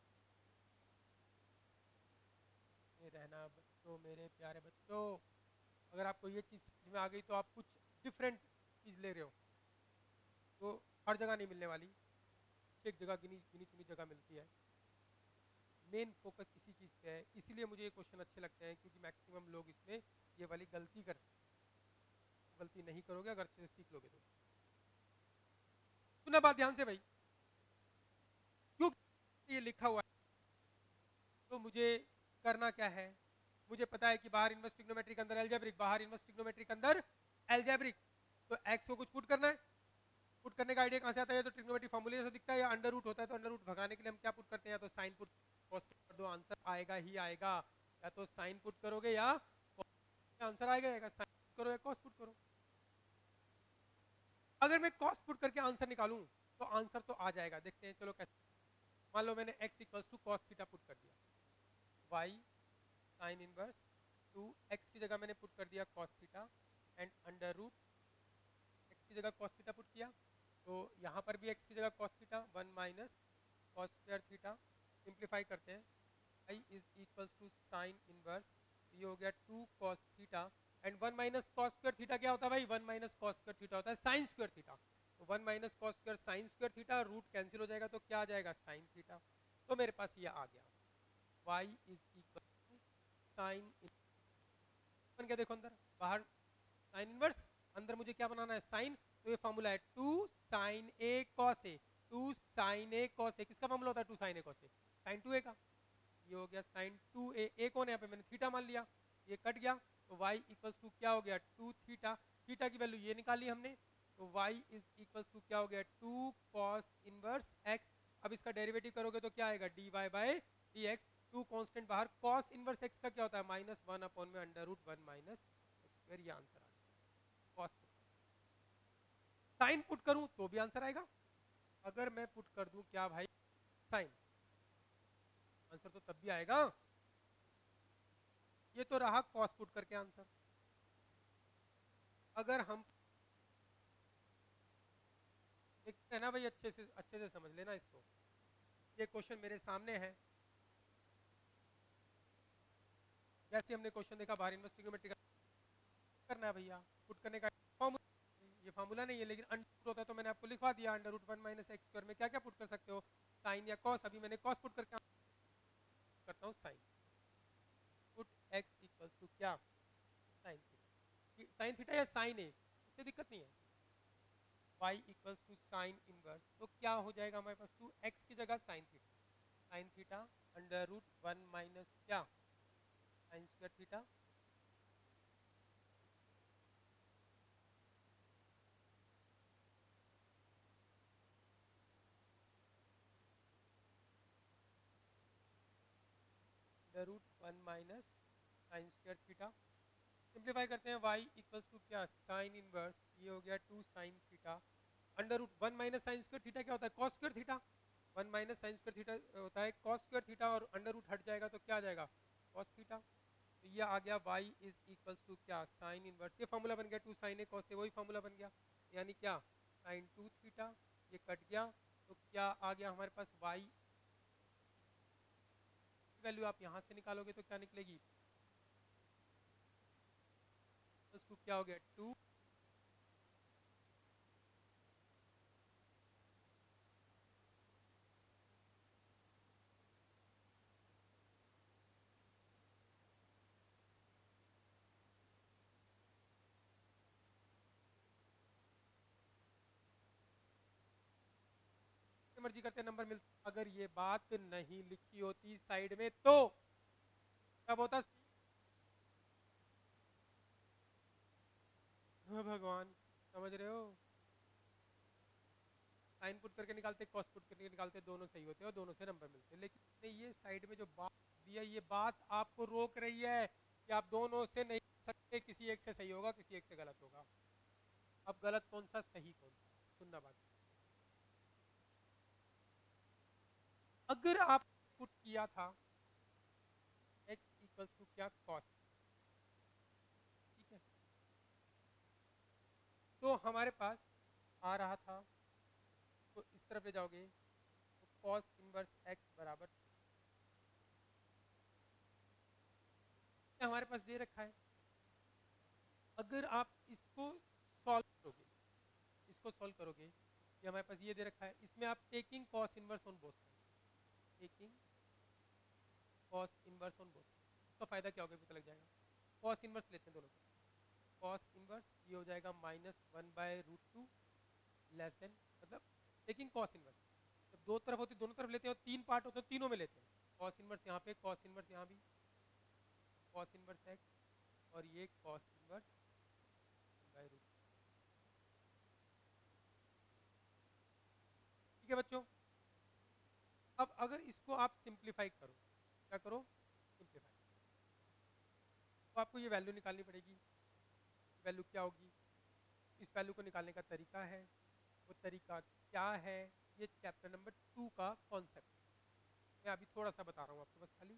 में रहना। बच्चों मेरे प्यारे बच्चों, अगर आपको ये चीज़ समझ में आ गई तो आप कुछ डिफरेंट चीज़ ले रहे हो तो हर जगह नहीं मिलने वाली, एक जगह गिनी गिनी चुनी जगह मिलती है। मेन फोकस इसी चीज़ पे है, इसीलिए मुझे ये क्वेश्चन अच्छे लगते हैं क्योंकि मैक्सिमम लोग इसमें ये वाली गलती करते हैं। गलती नहीं करोगे अगर अच्छे से सीख लोगे तो। सुना बात ध्यान से भाई, क्यों ये लिखा हुआ है तो मुझे करना क्या है, मुझे पता है कि बाहर इनवर्स ट्रिग्नोमेट्रिक अंदर एल्जेब्रिक, बाहर इनवर्स ट्रिग्नोमेट्रिक अंदर एल्जेब्रिक, तो एक्स को कुछ पुट करना है। पुट करने का आइडिया कहाँ से आता है, तो ट्रिग्नोमेट्रिक फॉर्मूले जैसा दिखता है, या अंडर रूट होता है तो अंडर रूट भगाने के लिए हम क्या पुट करते हैं, या तो साइन पुट कॉस पुट कर दो, आंसर आएगा ही आएगा। या तो साइन पुट करोगे या आंसर आएगा, आएगा साइन पुट करो या कॉस पुट करो। अगर मैं कॉस पुट करके आंसर निकालूं तो आंसर तो आ जाएगा, देखते हैं चलो कैसे। मान लो मैंने x equals to cos theta put कर दिया, y sine inverse two x की जगह मैंने पुट कर दिया cos theta and under root x की जगह कॉस थीटा पुट किया, तो यहाँ पर भी x की जगह cos theta one minus cos square theta, simplify करते हैं, y is equals to sine inverse, ये हो गया two cos theta and one minus cos square theta क्या होता है भाई, one minus cos square theta होता है साइन स्क्वायर थीटा, तो one minus cos square sine square theta, root cancel हो जाएगा तो क्या आ जाएगा साइन थीटा। तो मेरे पास ये आ गया y is equal to sine, बन गया देखो अंदर बाहर साइन इनवर्स, अंदर मुझे क्या बनाना है साइन, तो ये फॉर्मूला है two sine A cos a, two sine A cos a, किसका फॉर्मूला होता है two sine A cos A, sine two a का, ये हो गया साइन टू ए, ए कौन है यहाँ पे मैंने थीटा मान लिया, ये कट गया तो y इक्वल्स टू क्या हो गया टू थीटा, थीटा की वैल्यू ये निकाली हमने, तो y इज इक्वल्स टू क्या हो गया टू कॉस इनवर्स x। अब इसका डेरिवेटिव करोगे तो क्या आएगा dy by dx, two constant बाहर, कॉस इनवर्स x का क्या होता है माइनस वन अपॉन में under root one minus x square, ये आंसर आ गया कॉस पुट। साइन पुट करूं तो भी आंसर आएगा, अगर मैं पुट कर दूं क्या भाई साइन, आंसर तो तब भी आएगा। ये तो रहा कॉस पुट करके आंसर। अगर हम देखते हैं ना भाई, अच्छे से अच्छे से समझ लेना इसको, ये क्वेश्चन मेरे सामने है, जैसे हमने क्वेश्चन देखा बाहर इनवर्स ट्रिग्नोमेट्री करना है भैया, पुट करने का फॉर्मूला, ये फॉर्मूला नहीं है लेकिन अंडर रूट होता है तो मैंने आपको लिखवा दिया, under root one minus x square में क्या क्या पुट कर सकते हो, साइन या कॉस, अभी मैंने कॉस पुट करके करता हूँ sine, put x equals to क्या साइन थीटा, साइन थीटा या साइन ए, इससे दिक्कत नहीं है, y equals to sine inverse, तो क्या हो जाएगा हमारे पास टू एक्स की जगह sine theta, sine theta under root one minus क्या sine square theta, under root one minus sine square theta. Simplify करते हैं, y इक्वल्स टू क्या साइन इनवर्स, ये हो गया two sine theta under root one minus sine square theta क्या होता है cos square theta, one minus sine square theta होता है कॉस स्क्वायर थीटा, और अंडर रूट हट जाएगा तो क्या आ जाएगा कॉस थीटा। तो ये आ गया y इज इक्वल्स टू क्या साइन इनवर्स, ये फॉर्मूला बन गया two sine A cos a, वही फॉर्मूला बन गया, यानी क्या साइन टू थीटा, ये कट गया, तो क्या आ गया हमारे पास y वैल्यू आप यहाँ से निकालोगे तो क्या निकलेगी, उसको क्या हो गया टू मर्जी करते नंबर मिलता, अगर ये बात नहीं लिखी होती साइड में तो तब होता हाँ भगवान, समझ रहे हो, साइन पुट करके निकालते कॉस पुट करके निकालते दोनों सही होते और दोनों से नंबर मिलते, लेकिन इसने ये साइड में जो बात दिया ये बात आपको रोक रही है कि आप दोनों से नहीं सकते, किसी एक से सही होगा किसी एक से गलत होगा। अब गलत कौन सा सही कौन सा, सुनना बात, अगर आप पुट किया था x इक्वल्स टू क्या कॉस, ठीक है, तो हमारे पास आ रहा था, तो इस तरफ ले जाओगे तो कॉस इनवर्स x बराबर हमारे पास दे रखा है, अगर आप इसको सॉल्व करोगे, इसको सॉल्व करोगे, ये हमारे पास ये दे रखा है, इसमें आप taking cos inverse on both side, taking cos inverse on both side, इसका फायदा क्या होगा पता लग जाएगा, कॉस इनवर्स लेते हैं दोनों तरफ, कॉस इनवर्स ये हो जाएगा minus one by root two less than, मतलब टेकिंग कॉस इनवर्स, जब दो तरफ होती दोनों तरफ लेते हैं और तीन पार्ट होते हैं तीनों में लेते हैं, कॉस इनवर्स यहाँ पे कॉस इनवर्स यहाँ भी कॉस इनवर्स एक्स, और ये कॉस इनवर्स बाय रूट, ठीक है बच्चों। अब अगर इसको आप सिंप्लीफाई करो, क्या करो सिंप्लीफाई, तो आपको ये वैल्यू निकालनी पड़ेगी, वैल्यू क्या होगी, इस वैल्यू को निकालने का तरीका है, वो तरीका क्या है, ये चैप्टर नंबर टू का कॉन्सेप्ट है, मैं अभी थोड़ा सा बता रहा हूँ आपको बस खाली।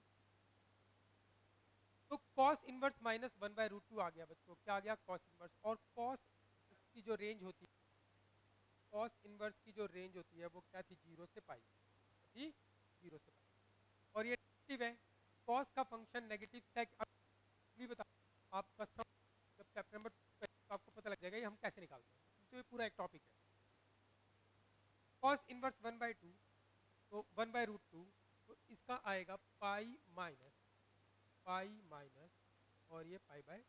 तो cos inverse minus one by root two आ गया बच्चों, क्या आ गया कॉस इनवर्स, और कॉस की जो रेंज होती है, कॉस इनवर्स की जो रेंज होती है वो क्या थी जीरो से पाई थी, जीरो से पाई, और ये नेगेटिव है, कॉस का फंक्शन नेगेटिव सेक, अभी बता आपका सब जब चैप्टर नंबर टू तो आपको पता लग जाएगा ये हम कैसे निकालते हैं, तो ये पूरा एक टॉपिक है। Cos inverse one by two, तो वन बाई रूट टू, तो इसका आएगा पाई माइनस पाई माइनस और ये पाई बाय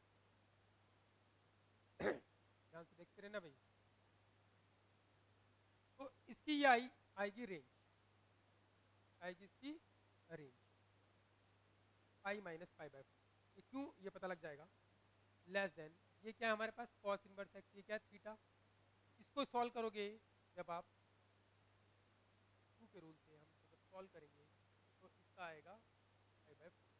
ध्यान से देखते रहना भाई, तो इसकी ये आई आएगी रेंज, आएगी इसकी range pi minus pi by four, ये क्यों ये पता लग जाएगा, लेस देन ये क्या है हमारे पास कॉस इनवर्स एक्स, ये क्या है थीटा, इसको सॉल्व करोगे जब आप टू के रूल से हम जब सॉल्व करेंगे तो इसका आएगा पाई बाय फोर,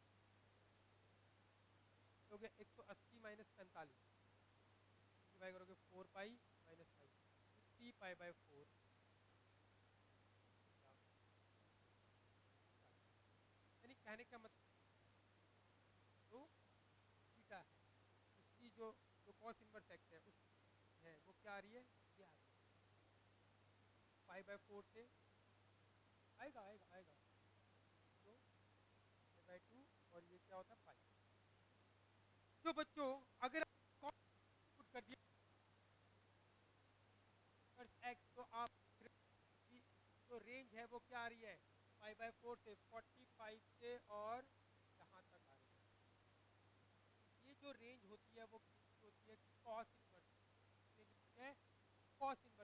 हो गया एक सौ अस्सी माइनस पैंतालीस, डिवाइड करोगे four pi minus pi, fifty pi by four, यानी कहने का मतलब जो थीटा है उसकी जो जो कॉस इनवर्स एक्स है उस है वो क्या आ रही है, ये आ रही है पाई बाय फोर से, आएगा आएगा आएगा तो पाई बाय टू, और ये क्या होता है पाई, तो बच्चों अगर कॉस पुट कर दिया एक्स तो आप की जो रेंज है वो क्या आ रही है पाई बाय फोर से फोर्टी फाइव से और यहाँ तक आ रही है, ये जो रेंज होती है वो किसकी होती है कॉस इनवर्स, है कॉस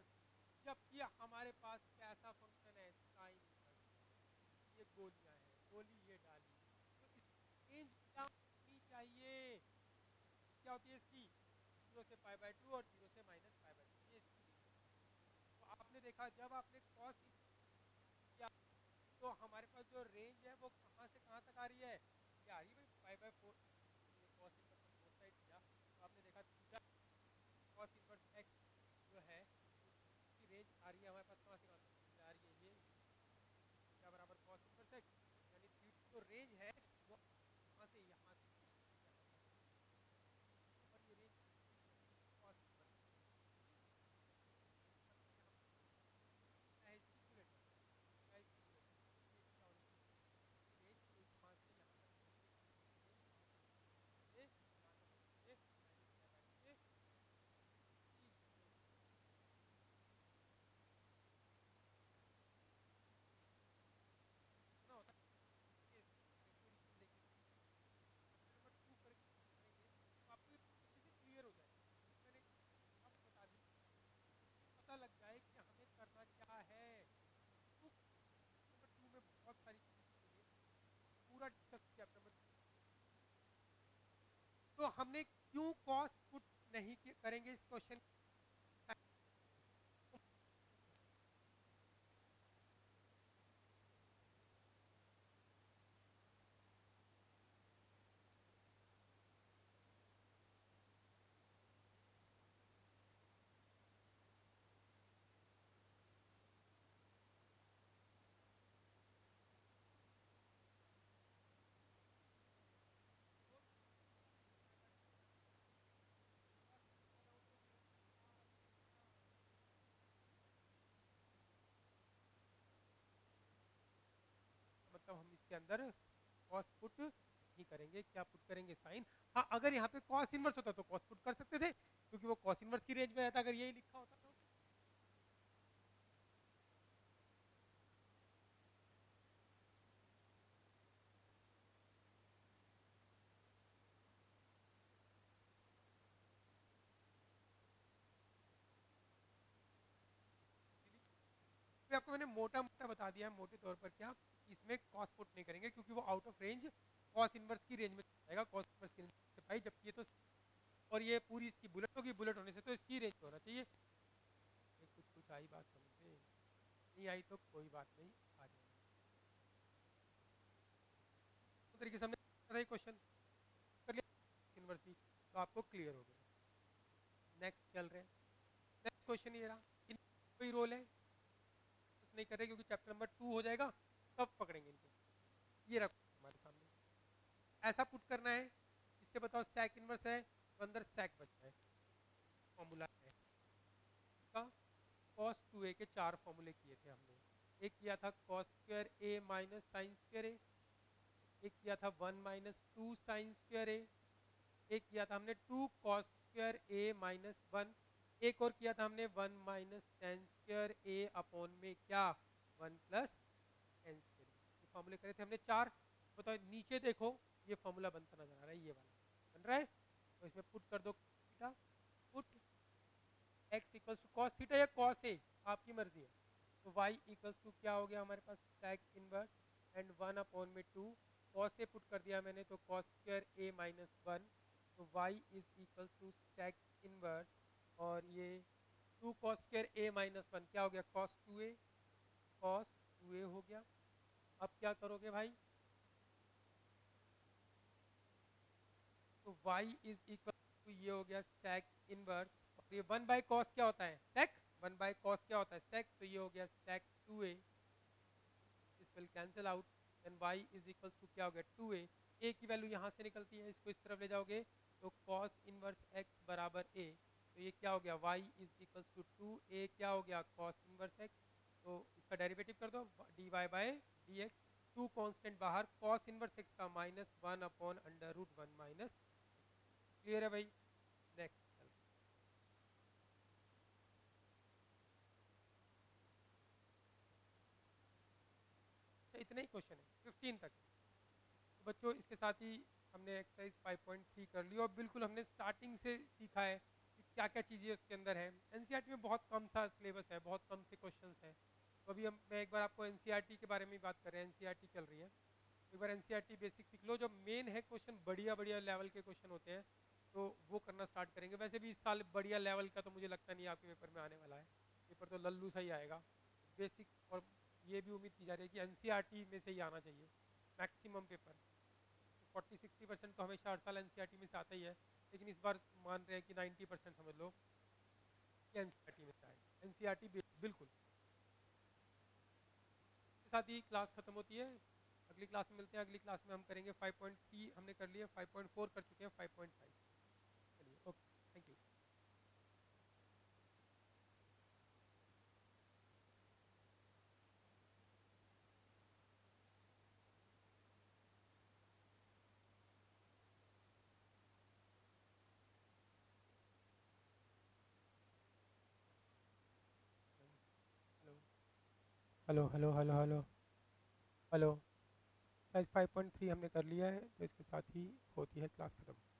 हमारे पास कैसा फंक्शन है, साइन इनवर्स, ये गोलियां हैं, गोली ये डाली, तो इस रेंज क्या होनी चाहिए, क्या होती है इसकी, जीरो से पाई बाय टू और जीरो से माइनस पाई बाय टू, ये इसकी रेंज। तो आपने देखा जब आपने कॉस किया तो हमारे पास जो रेंज है वो कहाँ से कहाँ तक आ रही है, ये आ रही है भाई पाई बाय फोर, ये कॉस इनवर्स फोर साइड किया तो आपने देखा थीटा कॉस इनवर्स एक्स जो है उसकी रेंज आ रही है हमारे पास कहाँ से कहाँ तक, ये आ रही है ये थीटा बराबर कॉस इनवर्स एक्स, यानी थीटा जो रेंज है वो यहाँ से यहाँ से यहाँ तक, और ये रेंज कॉस इनवर्स है इसकी बुलेट बन है इसकी बुलेट बन, तो रेंज क्या होनी चाहिए, रेंज यहाँ से यहाँ तक होनी चाहिए, रेंज से यहाँ तक होनी चाहिए माइनस पाई बाय टू से तीन, सुना होता है केस, एक और इसमें देखिए चैप्टर नंबर टू कर, करेंगे तो आपको ये अच्छे से क्लियर हो जाएगा, मैंने आपको बता दी पता लग जाए कि हमें करना क्या है, तो नंबर टू में बहुत सारी चीजें सीखेंगे, पूरा डिस्कस चैप्टर नंबर, तो हमने क्यों कॉस्ट पुट नहीं करेंगे इस क्वेश्चन, मतलब हम इसके अंदर कॉस पुट नहीं करेंगे, क्या पुट करेंगे साइन, हाँ अगर यहाँ पे कॉस इनवर्स होता तो कॉस पुट कर सकते थे क्योंकि वो कॉस इनवर्स की रेंज में रहता, अगर यही लिखा होता तो तो आपको मैंने मोटा मोटा बता दिया है मोटे तौर पर क्या, इसमें कॉस पुट नहीं करेंगे क्योंकि वो out of range cos inverse की रेंज में जाएगा, कॉस इनवर्स की रेंज में भाई, जबकि ये तो और ये पूरी इसकी बुलेट होगी, बुलेट होने से तो इसकी रेंज होना चाहिए, ये कुछ कुछ आई बात समझ में, नहीं आई तो कोई बात नहीं, आ जाएगी तो तरीके से हमने क्वेश्चन कर लिया इनवर्स भी, तो आपको क्लियर हो गया। नेक्स्ट चल रहे हैं, नेक्स्ट क्वेश्चन ये रहा, इन कोई रोल है नहीं कर रहे क्योंकि चैप्टर नंबर टू हो जाएगा तब पकड़ेंगे इनको, ये रखो हमारे सामने, ऐसा पुट करना है, इससे बताओ sec इनवर्स है तो अंदर sec बचता है, फॉर्मूला है का cos टू ए के चार फॉर्मूले किए थे हमने, एक किया था cos square A minus sine square A, एक किया था one minus two sine square A, एक किया था हमने two cos square A minus one, एक और किया था हमने वन माइनस टेन स्क्वायर ए अपॉन में क्या वन प्लस टेन स्क्वायर, ये फॉर्मूले करे थे हमने चार, बताओ नीचे देखो ये फॉर्मूला बनता नजर आ रहा है, ये वाला बन रहा है, तो इसमें पुट कर दो theta, put x equals to cos theta या कॉस ए आपकी मर्जी है, तो y इक्वल्स टू क्या हो गया हमारे पास sec inverse and one upon में टू, कॉस ए पुट कर दिया मैंने तो cos square A minus one, तो y is equals two sec inverse और ये two cos square A minus one क्या हो गया cos two A, cos two A हो गया, अब क्या करोगे भाई, तो y इज इक्वल टू ये हो गया sec इनवर्स और ये वन बाय कॉस क्या होता है sec, वन बाय कॉस क्या होता है sec, तो ये हो गया sec two A, this will cancel out, then y is equals to क्या हो गया टू ए, a की वैल्यू यहाँ से निकलती है, इसको इस तरफ ले जाओगे तो cos इनवर्स x बराबर a, तो ये क्या हो गया y is equals to two A क्या हो गया cos इनवर्स x, तो इसका डेरिवेटिव कर दो dy by dx, two constant बाहर, cos इनवर्स x का minus one upon under root one minus, clear है भाई, नेक्स्ट चल, तो इतने ही क्वेश्चन है फिफ्टीन तक है, तो बच्चों इसके साथ ही हमने एक्सरसाइज फाइव पॉइंट थ्री कर ली और बिल्कुल हमने स्टार्टिंग से सीखा है कि क्या क्या चीज़ें उसके अंदर है। एनसीईआरटी में बहुत कम सा सिलेबस है, बहुत कम से क्वेश्चंस हैं। तो अभी हम मैं एक बार आपको एनसीईआरटी के बारे में बात कर रहे हैं। एनसीईआरटी चल रही है, एक बार एनसीईआरटी बेसिक सीख लो। जो मेन है क्वेश्चन, बढ़िया बढ़िया लेवल के क्वेश्चन होते हैं, तो वो करना स्टार्ट करेंगे। वैसे भी इस साल बढ़िया लेवल का तो मुझे लगता नहीं आपके पेपर में आने वाला है, पेपर तो लल्लू सा ही आएगा। बेसिक, और ये भी उम्मीद की जा रही है कि एनसीईआरटी में से ही आना चाहिए maximum paper. Forty sixty percent तो हमेशा हर साल एनसीईआरटी में से आता ही है, लेकिन इस बार मान रहे हैं कि नाइन्टी परसेंट समझ लो कि एनसीईआरटी में से आएगा। एनसीईआरटी बिल्कुल। इसके साथ ही क्लास खत्म होती है, अगली क्लास में मिलते हैं। अगली क्लास में हम करेंगे फाइव पॉइंट थ्री हमने कर लिया, फाइव पॉइंट फोर कर चुके हैं, फाइव पॉइंट फाइव। चलिए, okay, thank you. Hello hello hello hello hello hello. Guys five point three हमने कर लिया है, तो इसके साथ ही होती है क्लास खत्म।